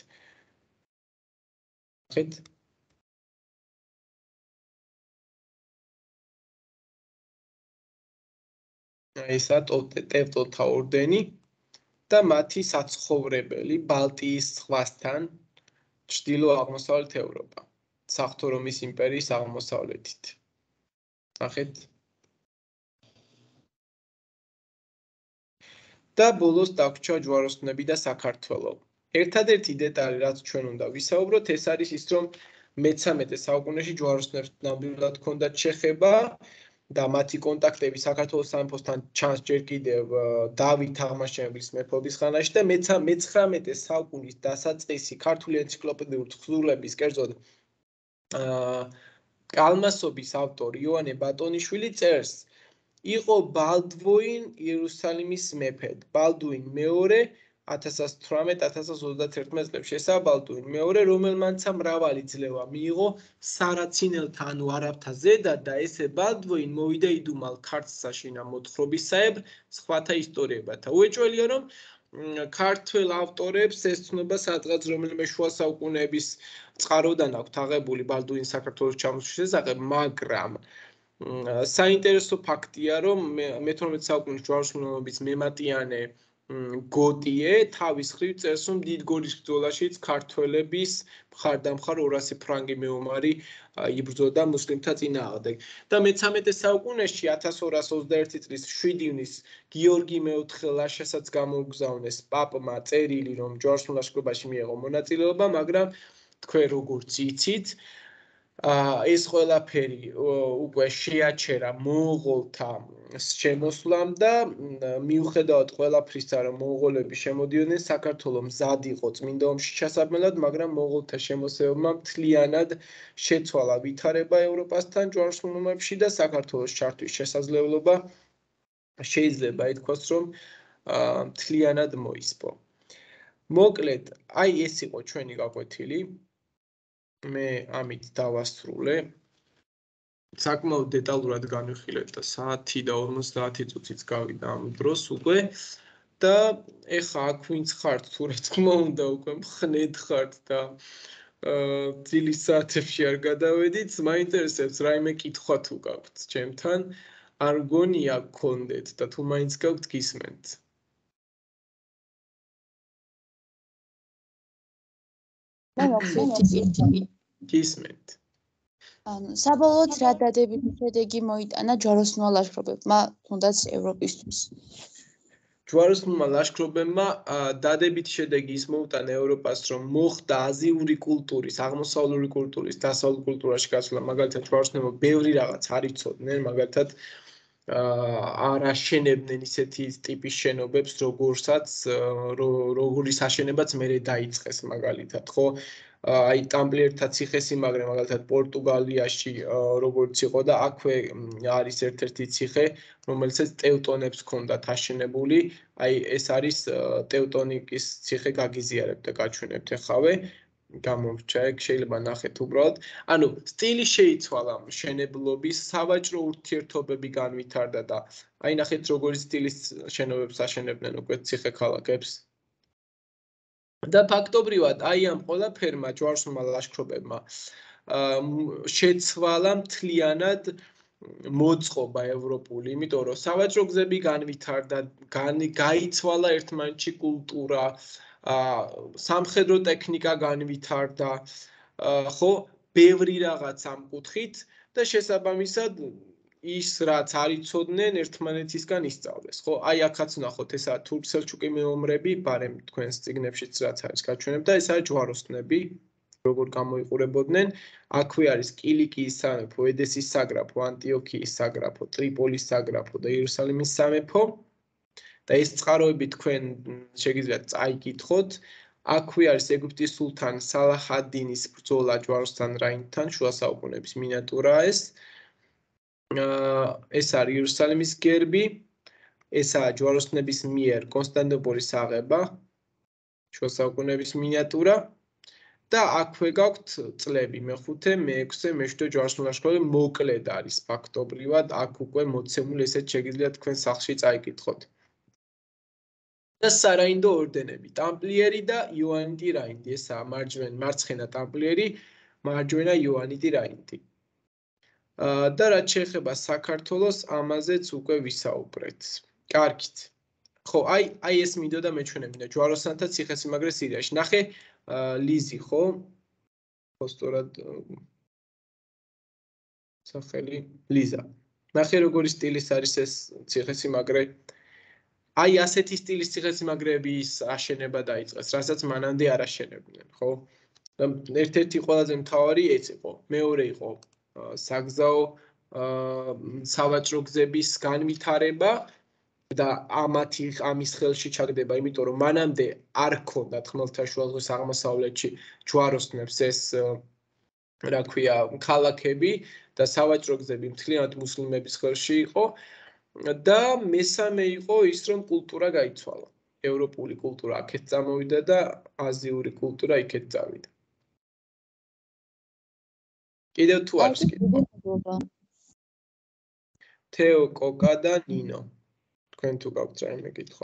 ხეთ? ესაა ტევტონთა ორდენი და მათი საცხოვრებელი ბალტიის ზღვასთან ჩრდილო-აღმოსავლეთ ევროპა, საღვთო რომის იმპერიის აღმოსავლეთით. ნახეთ? და ბოლოს დაგვრჩა ჯვაროსნები და საქართველო. ერთადერთი დეტალი, რაც ჩვენ უნდა ვისაუბროთ, ეს არის ის, რომ მეცამეტე საუკუნეში ჯვაროსნებს ნამდვილად ჰქონდათ შეხება და მათი კონტაქტები საქართველოს სამეფოსთან ჩანს ჯერ კიდევ დავით აღმაშენებლის მეფობის ხანაში და მეცხრამეტე საუკუნის დასაწყისი ქართული ენციკლოპედიური თხზულების, კერძოდ კალმასობის ავტორი იოანე ბატონიშვილი წერს, იყო ბალდვინ იერუსალიმის მეფედ. ბალდუინ მეორე ათას ათას თვრამეტ ათას ათას ოცდაათერთმეტ წლებში. ესაა ბალდუინ მეორე, რომელმანცა მრავალი ძლევა მიიღო სარაცინელთა ანუ არაბთა ზედად და ესე ბალდუინ მოვიდა იდუმალ ქართლს საშინა მოთხრობისაებრ სხვათა ისტორიებათა. უეჭველია, რომ ქართველ ავტორებს ეს ცნობა სადღაც რომელიმე შუა საუკუნეების წყაროდან აქვთ აღებული ბალდუინ საქართველოს ჩამოსვლის შესახებ, მაგრამ საინტერესო ფაქტია, რომ მეთორმეტე საუკუნის ჯვაროსნობის მემატიანე გოტიე თავის მხრივ წერს, რომ დიდ გორის ბრძოლაშიც ქართველების მხარდამხარ ორასი ფრანგი მეომარი იბრძოდა მუსლიმთა წინააღმდეგ. და მეცამეტე საუკუნეში ათას ორას ოცდაერთი წლის შვიდი ივნის გიორგი მეოთხე ლაშასაც გამოუგზავნეს პაპმა წერილი, რომ ჯვაროსნულ ლაშქრობაში მიიღო მონაწილეობა, მაგრამ თქვენ როგორც იცით, ეს ყველაფერი უკვე შეაჩერა მონღოლთა შემოსვლამ და მიუხედავად ყველაფრისა, რომ მონღოლები შემოდიოდნენ, საქართველო მზად იყო წმინდა ომში ჩასაბმელად, მაგრამ მონღოლთა შემოსევებმა მთლიანად შეცვალა ვითარება ევროპასთან ჯვაროსნულ ომებში და საქართველოს ჩართვის შესაძლებლობა შეიძლება ითქვას, რომ მთლიანად მოისპო. მოკლედ, აი ეს იყო ჩვენი გაკვეთილი. მე ამით დავასრულე. საკმაოდ დეტალურად განვიხილეთ და საათი და ორმოცდაათი წუთიც გავიდა ამ დროს უკვე და ეხა აქ ვინც ხართ თუ რა თქმა უნდა უკვე მხნედ ხართ და ძილის საათებში არ გადავედით, მაინტერესებს რაიმე კითხვა თუ გაქვთ ჩემთან, არ გონია გქონდეთ და თუ მაინც გაქვთ გისმენთ. გისმენთ. საბოლოოდ რა დადებითი შედეგი მოიტანა ჯვაროსნულმა ლაშქრობებმა, თუნდაც ევროპისთვის? ჯვაროსნულმა ლაშქრობებმა დადებითი შედეგი ის მოუტანა ევროპას, რომ მოხდა აზიური კულტურის, აღმოსავლური კულტურის, დასავლურ კულტურაში გასვლა, მაგალითად ჯვაროსნებმა ბევრი რაღაც არ იცოდნენ, მაგალითად არ აშენებდნენ ისეთი ტიპის შენობებს, როგორსაც როგორის აშენებაც მერე დაიწყეს, მაგალითად, ხო? აი ტამპლიერთა ციხესიმაგრე მაგალითად პორტუგალიაში როგორც იყო და აქვე არის ერთ-ერთი ციხე, რომელსაც ტევტონებს ჰქონდათ აშენებული. აი ეს არის ტევტონიკის ციხე გაგიზიარებთ და გაჩვენებთ ახავე. გამომრჩა ეგ შეიძლება ნახეთ უბრალოდ. ანუ სტილი შეიცვალა მშენებლობის, სავაჭრო ურთიერთობები განვითარდა და აი ნახეთ როგორი სტილის შენობებს აშენებდნენ უკვე ციხე ქალაქებს. და ფაქტობრივად აი ამ ყველაფერმა ჯვაროსნულმა ლაშქრობებმა შეცვალა მთლიანად მოწყობა ევროპული, იმიტომ რომ სავაჭრო გზები განვითარდა, გაიცვალა ერთმანეთში კულტურა, სამხედრო ტექნიკა განვითარდა, ხო, ბევრი რაღაც ამ კუთხით და შესაბამისად ის რაც არ იცოდნენ ერთმანეთისგან ისწავლეს, ხო? აი აქაც ნახოთ, ესაა თურქ-სელჩუკი მეომრები, ბარემ თქვენს წიგნებშიც რაც არის გაჩვენებ და ესაა ჯვაროსნები, როგორ გამოიყურებოდნენ. აქვე არის კილიკიის სამეფო, ედესის საგრაფო, ანტიოქიის საგრაფო, ტრიპოლის საგრაფო და იერუსალიმის სამეფო. და ეს წყაროები თქვენ შეგიძლიათ წაიკითხოთ. აქვე არის ეგვიპტის სულთან სალაჰ ად-დინის ბრძოლა ჯვაროსთან რაინდთან, შუა საუკუნეების მინიატურაა ეს. ეს არის იერუსალიმის გერბი, ესაა ჯვაროსნების მიერ კონსტანტინოპოლის აღება, შუა საუკუნეების მინიატურა და აქვე გაქვთ წლები მეხუთე, მეექვსე, მეშვიდე ჯვაროსნული ლაშქრობები მოკლედ არის ფაქტობრივად, აქ უკვე მოცემული ესეთ შეგიძლიათ თქვენ სახლში წაიკითხოთ. და სარაინდო ორდენები, ტამპლიერი და იოანიტი რაინდი, ესაა მარჯვენა მარცხენა ტამპლიერი, მარჯვენა იოანიტი რაინდი. და რაც შეეხება საქართველოს, ამაზეც უკვე ვისაუბრეთ. კარგით. ხო, აი აი ეს მინდოდა მეჩვენებინა ჯვაროსანთა ციხესიმაგრე სირიაში. ნახე ლიზი, ხო? ხო, სწორად სახელი ლიზა. ნახე როგორი სტილის არის ეს ციხესიმაგრე. აი ასეთი სტილის ციხესიმაგრეების აშენება დაიწყეს, რასაც მანამდე არ აშენებდნენ, ხო? ერთ-ერთი ყველაზე მთავარი ეს იყო. მეორე იყო საგზაო სავაჭრო გზების განვითარება და ამათი ამის ხელში ჩაგდება, იმიტომ რომ მანამდე არ ჰქონდათ ხმელთაშუა ზღვის აღმოსავლეთში ჯვაროსნებს ეს რა ქვია ქალაქები და სავაჭრო გზები მთლიანად მუსლიმების ხელში იყო და მესამე იყო ის რომ კულტურა გაიცვალა. ევროპული კულტურა აქეთ წამოვიდა და აზიური კულტურა იქეთ წავიდა. კიდევ თუ არის კიდევ თეო, კოკა და ნინო. თქვენ თუ გაქვთ რაიმე კითხვა?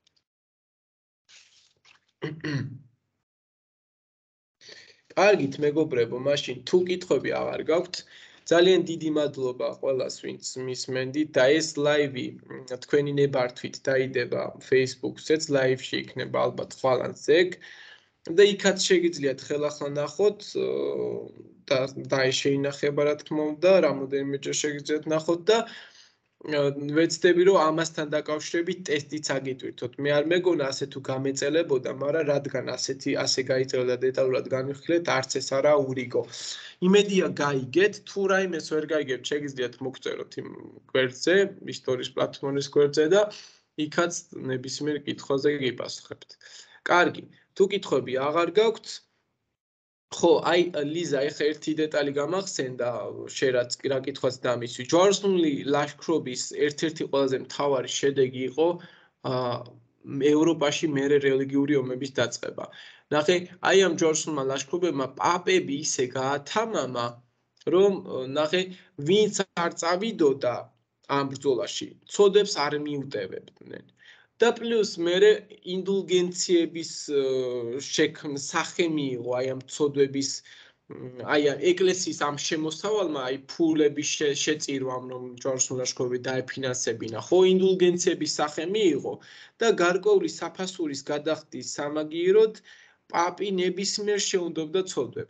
კარგით, მეგობრებო, მაშინ თუ კითხვები აღარ გაქვთ, ძალიან დიდი მადლობა ყველას, ვინც მისმენდით და ეს ლაივი თქვენი ნებართვით დაიდება Facebook-ზეც, ლაივში იქნება ალბათ ხვალანძე ეგ. და იქაც შეგიძლიათ ხელახლა ნახოთ და დაეშეინახება რა თქმა უნდა, რამოდენიმეჯერ შეგიძლიათ ნახოთ და ვეცდები რომ ამასთან დაკავშირებით ტესტიც აგიტვირთოთ. მე არ მეგონა ასე თუ გამეწელებოდა, მაგრამ რადგან ასეთი ასე გაიწერა და დეტალურად განვიხილეთ, არც ეს არა ურიგო. იმედია გაიგეთ, თუ რაიმეს ვერ გაიგებთ, შეგიძლიათ მოგწეროთ იმ გვერდზე, ისტორიის პლატფორმის გვერდზე და იქაც ნებისმიერ კითხვაზე გიპასუხებთ. კარგი. თუ კითხვები აღარ გაქვთ, ხო, აი ლიზა, ეხა ერთი დეტალი გამახსენდა, შენ რაც რა კითხვაც დამისვი. ჯვაროსნული ლაშქრობის ერთ-ერთი ყველაზე მთავარი შედეგი იყო ევროპაში მერე რელიგიური ომების დაწყება. ნახე, აი ამ ჯვაროსნულმა ლაშქრობებმა პაპები ისე გაათამამა, რომ ნახე, ვინც არ წავიდოდა ამ ბრძოლაში, ცოდებს არ მიუტევებდნენ. და პლუს მერე ინდულგენციების სახე მიიღო აი ამ ცოდვების აი ეკლესიის ამ შემოსავალმა აი ფულების შეწირვამ რომ ჯვაროსნული ლაშქრობები დაეფინანსებინა ხო ინდულგენციების სახე მიიღო და გარკვეული საფასურის გადახდის სამაგიეროდ პაპი ნებისმიერ შეუნდობდა ცოდვებს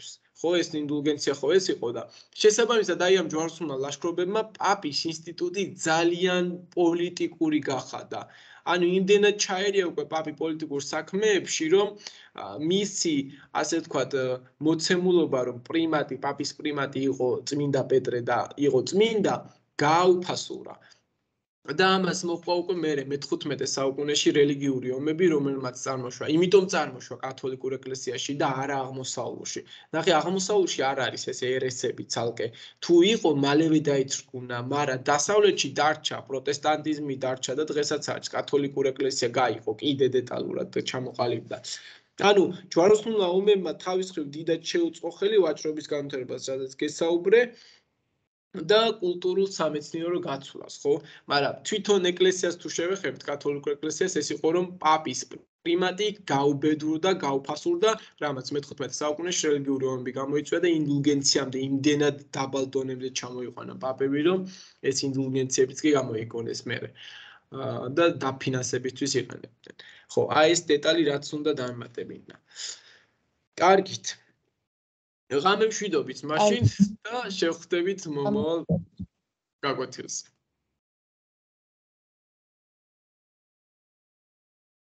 ხო ეს ინდულგენცია ხო ეს იყო და შესაბამისად აი ამ ჯვაროსნულმა ლაშქრობებმა პაპის ინსტიტუტი ძალიან პოლიტიკური გახადა. ანუ იმდენად ჩაერია უკვე პაპი პოლიტიკურ საქმეებში, რომ მისი, ასე ვთქვათ, მოცემულობა, რომ პრიმატი, პაპის პრიმატი იყო წმინდა პეტრე და იყო წმინდა, გააუფასურა. და ამას მოყვა უკვე მერე მეთხუთმეტე საუკუნეში რელიგიური ომები, რომელმაც წარმოშვა. იმიტომ წარმოშვა კათოლიკურ ეკლესიაში და არა აღმოსავლურში. ნახე, აღმოსავლურში არ არის ეს ერესები ცალკე. თუ იყო, მალევე დაიწრგუნა, მაგრამ დასავლეთში დარჩა, პროტესტანტიზმი დარჩა და დღესაც არის კათოლიკურ ეკლესია გაიყო კიდე დეტალურად ჩამოყალიბდა. ანუ ჯვაროსნულმა ომებმა თავის მხრივ დიდად შეუწყო ხელი ვაჭრობის განვითარებას, სადაც გესაუბრე. და კულტურულ სამეცნიერო გაცვლას, ხო? მაგრამ თვითონ ეკლესიას თუ შევეხებთ, კათოლიკურ ეკლესიას, ეს იყო რომ პაპის პრიმატი გაუბედურდა, გაუფასურდა, რამაც მეთხუთმეტე საუკუნეში რელიგიური ომები გამოიწვია და ინდულგენციამდე იმდენად დაბალ დონემდე ჩამოიყვანა პაპები, რომ ეს ინდულგენციებიც კი გამოიგონეს მერე. და დაფინანსებისთვის იყენებდნენ. ხო, აი ეს დეტალი რაც უნდა დამემატებინა. კარგით. ღამემშვიდობით მაშინ და შევხვდებით მომავალ გაკვეთილზე.